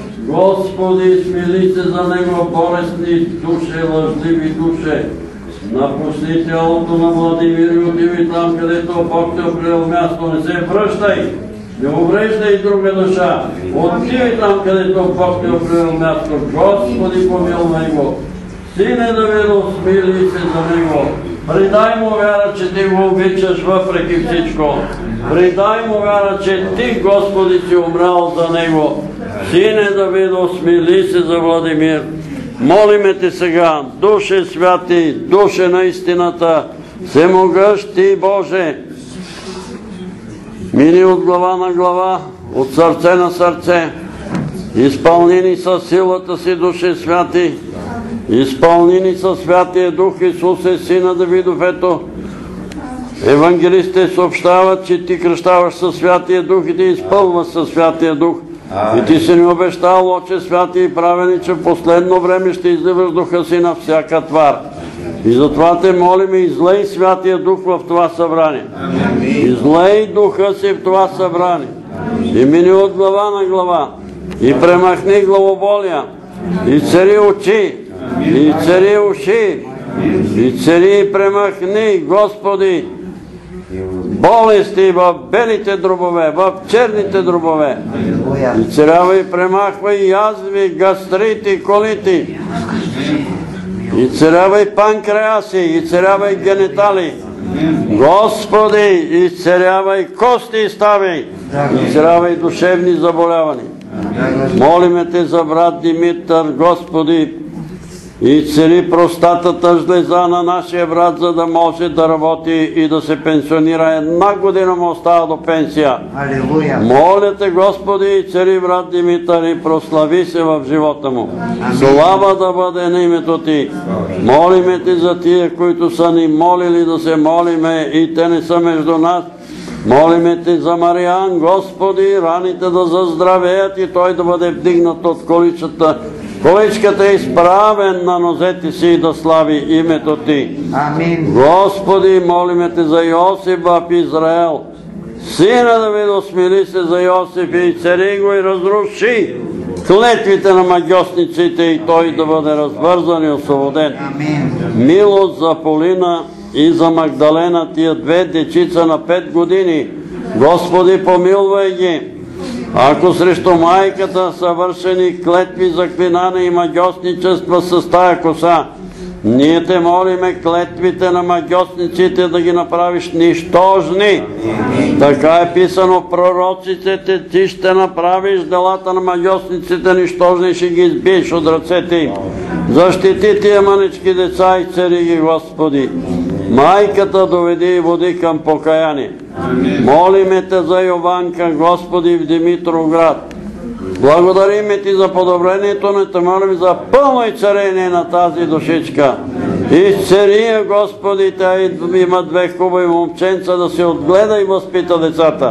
Господи, смили се за него, болестни душе, лъжливи душе. Напусни тялото на Владимир и отиви там, където Бог те определил място. Не се връщай, не увреждай друга душа. Отиви там, където Бог те определил място. Господи, помилвай го. Сине Давидов, смили се за него. Придай му вяра, че ти го обичаш въпреки всичко. Придай му вяра, че ти, Господи, си умрял за него. Сине Давидов, смили се за Владимир. Молиме те сега, Душе святи, Душе на истината, всемогъщи Боже, мини от глава на глава, от сърце на сърце, изпълни ни със силата си, Душе святи, изпълни ни със Святия Дух, Исус е Сина Давидов. Ето, евангелистите съобщават, че ти кръщаваш със Святия Дух и ти изпълваш със Святия Дух. И ти си ни обещал, Отче святи и праведни, че в последно време ще изливаш Духа си на всяка твар. И затова те молим, излей Святия Дух в това събрание. Излей Духа си в това събрание. И мини от глава на глава. И премахни главоболия. И цари очи. И цари уши. И цари и премахни, Господи, болести в белите дробове, в черните дробове. И царявай, премахвай язви, гастрити, колити. И царявай панкреаси, и царявай генитали. Господи, изцерявай кости и стави, изцерявай душевни заболявания. Молиме те за брат Димитър, Господи, изцели простатата жлеза на нашия брат, за да може да работи и да се пенсионира. 1 година му остава до пенсия. Алилуя. Моля те, Господи, изцели брат Димитър и прослави се в живота му. Слава да бъде на името Ти. Молиме Ти за тия, които са ни молили да се молиме и те не са между нас. Молиме Ти за Мариан, Господи, раните да заздравеят и той да бъде вдигнат от количката изправен на нозете си и да слави името Ти. Амин. Господи, молиме Те за Йосиф в Израел. Сина Давидов, смили се за Йосиф и цари го и разруши клетвите на магьосниците и той да бъде развързан и освободен. Амин. Милост за Полина и за Магдалена, тия 2 дечица на 5 години. Господи, помилвай ги. Ако срещу майката са вършени клетви за клинане и магьосничества с тая коса, ние те молиме клетвите на магьосниците да ги направиш нищожни. Така е писано в пророците, ти ще направиш делата на магьосниците нищожни и ще ги избиеш от ръцете им. Защити тия мънички деца и цари ги, Господи. Майката доведи и води към покаяние. Молиме Те за Йованка, Господи, в Димитровград. Благодариме Ти за подобрението, но Те молим за пълно изцеление на тази душичка. Изцели я, Господи, тя има 2 хубави момченца да се отгледа и възпита децата.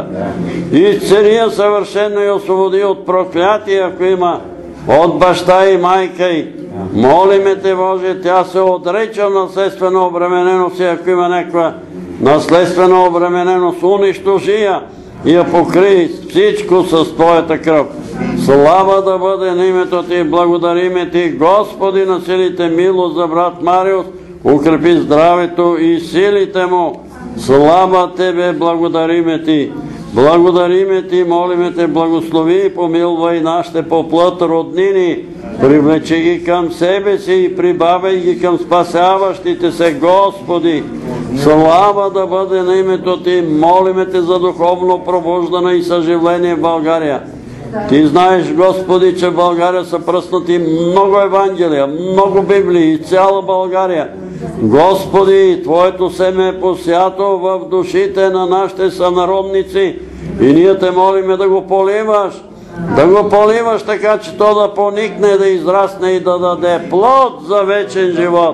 Изцели я съвършено и освободи от проклятие, ако има от баща и майка й. Молиме Те, Боже, тя се отреча наследствена обремененост и ако има някаква наследствена обремененост, унищожи я и я покри всичко с Твоята кръв. Слава да бъде на името Ти, благодариме Ти, Господи на силите, милост за брат Мариус, укрепи здравето и силите му. Слава Тебе, благодариме Ти. Благодариме Ти, молиме Те, благослови и помилвай нашите по плът роднини, привлечи ги към себе си и прибавяй ги към спасяващите се, Господи. Слава да бъде на името Ти, молиме Те за духовно пробуждане и съживление в България. Ти знаеш, Господи, че в България са пръснати много Евангелия, много Библии и цяла България. Господи, Твоето семе е посято в душите на нашите сънародници и ние Те молиме да го поливаш. Да го поливаш така, че то да поникне, да израсне и да даде плод за вечен живот.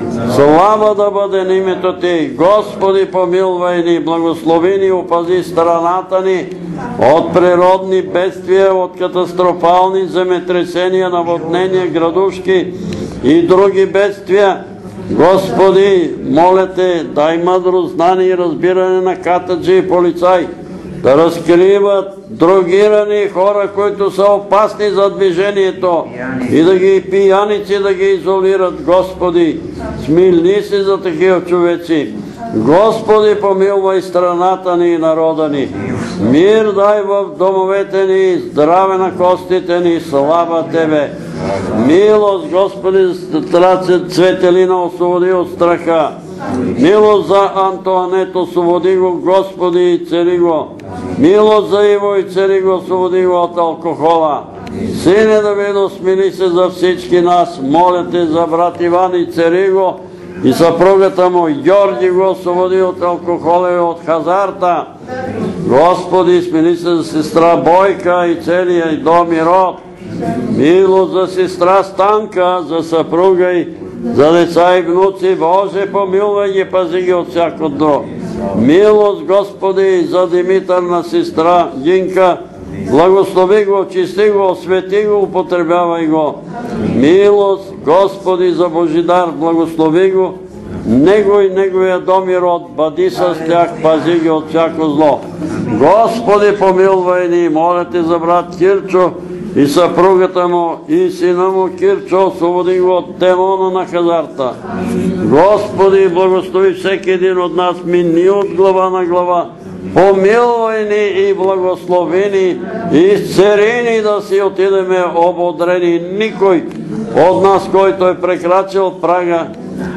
Слава да бъде на името Ти. Господи, помилвай ни, благослови ни, опази страната ни от природни бедствия, от катастрофални земетресения, наводнения, градушки и други бедствия. Господи, моля Те, дай мъдрост, знание и разбиране на катаджи и полицаи да разкриват дрогирани хора, които са опасни за движението и да ги пияници да ги изолират. Господи, смилни си за такива човеци. Господи, помилвай страната ни и народа ни. Мир дай в домовете ни, здраве на костите ни, слава Тебе. Милост, Господи, Цветелина освободи от страха. Милост за Антоанет, освободи го, Господи, и цели го. Милост за Иво и цели го, освободи го от алкохола. Сине Давидов, смили се за всички нас. Моля Те за брат Иван и цели го и съпругата му Георги го освободи от алкохола и от хазарта. Господи, смили се за сестра Бойка и целия и дом и род. Милост за сестра Станка, за съпруга и за деца и внуци. Боже, помилвай ги, пази ги от всяко зло. Милост, Господи, за Димитър на сестра Гинка. Благослови го, очисти го, освети го, употребявай го. Милост, Господи, за Божидар, благослови го, него и неговия дом и род, бъди с тях, пази ги от всяко зло. Господи, помилвай ни, моля Те за брат Кирчо и съпругата му и сина му Кирчо, освободи го от демона на хазарта. Господи, благослови всеки един от нас, мини от глава на глава. Помилвай ни и благослови ни, изцери ни да си отидеме ободрени. Никой от нас, който е прекрачил прага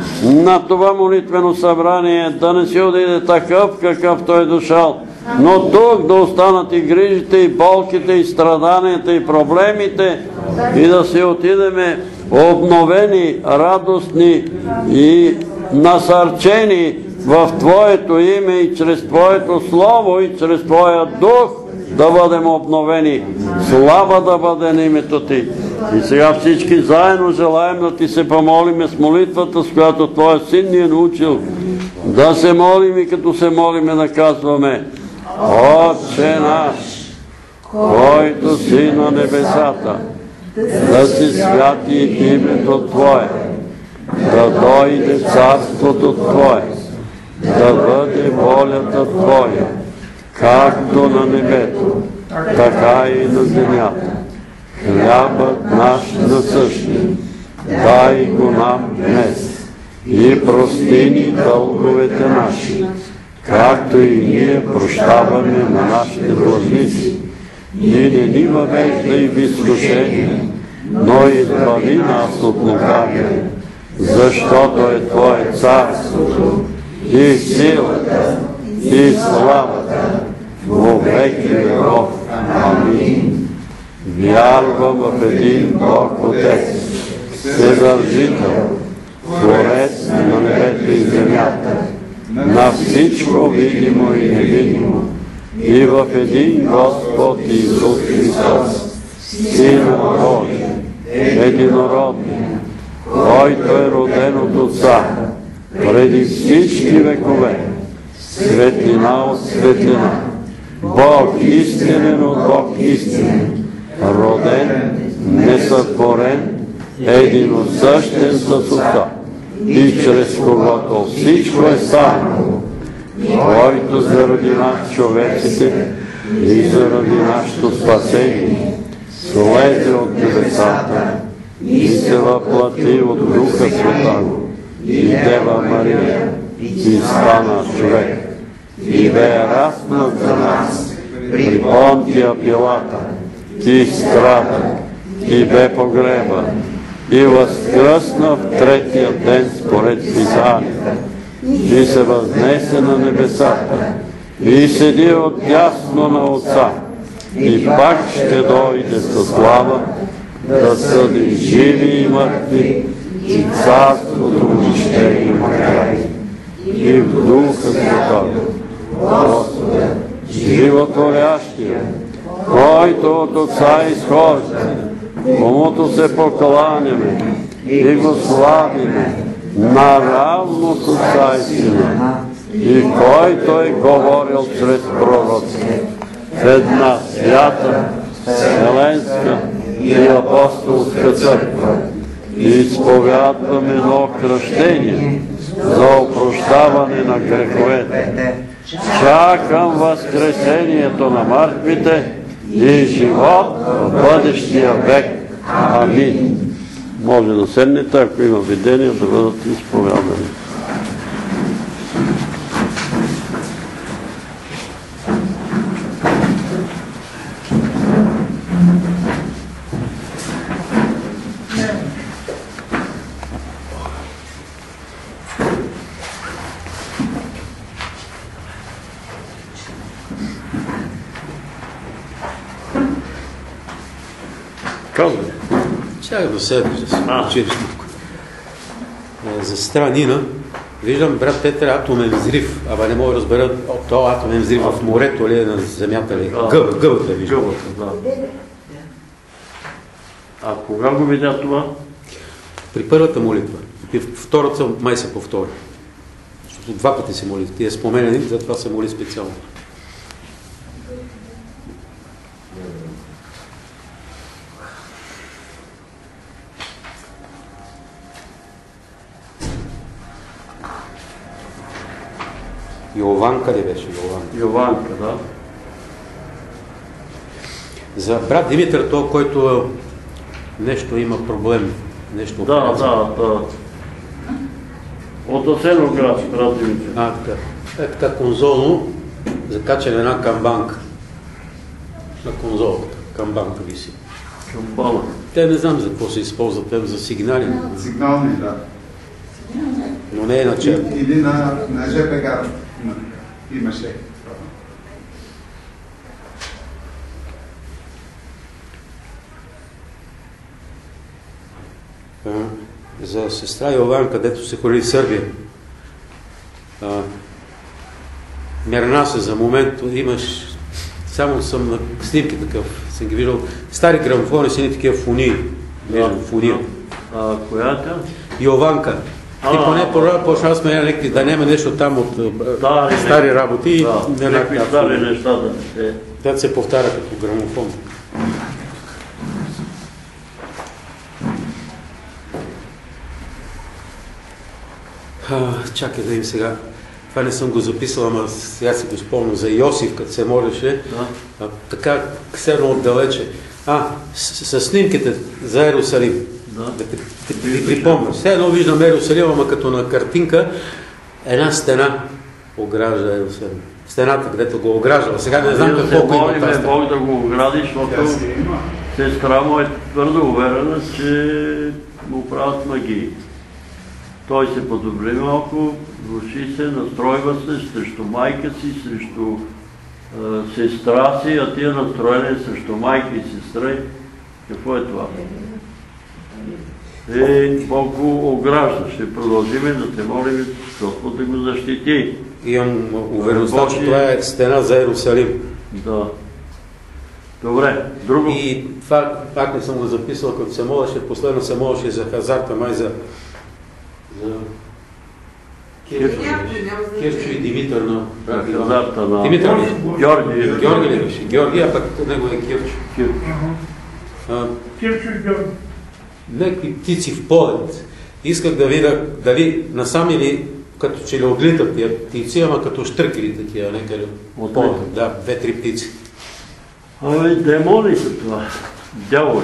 на това молитвено събрание, да не си отиде такъв, какъвто е дошъл, но тук да останат и грижите, и болките, и страданията, и проблемите, и да си отидеме обновени, радостни и насърчени в Твоето име и чрез Твоето Слово и чрез Твоя Дух да бъдем обновени. Слава да бъде на името Ти. И сега всички заедно желаем да Ти се помолиме с молитвата, с която Твоя Син ни е научил да се молим и като се молиме да казваме: Отче наш, който си на небесата, да се святи името Твое, да дойде царството Твое, да бъде волята Твоя, както на небето, така и на земята. Хлябът наш насъщни, дай го нам днес и прости ни дълговете наши, както и ние прощаваме на нашите длъжници. И не ни въвеждай в изкушение, но избави нас от лукавия, защото е Твое царството и силата и славата во веки веков. Амин. Вярвам в един Бог Отец, Вседържител, Творец на небето и земята, на всичко видимо и невидимо, и в един Господ Исус Христос, Сина Божий, единороден, който е роден от Отца преди всички векове, светлина от светлина, Бог истинен от Бог истинен, роден, несътворен, единосъщен с Отца, и чрез когото всичко е станало, който заради нас човеците и заради нашето спасение слезе от небесата и се въплати от Духа Святаго и Дева Мария и стана човек и бе раснат за нас при Понтия Пилата и страда и бе погребан и възкръсна в третия ден според Писанията и се възнесе на небесата и седи отдясно на Отца и пак ще дойде със слава да съди живи и мъртви и царството му ще има край. И в Духа Святого, Господа, животворящия, който от Отца изхожда, комуто се покланяме и го славиме наравно с Отца и Сина, и който е говорил чрез пророци в една свята, вселенска и апостолска църква, и изповядваме едно кръщение за опрощаване на греховете. Чакам възкресението на мъртвите и живот в бъдещия век. Амин. Може да седнете, ако има видения, да бъдат изповядани. Чакай до себе да се учиш малко. За сестра Нина, виждам брат Петър атомен взрив, ама не мога да разбера този атомен взрив в морето ли, на земята ли? Гъбата виждам. Гъбата, да. А кога го видя това? При първата молитва. При втората май се повтори. Защото два пъти се моли. Ти е споменени, затова се моли специално. Йован къде беше? Йованка, да. За брат Димитър, той, който нещо има проблем, нещо операция. Да. От Асеноград, брат Димитър. Така. Е така конзолно, закачане една камбанка. На конзолата, камбанка виси. Камбана. Те не знам за какво се използват, те за сигнали. Сигнални, да. Но не е на черт. Или на ЖП гара. Имаше. за сестра Йован, където се ходи в Сърбия. Мерна се за момент, имаш, само съм на снимки такъв, съм ги виждал, стари грамофони са ни такива фунии, фуния. Коя е тя? Йованка. И поне почна сме някакви, да няма нещо там от стари работи. Някакви стари неща да се повтаря като грамофон. Чакай да им сега. Това не съм го записал, ама сега си го спомням за Йосиф, като се молеше. Така, все отдалече. С снимките за Иерусалим. Да ти припомня. Все едно виждам Иерусалим, ама като на картинка една стена огражда Иерусалим. Стената, където го ограждава. Сега не знам какво има тази стена. Бог да го огради, защото сестра му е твърдо уверена, че му правят магии. Той се подобри малко, руши се, настройва се срещу майка си, срещу сестра си, а тия настроение срещу майка и сестра. Какво е това? Бог го огражда. Ще продължим да се молим Господ да го защити. Имам увереността, че това е стена за Иерусалим. Да. Добре, друго. И това пак не съм го записал, като се молеше, последно се молеше за хазарта, май за Кирчо и Димитър на хазарта на Димитър ли? Георги ли беше? Георги, а пък него е Кирчо. Кирчо и Георги. Некви птици в полет. Исках да видя дали насам или като че ли отлитат тия птици, ама като штръкили такива, некъде от полет. Да, 2-3 птици. Демони са това. Дяволи.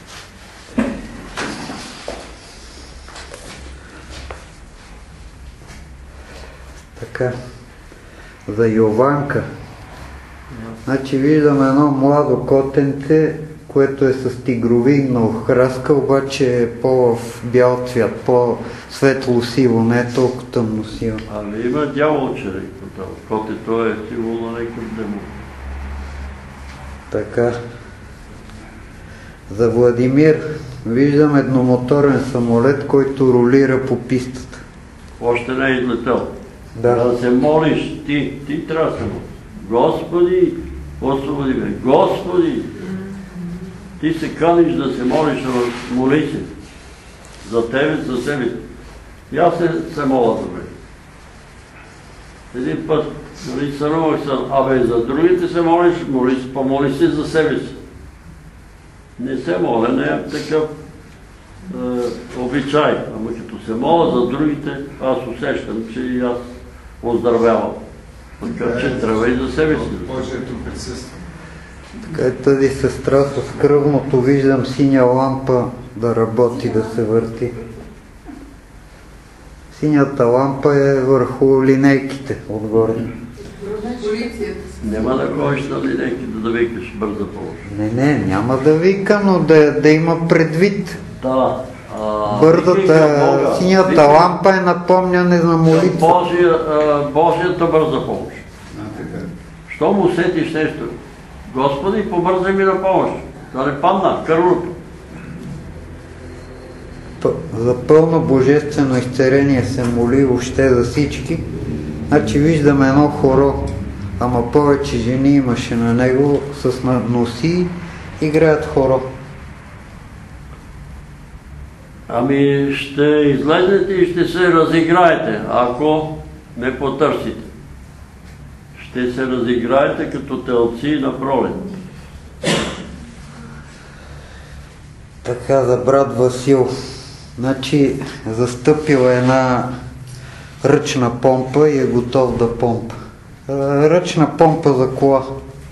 Така, за Йованка. Значи виждам едно младо котенце, което е с тигровидна охраска, обаче е по-в бял цвят, по-светло сиво, не е толкова тъмно сиво. Ами има дяволче, котето е символ на някакъв демон. Така. За Владимир виждам едномоторен самолет, който ролира по пистата. Още не е излетел. Да се молиш, ти трябва да се молиш. Господи, освободи ме. Господи, ти се каниш да се молиш, моли се. За тебе, за себе. И аз се моля за мен. Един път сънувах се, за другите се молиш, помоли се за себе си. Не се моля, не е такъв обичай. Ама като се моля за другите, аз усещам, че и аз оздравявам. Така че трябва и за себе си. Божието присъства. Така е тази сестра с кръвното, виждам синя лампа да работи, да се върти. Синята лампа е върху линейките отгоре. Няма да ходиш на линейките да викаш бърза помощ. Не, няма да вика, но да има предвид. Да. Бързата, синята лампа е напомняне за молитва. Божията бърза помощ. Щом усетиш нещо, Господи, побързай ми на помощ. Да не падна кървото. За пълно божествено изцеление се моли въобще за всички. Значи виждаме едно хоро, ама повече жени имаше на него, с носи, играят хоро. Ами ще излезете и ще се разиграете, ако не потърсите. Ще се разиграете като телци на пролет. Така за брат Васил. Значи застъпила една ръчна помпа и е готов да помпа. Ръчна помпа за кола.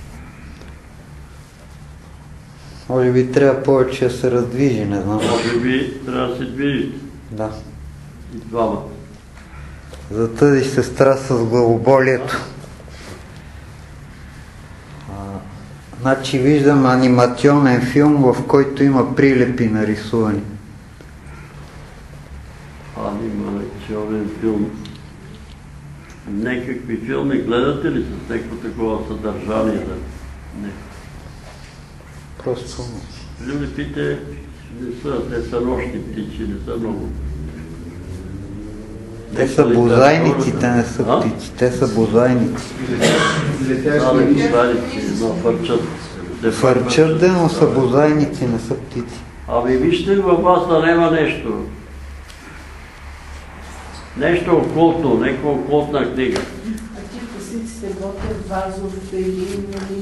Може би трябва повече да се раздвижи, не знам. Може би трябва да се движи. Да. И двама. За тази сестра с главоболието. Значи виждам анимационен филм, в който има прилепи нарисувани. Анимационен филм. Некакви филми гледате ли с някакво такова съдържание? Не. Просто... Прилепите Не са, те са нощни птици, не са много. Те са бозайници, те не са птици, те са бозайници. Но фърчат. Фърчат, но са бозайници, не са птици. Ами вижте във вас да няма нещо. Нещо окултно, някаква окултна книга. А ти класиците Ботев, Вазов, Пелин,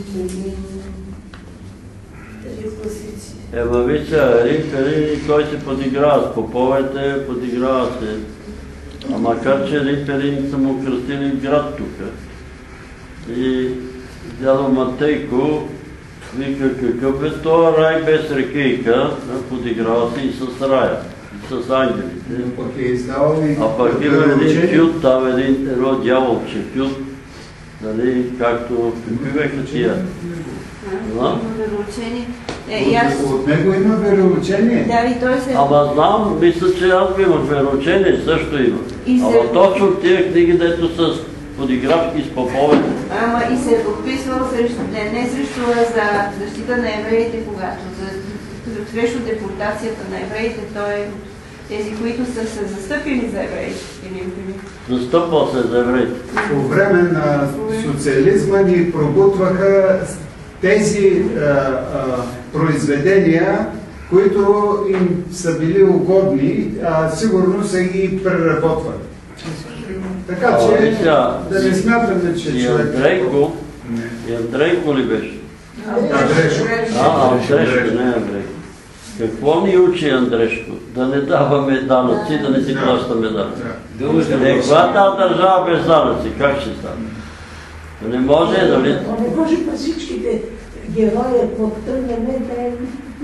тези класици. Ема вижте, Рим той се подиграва с поповете, подиграва се. А макар че Рим са му кръстили град тук. И дядо Матейко вика какъв е този рай без рекейка, подиграва се и с рая, и с ангелите. А пък има един фют, там едно дяволче фют, нали, както какви беха тия? Има вероучение. От него има вероучение? Да, и той се... Ама знам, мисля, че аз имах вероучение, също има. Ама точно тия книги, дето с подигравки с поповете. Ама и се е подписвал не срещу за защита на евреите, когато срещу депортацията на евреите, той е тези, които са се застъпили за евреите. Застъпвал се за евреите. По време на социализма ни пробутваха тези произведения, които им са били угодни, а сигурно са ги преработвали. Така че, да не смятаме, че човек... И Андрейко ли беше? Андрешко. Андрешко, не Андрейко. Какво ни учи Андрешко? Да не даваме данъци, да не си плащаме данъци. Каква тази държава без данъци? Как ще стане? Не може, нали? Не може па всичките герои подтръгнем да е...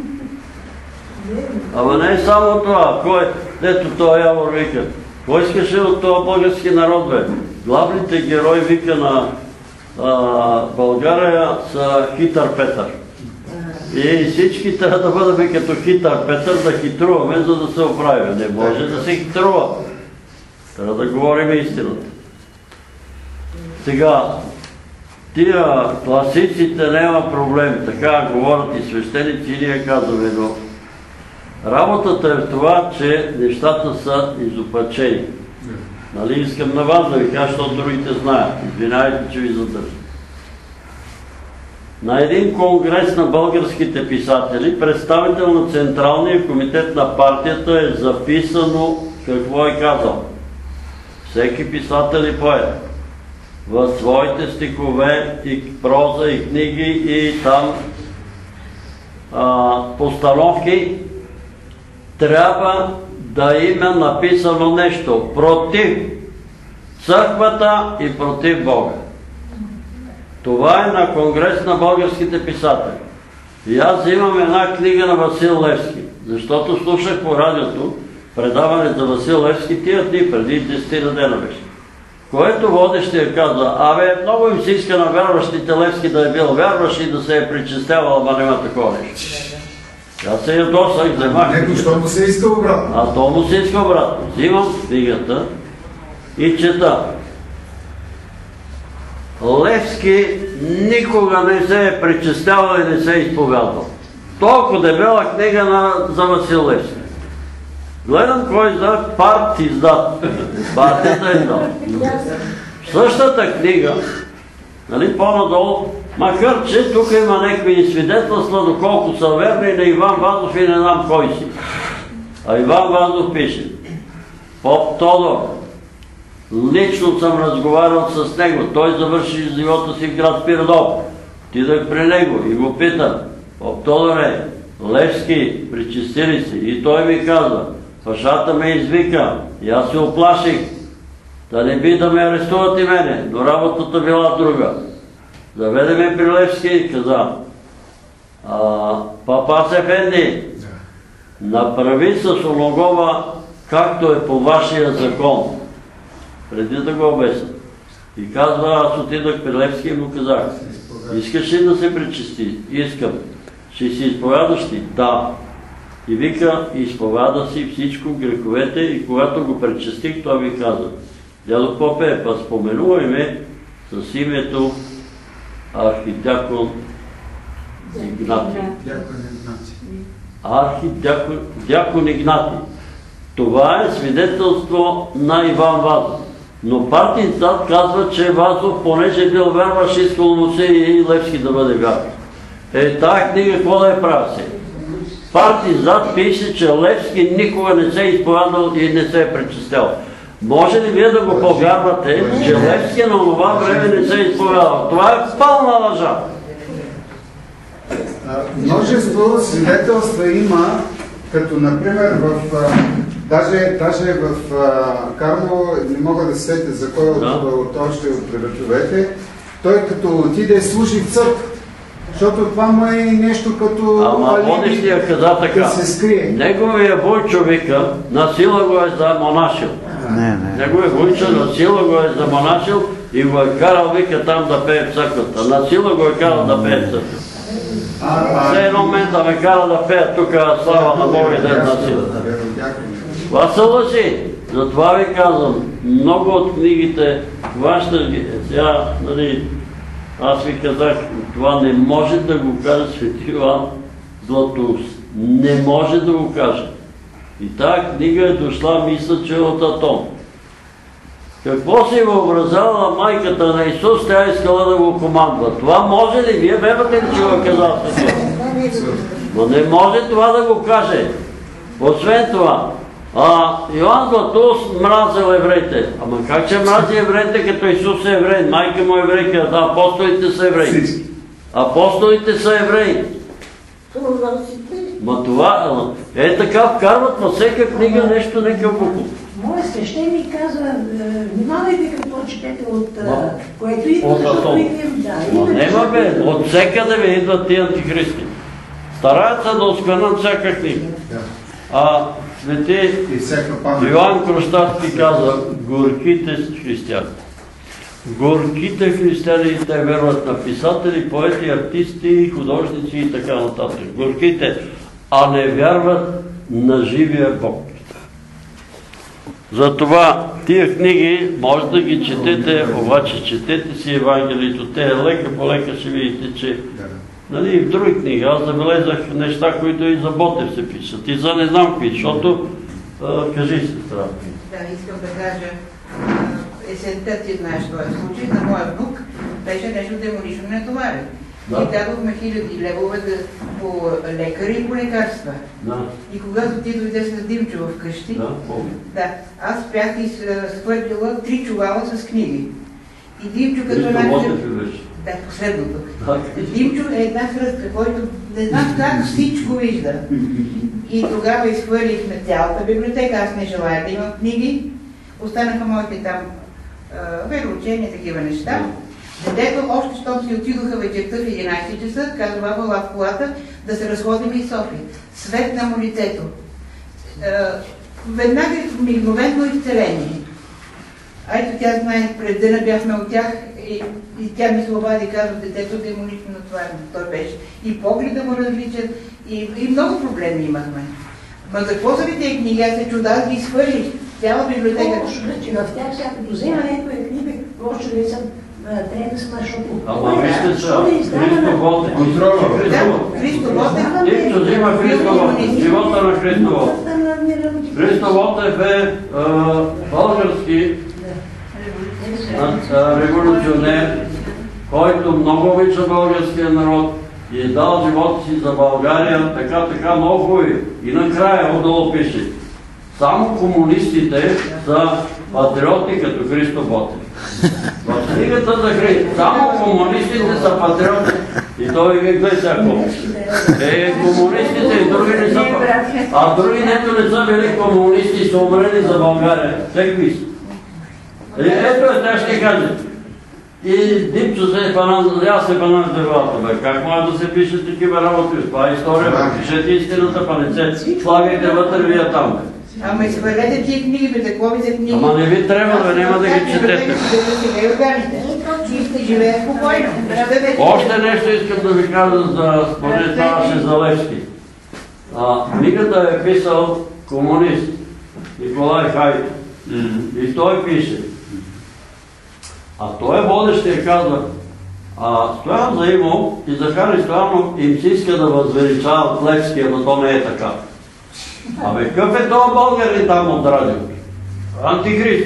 Ама не е само това. Кой, дето това Явор вика? Кой искаше от това български народ, бе? Главните герои, вика, на България са Хитър Петър. И всички трябва да бъдем като Хитър Петър, да хитруваме, за да се оправим. Не може да се хитрува. Трябва да говорим истината. Сега, тия класиците няма проблем. Така говорят и свещеници, и ние казваме, но работата е в това, че нещата са изопачени. Нали, искам на вас да ви кажа, защото другите знаят. Извинявайте, че ви задържам. На един конгрес на българските писатели, представител на Централния комитет на партията е записано какво е казал. Всеки писател и поет в своите стихове и проза и книги и там постановки трябва да има написано нещо против църквата и против Бога. Това е на конгрес на българските писатели. И аз имам една книга на Васил Левски, защото слушах по радиото предаване за Васил Левски тия дни, преди 10 дена беше. Което водещия каза, много им се иска на вярващите Левски да е бил вярващ и да се е причестявал, ама няма такова нещо. Аз се ядосах, вземах. Него, що му се иска обратно? А то му се иска обратно. Взимам книгата и чета. Левски никога не се е причестявал и не се е изповядвал. Толкова дебела книга за Васил Левски. Гледам кой издат, Парт издат. Партията е издат. Същата книга, нали, по-надолу, макар че тук има някакви свидетелства, доколко са верни на Иван Вазов и не знам кой си. А Иван Вазов пише: Поп Тодор, лично съм разговарял с него, той завърши живота си в град Пирдоп. Отидах при него и го питам: Поп Тодоре, Левски, причестили си? И той ми казва: Пашата ме извика и аз се оплаших, да не би да ме арестуват и мене, но работата била друга. Заведе ме при Левски и каза: Папас Ефенди, направи с Ологова както е по вашия закон, преди да го обесят. И казва, аз отидах при Левски и му казах: искаш ли да се причисти? Искам. Ще си изповядаш ли? Да. И вика, изповяда си всичко, греховете, и когато го пречестих, той ми каза: дядо Попе, па споменувай ме с името архидиакон Игнатий. архидякон Игнатий. Това е свидетелство на Иван Вазов. Но партиен зад казва, че Вазов, понеже бил вярваш, искал му се и Левски да бъде вярваш. Тая книга, какво да я прави се? Партиен зад пише, че Левски никога не се е изповядал и не се е причислял. Може ли вие да го повярвате, че Левски на това време не се е изповядал? Това е пълна лъжа. Множество свидетелства има, като например даже в Карло, не мога да сетя за кой от още от редовете, той като отиде служи в църква. Защото това му е нещо като водещия каза така, да се скрие. Неговия войчовика на сила го е замонашил. Неговия войчо на сила го е замонашил и го е карал, вика, там да пее в църквата. На сила го е карал да пее в църквата. Все едно момент да ме кара да пея тук слава на Бога и да на сила. Това са лъжи. Затова ви казвам, много от книгите, сега, нали, аз ви казах, това не може да го каже свети Йоан Златоуст. Не може да го каже. И тази книга е дошла, мисля, че от Атон. Какво си въобразяла майката на Исус, тя искала да го командва. Това може ли? Вие вервате ли, че го казал свети? Но не може това да го каже. Освен това, Йоан Златоуст мразил евреите. Ама как ще мрази евреите, като Исус е еврей? Майка му е еврейка, апостолите са евреи. Апостолите са евреи. Ма това, така вкарват във всяка книга нещо некълбоко. Моят свещеник казва, внимавайте какво четете от което идва, защото идвам. Нема бе, от всекъде ви идват тия антихристи. Стараят се да осквернат всяка книга. Свети Йоан Кръстарски каза, горките християни. Горките християни, те верват на писатели, поети, артисти, художници и така нататък. Горките, а не вярват на живия Бог. Затова тия книги може да ги четете, обаче четете си Евангелието. Те лека по лека ще видите, че и в други книги. Аз забелезах неща, които и за Ботев се пишат. И за не знам какви, защото кажи се страна. Да, искам да кажа, есента ти знаеш този случай, на моя внук беше нещо демонично нетоварен. И дадохме 1000 левове по лекари и по лекарства. И когато ти дойде с Димчо вкъщи, аз бях изхвърлила 3 чувала с книги. И Димчо като да, последното. Димчо е една хръстка, който не знам как всичко вижда. И тогава изхвърлихме цялата библиотека, аз не желая да имам книги. Останаха моите там вероучения, такива неща. Детето, още щом си отидоха вечерта в 11 часа, казва, баба, ла в колата, да се разходим и София. Светна му лицето. Веднага мигновено изцеление. Ето тя знае, пред дена бяхме от тях и тя ми се обади и казва, детето демонично натварено. Той беше. И погледа му различен, и много проблеми имахме. Ма за какво са ви тези книги? Аз се чуда, аз ги изхвърлих. Цяла библиотека. В тях всяко взема някоя книга, още ли съм трябва да сме, защото... Ама вижте са, Христо Ботев. Христо Ботев. Нищо взима Христо Ботев. Живота на Христо Ботев. Христо Ботев е български революционер, който много обича българския народ и е дал живота си за България, така много хубави. И накрая отдолу пише: само комунистите са патриоти като Христо Ботев. В книгата за Христо, само комунистите са патриоти. И той ви гледа всяко. Комунистите и други не са, а други нето не са били комунисти, са умрели за България. Всеки са. Ето тя ще каже. И Димчо се панан за главата, бе. Как може да се пише такива работи? Това е история, пишете истината, па не се слагайте вътре вие там, бе. Ама изхвърлете тия книги, бе, за какво ви за книги? Ама не ви трябва, бе, няма да ги четете. Живее спокойно. Още нещо искам да ви кажа, според ставаше за Левски. Книгата е писал комунист Николай Хайд. И той пише. А той водещия казва: Стоян Заимов и Захари Стоянов им се иска да възвеличават Левския, но то не е така. Абе, къв е това българин там от радиото? Антихрист.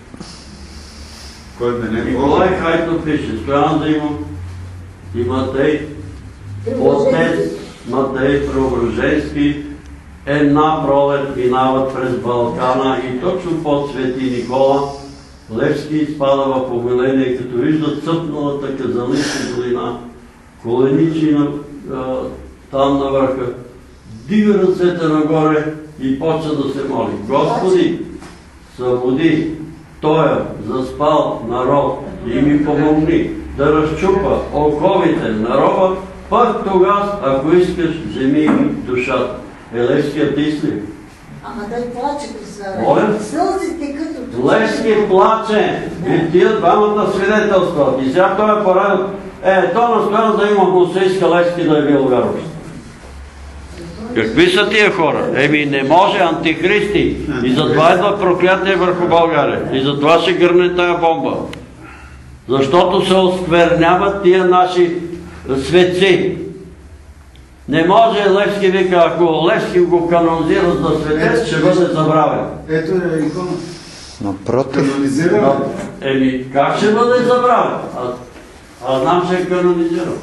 Кой да не е Николай Хайтов пише, Стоян Заимов и Матей, отец Матей Преображенски, една пролет минават през Балкана и точно под Свети Никола Левски изпада в помиление, като вижда цъпналата Казанлийска долина, коленичи там на върха, дига ръцете нагоре и почва да се моли. Господи, събуди тоя заспал народ и ми помогни да разчупа оковите на роба, пък тогава, ако искаш, вземи ми душата. Левският истин. Ама той плаче при Моля? сълзите като... Левски плаче. И тия двамата свидетелства. И сега той е пореден. То настоян да има му се иска Левски да е бил вярващ. Какви са тия хора? Не може, антихристи. И затова идва проклятие върху България. И затова ще гърне тая бомба. Защото се оскверняват тия наши светци. Не може, Левски вика, ако Левски го канонизират за светец, ще бъде забравен. Ето е икона. Напротив. Канонизирал. Как ще бъде забравен? Аз знам, че е канонизирал.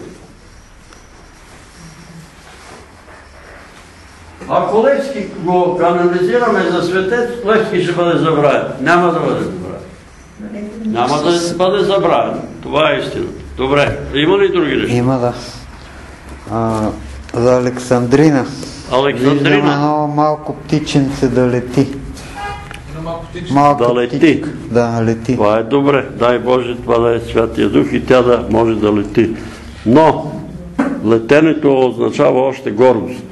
Ако Левски го канонизираме за светец, Левски ще бъде забравен. Няма да бъде забравен. Няма да бъде забравен. Това е истината. Добре. Има ли други неща? Има, да. За Александрина. Виждам едно малко птиченце да лети. Да лети. Да, лети. Това е добре. Дай Боже, това да е Святия Дух и тя да може да лети. Но летенето означава още гордост.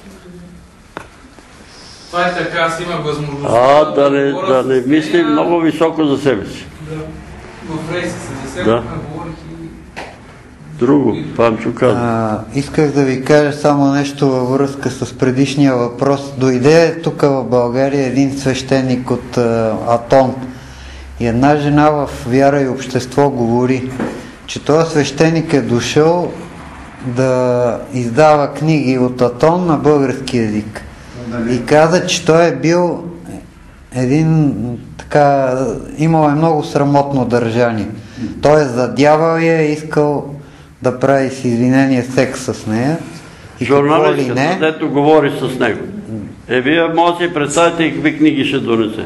Това е така, аз имах възможност да не мислим много високо за себе си. В рейса се засегнахме, говорих и... Друго, Панчо каза. Исках да ви кажа само нещо във връзка с предишния въпрос. Дойде тук в България един свещеник от Атон и една жена в Вяра и общество говори, че този свещеник е дошъл да издава книги от Атон на български език. И каза, че той е бил един така, имал е много срамотно държание. Той е задявал и е искал да прави с извинение секс с нея. Журналистът, дето говори с него. Вие може да си представите и какви книги ще донесе.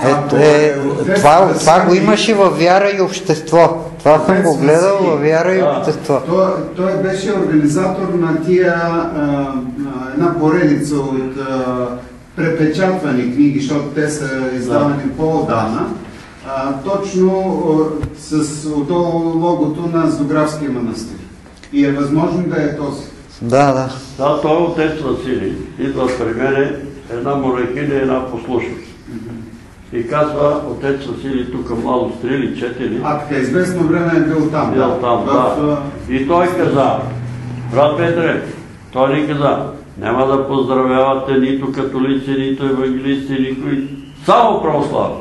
Това го имаше във Вяра и общество. Това съм го гледал във Вяра и общество. Той беше организатор на тия една поредица от препечатвани книги, защото те са издавани по-отдавна. Точно с отдолу логото на Зографския манастир. И е възможно да е този. Да. Да, той е отец Василий. Идва при мене една монахиня и една послушност. И казва, отец Василий тук младо стрели, 4. Така, известно време е бил там. Бил там, да. И той каза, брат Петре, той ни каза, няма да поздравявате нито католици, нито евангелисти, никой, само православни.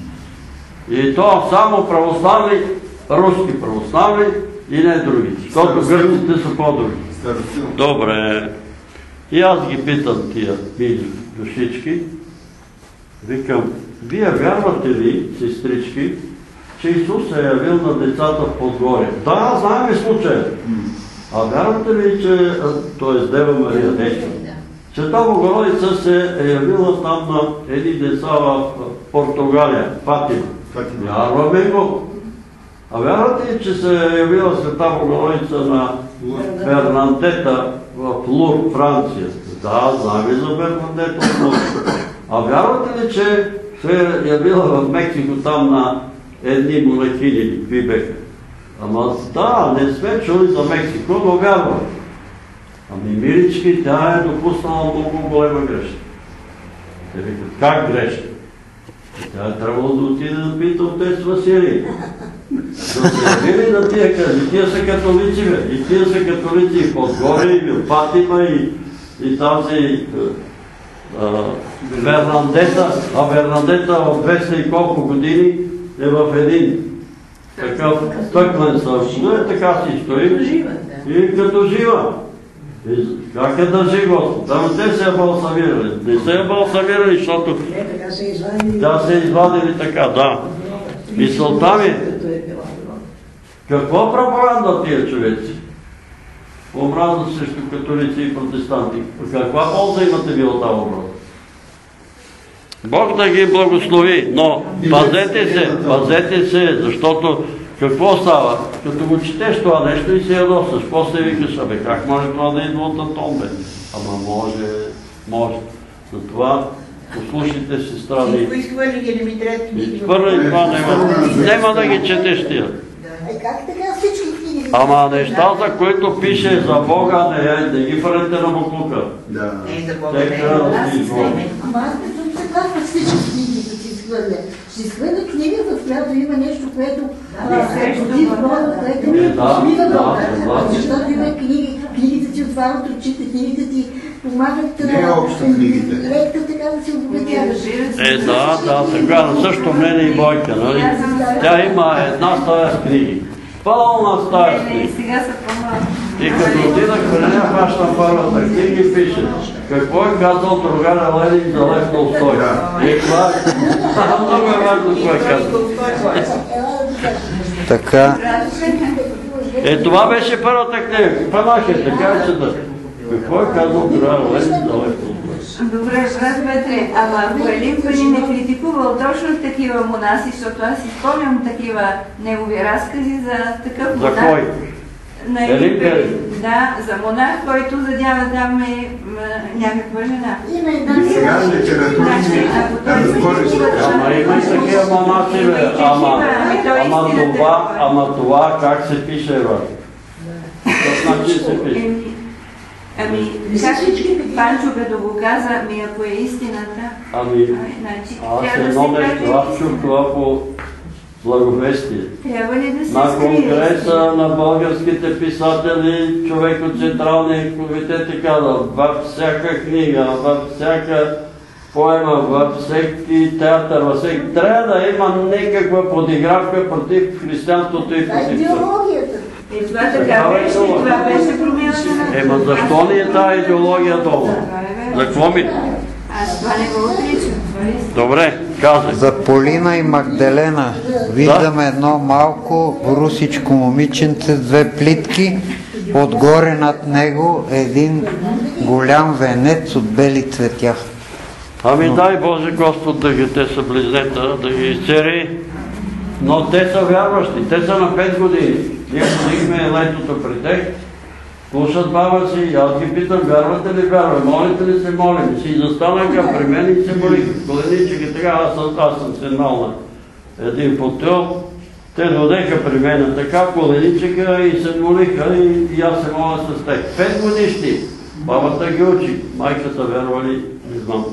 И то само православни, руски православни и не други. Защото гърците са по-други. Добре. И аз ги питам тия мили душички. Викам, вие вярвате ли, сестрички, че Исус се е явил на децата в Подгорие? Да, знаем случая. А вярвате ли, че, т.е. Дева Мария действа, че та Богородица се е явила там на едни деца в Португалия, Фатима? Вярваме го. А вярвате ли, че се е явила света Богородица на Бернандета в Лур, Франция? Да, знаем за Бернандета в Лур. А вярвате ли, че се е явила в Мексико там на едни монахини? Какви беха? Ама да, не сме чули за Мексико, но вярваме. Ами милички, тя е допуснала много голема грешка. Те викат, как грешка? Тя е трябвало да отиде да пита отец Василий. Да се явили на тия кажи, тия са католици, бе. И тия са католици и Подгорие, и в Фатима, и там си Бернандета, а Бернандета от 200 и колко години е в един такъв стъклен съвсем, така си стои и като жива. Как е държи Господ? Там те се е балсамирали. Не се е балсамирали, защото тя се е извадили така, да. Мисълта ми, какво проповядват тия човеци? Омраза срещу католици и протестанти. Каква полза имате ви от тази образ? Бог да ги благослови, но пазете се, защото какво става? Като го четеш това нещо и се ядосаш, после викаш, как може това да идва от Атон, бе? Ама може. Затова послушайте сестра ми. Изхвърли това, няма да ги четеш тия. Ама неща, за които пише за Бога, не ги фърнете на буклука. Те трябва да си изгодни. Ама аз не съм съгласна всички книги да си изхвърля. Ще изхвърля книга, в която има нещо, което против Бога, което смива Бога. Защото има книгите ти отварят очите, книгите ти помагат лекта така да се обогатяваш. Да, така, на същото мнение и Бойка, нали? Тя има една стая с книги. Пълна стая с книги. И като отидах при нея, хващам първата книга и пише: какво е казал другаря Ленин за Лев Толстой? И това е много важно, какво е казал. Така. Това беше първата книга. Панахе, така че да. Какво е казал другаря Ленин за Лев Толстой? Добре, брат Петре, ама Велим Пани не критикувал точно такива монаси, защото аз изпомням такива негови разкази за такъв монах. За кой? Да, за монах, който задява там някаква жена. Сега литературни Ама има и такива монаси, бе. Ама това как се пише, бе? Как начин се пише? Как Панчо като го каза, ако е истината, аз едно нещо, аз чух това по благовестие. Трябва ли да се на Конгреса на българските писатели, човек от Централния комитет каза: във всяка книга, във всяка поема, във всеки театър, във всеки... Трябва да има някаква подигравка против християнството и против идеологията. И това така беше, това беше промяната на... защо ни е тази идеология долу? За какво ми? Аз това не го отричам. Добре, казах. За Полина и Магдалена виждаме едно малко русичко момиченце с две плитки. Отгоре над него един голям венец от бели цветя. Дай Боже Господ да ги, те са близнета, да ги изцери. Но те са вярващи, те са на 5 години. Ние ходихме летото при тях, слушат баба си, аз ги питам: вярвате ли, молите ли се, молим? Си застанаха при мен и се молиха. Коленичеха така, аз съм седнал на един фотел, те дойдеха при мен така, коленичеха и се молиха и аз се моля с тях. 5 годишни, бабата ги учи, майката вярва ли, не знам.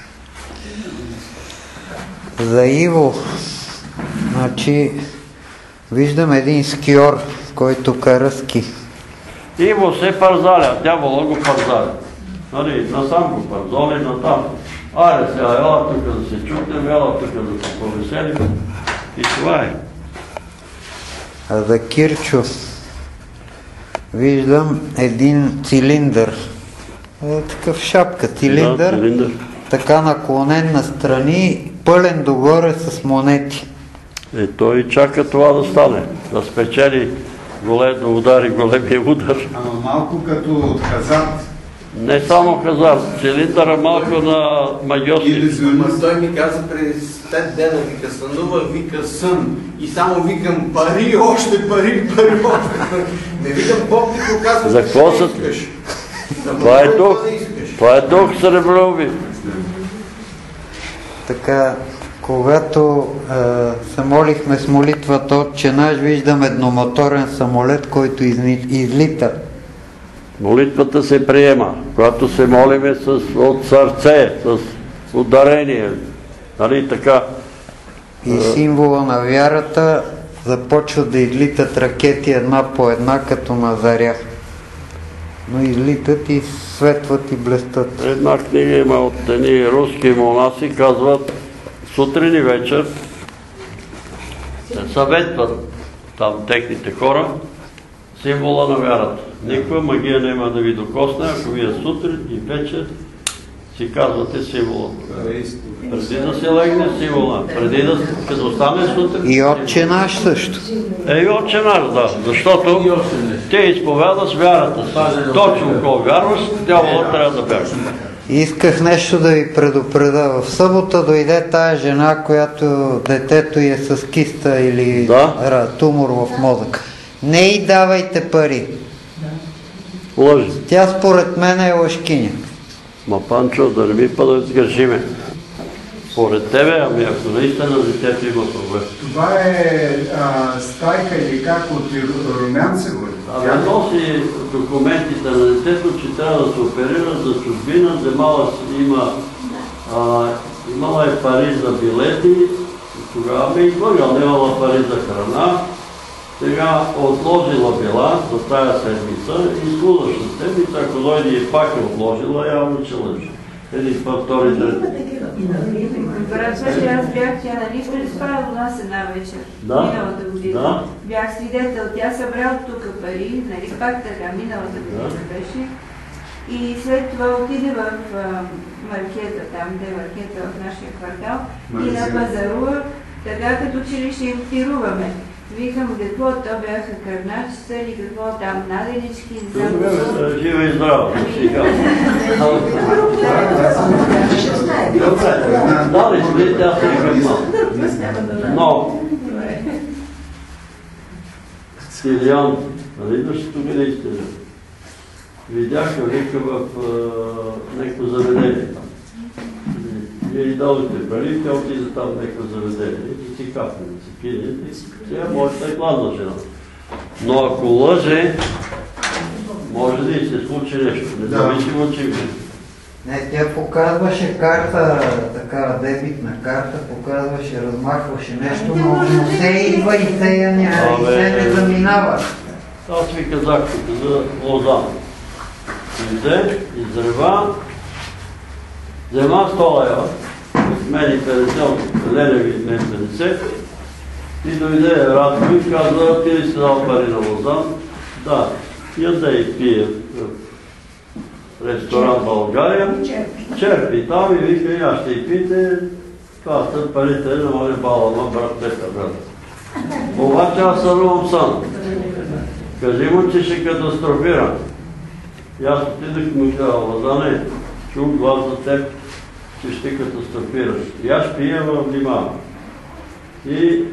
За Иво, значи, виждам един скиор, който кара ски. Иво се парзаля, дявола го парзаля. Насам го парзоли, натам. Аре сега, ела тук да се чутнем, ела тук да се повеселим. И това е. А за Кирчо виждам един цилиндър. Такъв шапка, цилиндър. Така наклонен настрани, пълен догоре с монети. Той чака това да стане, да спечели, да удари големия удар. Ама малко като хазарт. Не само хазарт, цилиндъра малко на магиоти. Той ми каза преди 5 дена, вика, сънува, вика, сън. И само викам: пари, още пари, още. Не викам: Бог ти показва, за какво са? Това е дух среброви. Така, когато се молихме с молитвата Отче наш, виждам едномоторен самолет, който излита. Молитвата се приема, когато се молиме от сърце, с ударение. Нали така? И символа на вярата започват да излитат ракети една по една, като на заря. Но излитат и светват и блестат. Една книга има от едни руски монаси, казват: сутрин и вечер съветват там техните хора, символа на вярата. Никаква магия няма да ви докосне, ако вие сутрин и вечер си казвате символа. Преди да се легне символа, преди да като стане сутрин... И Отче наш също. И Отче наш, да, защото те изповядат с вярата си. Точно кой вярваш, дявола трябва да бяга. Исках нещо да ви предупреда. В събота дойде тая жена, която детето й е с киста или тумор в мозъка. Не й давайте пари. Лъжи. Тя според мен е лъжкиня. Ма, Панчо, да не ми пада да сгрешиме. Според тебе, ами ако наистина детето има проблем. Това е стайка или как от румянце го? Ами носи документите на детето, че трябва да се оперира за чужбина, имала е пари за билети, тогава ме излъгал, нямала пари за храна, сега отложила била за тая седмица и следващата седмица, ако дойде и пак е отложила, явно че лъжи. Един път, втори, трети. Брат, че аз бях, тя нали преспала у нас една вечер, миналата година. Бях свидетел, тя събрала тук пари, нали пак така, миналата година беше. И след това отиде в маркета, там де маркета в нашия квартал и напазарува, така като че ли ще им пируваме. Викам, какво то бяха кърначица или какво там, наденички, не знам какво. Жива и здрава, сега. Да, ли сме, тя се играма. Но, Силиан, нали идваш тук да изтежа? Видяха, вика в някакво заведение. Вие и дадохте пари, тя отиде там в някакво заведение. И си капне, да си пине. Сега може да е гладна жена. Но ако лъже, може да и се случи нещо. Независимо от чим. Не, тя показваше карта, така дебитна карта, показваше, размахваше нещо, но се идва и се я няма, и се не заминава. Аз ви казах тук за Лозан. Иде, изрева, взема 100 лева, от мен и 50, от Леневи не 50, и дойде Радко и каза, ти ли си дал пари на Лозан? Да, яде и пие в ресторант България, черпи там и вика, и аз ще и пите, това са парите на моя балама, брат Петър, брат. Обаче аз сънувам сън. Кажи му, че ще катастрофирам. И аз отидах му и казал, Лозане, чух глас за теб, че ще катастрофираш. И аз пия внимава. И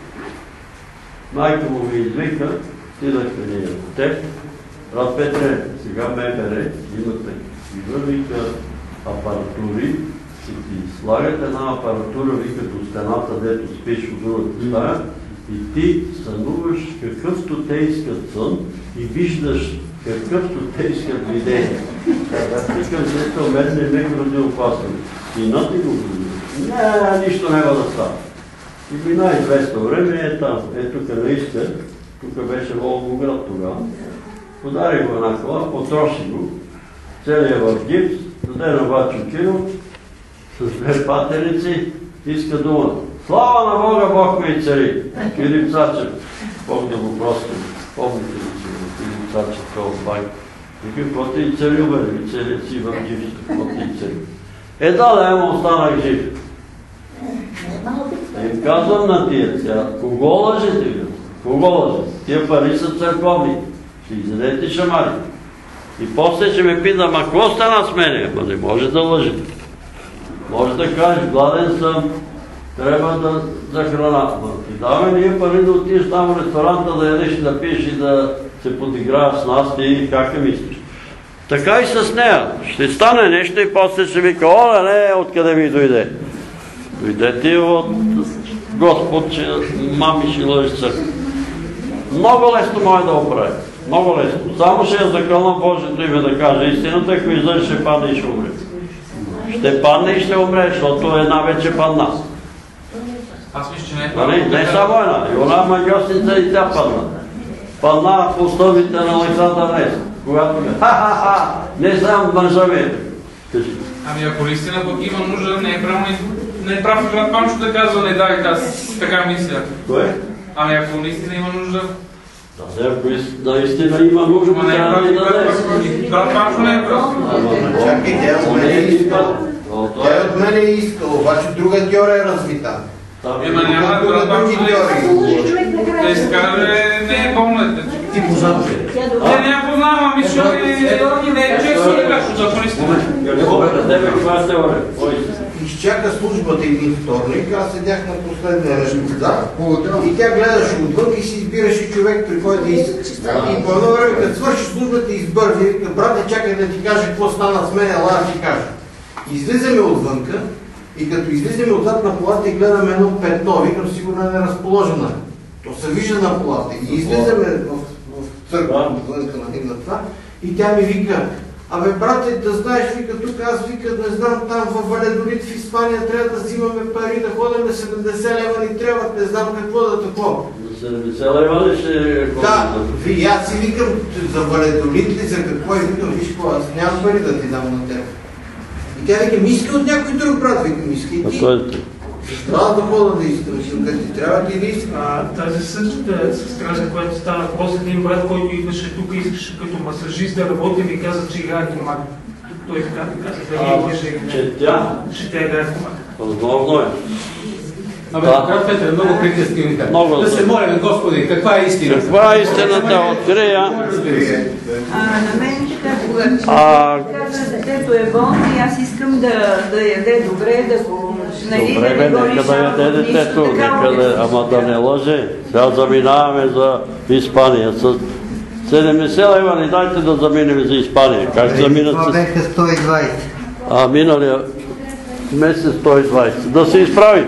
майка му ми извика, отидахме ние от теб, брат Петре, сега МВР, имате и вика апаратури, ще ти слагат една апаратура, вика до стената, дето спиш от другата стая, и ти сънуваш какъвто те искат сън и виждаш какъвто те искат видение. Викам, след мен не ме гроди опасно. Синът ти го гроди. Не, нищо няма да става. И мина известно време е там. Ето къде иска, тук беше Волгоград тогава. Подари го една кола, потроши го, целият в гипс, даде на Вачо Киро, с две патерици, иска дума. Слава на Бога, Бог ме и цари! Филип Цачев, Бог да го прости. Помните ли си го, Филип Цачев, този байк? И какво ти и царил, бе, целият си в гипс, какво ти и царил? Да, ема останах жив. Им казвам на тия сега, кого лъжете ви? Кого лъжете? Тия пари са църковни. Ще изядете шамари. И после ще ме пита, ма какво стана с мене? Ама не може да лъжете. Може да кажеш, гладен съм, трябва да за храна. Ти даваме ние пари да отидеш там в ресторанта, да ядеш, да пиеш и да се подиграеш с нас, ти как мислиш? Така и с нея. Ще стане нещо и после ще вика, оле, не, откъде ми дойде? Дойде ти от Господ, че мами ще лъжи църква. Много лесно може да оправи. Много лесно. Само ще я закълна Божието име да каже истината, ако излъжи ще падне и ще умре. Ще падне и ще умре, защото една вече падна. Аз мисля, че не е това. Не само една. И она магиосница и тя падна. Падна в основите на Александър Нес. Когато ме, ха-ха-ха, не знам мъжа ми. Кажи. Ами ако наистина пък има нужда, не е прав брат Панчо да казва, не дай, аз така мисля. Кое? Ами ако наистина има нужда... Да, ако наистина има нужда, трябва да даде. Брат Панчо не е прав. Чакай, тя от мене е искала, обаче друга теория е развита. Ема няма брат Панчо да изкаже, не е болна. Ти познаваш ли? Не я познавам, ами що не е често да кажа, ако наистина. Изчака службата един вторник, аз седях на последния ред и тя гледаше отвън и си избираше човек, при който иска. И по едно време, като свърши службата, избързи, вика, брате, чакай да ти кажа какво стана с мен, ела да ти кажа. Излизаме отвънка и като излизаме отзад на колата и гледаме едно петно, викам, сигурно е неразположена. То се вижда на колата. И излизаме в църква отвънка на това и тя ми вика, абе, брате, да знаеш, вика, тук аз, вика, не знам, там във Валедолит в Испания трябва да взимаме пари, да ходим на 70 лева ни трябват, не знам какво да такова. За 70 лева ли ще... Да, и аз си викам, за Валедолит ли, за какво, и викам, виж какво, аз нямам пари да ти дам на теб. И тя вика, ми иска от някой друг брат, викам, иска и ти. Трябва да хода да искам, като ти трябва ти да искам. Тази същата сестра, която стана после един брат, който идваше тук, искаше като масажист да работи, ми каза, че играе комак. Той така ми каза, да ми лъже и че тя играе комак. Възможно е. Абе, брат Петър, много приказки. Да се молим, Господи, каква е истина? Каква е истината? Открия. На мен така, когато детето е болно и аз искам да яде добре, да го... Добре, бе, нека да яде детето, ама да не лъже. Сега заминаваме за Испания. С 70 лева ни дайте да заминем за Испания. Как заминат с... Това беха 120. А миналия месец 120. Да се изправим.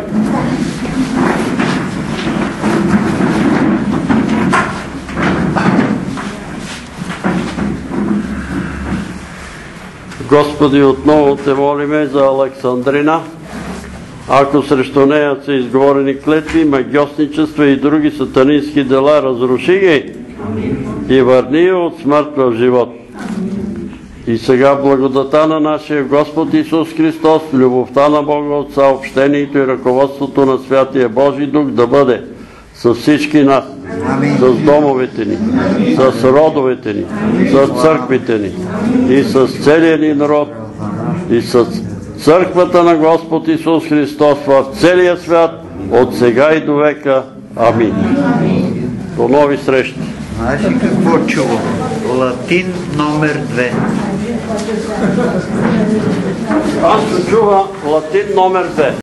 Господи, отново те молиме за Александрина. Ако срещу нея са изговорени клетви, магьосничества и други сатанински дела, разруши ги и върни я от смърт в живот. И сега благодата на нашия Господ Исус Христос, любовта на Бога Отца, общението и ръководството на Святия Божи Дух да бъде с всички нас, с домовете ни, с родовете ни, с църквите ни и с целия ни народ и с църквата на Господ Исус Христос в целия свят, от сега и до века. Амин. До нови срещи. Знаеш ли какво чувам? Латин номер 2. Аз чува Латин номер 2.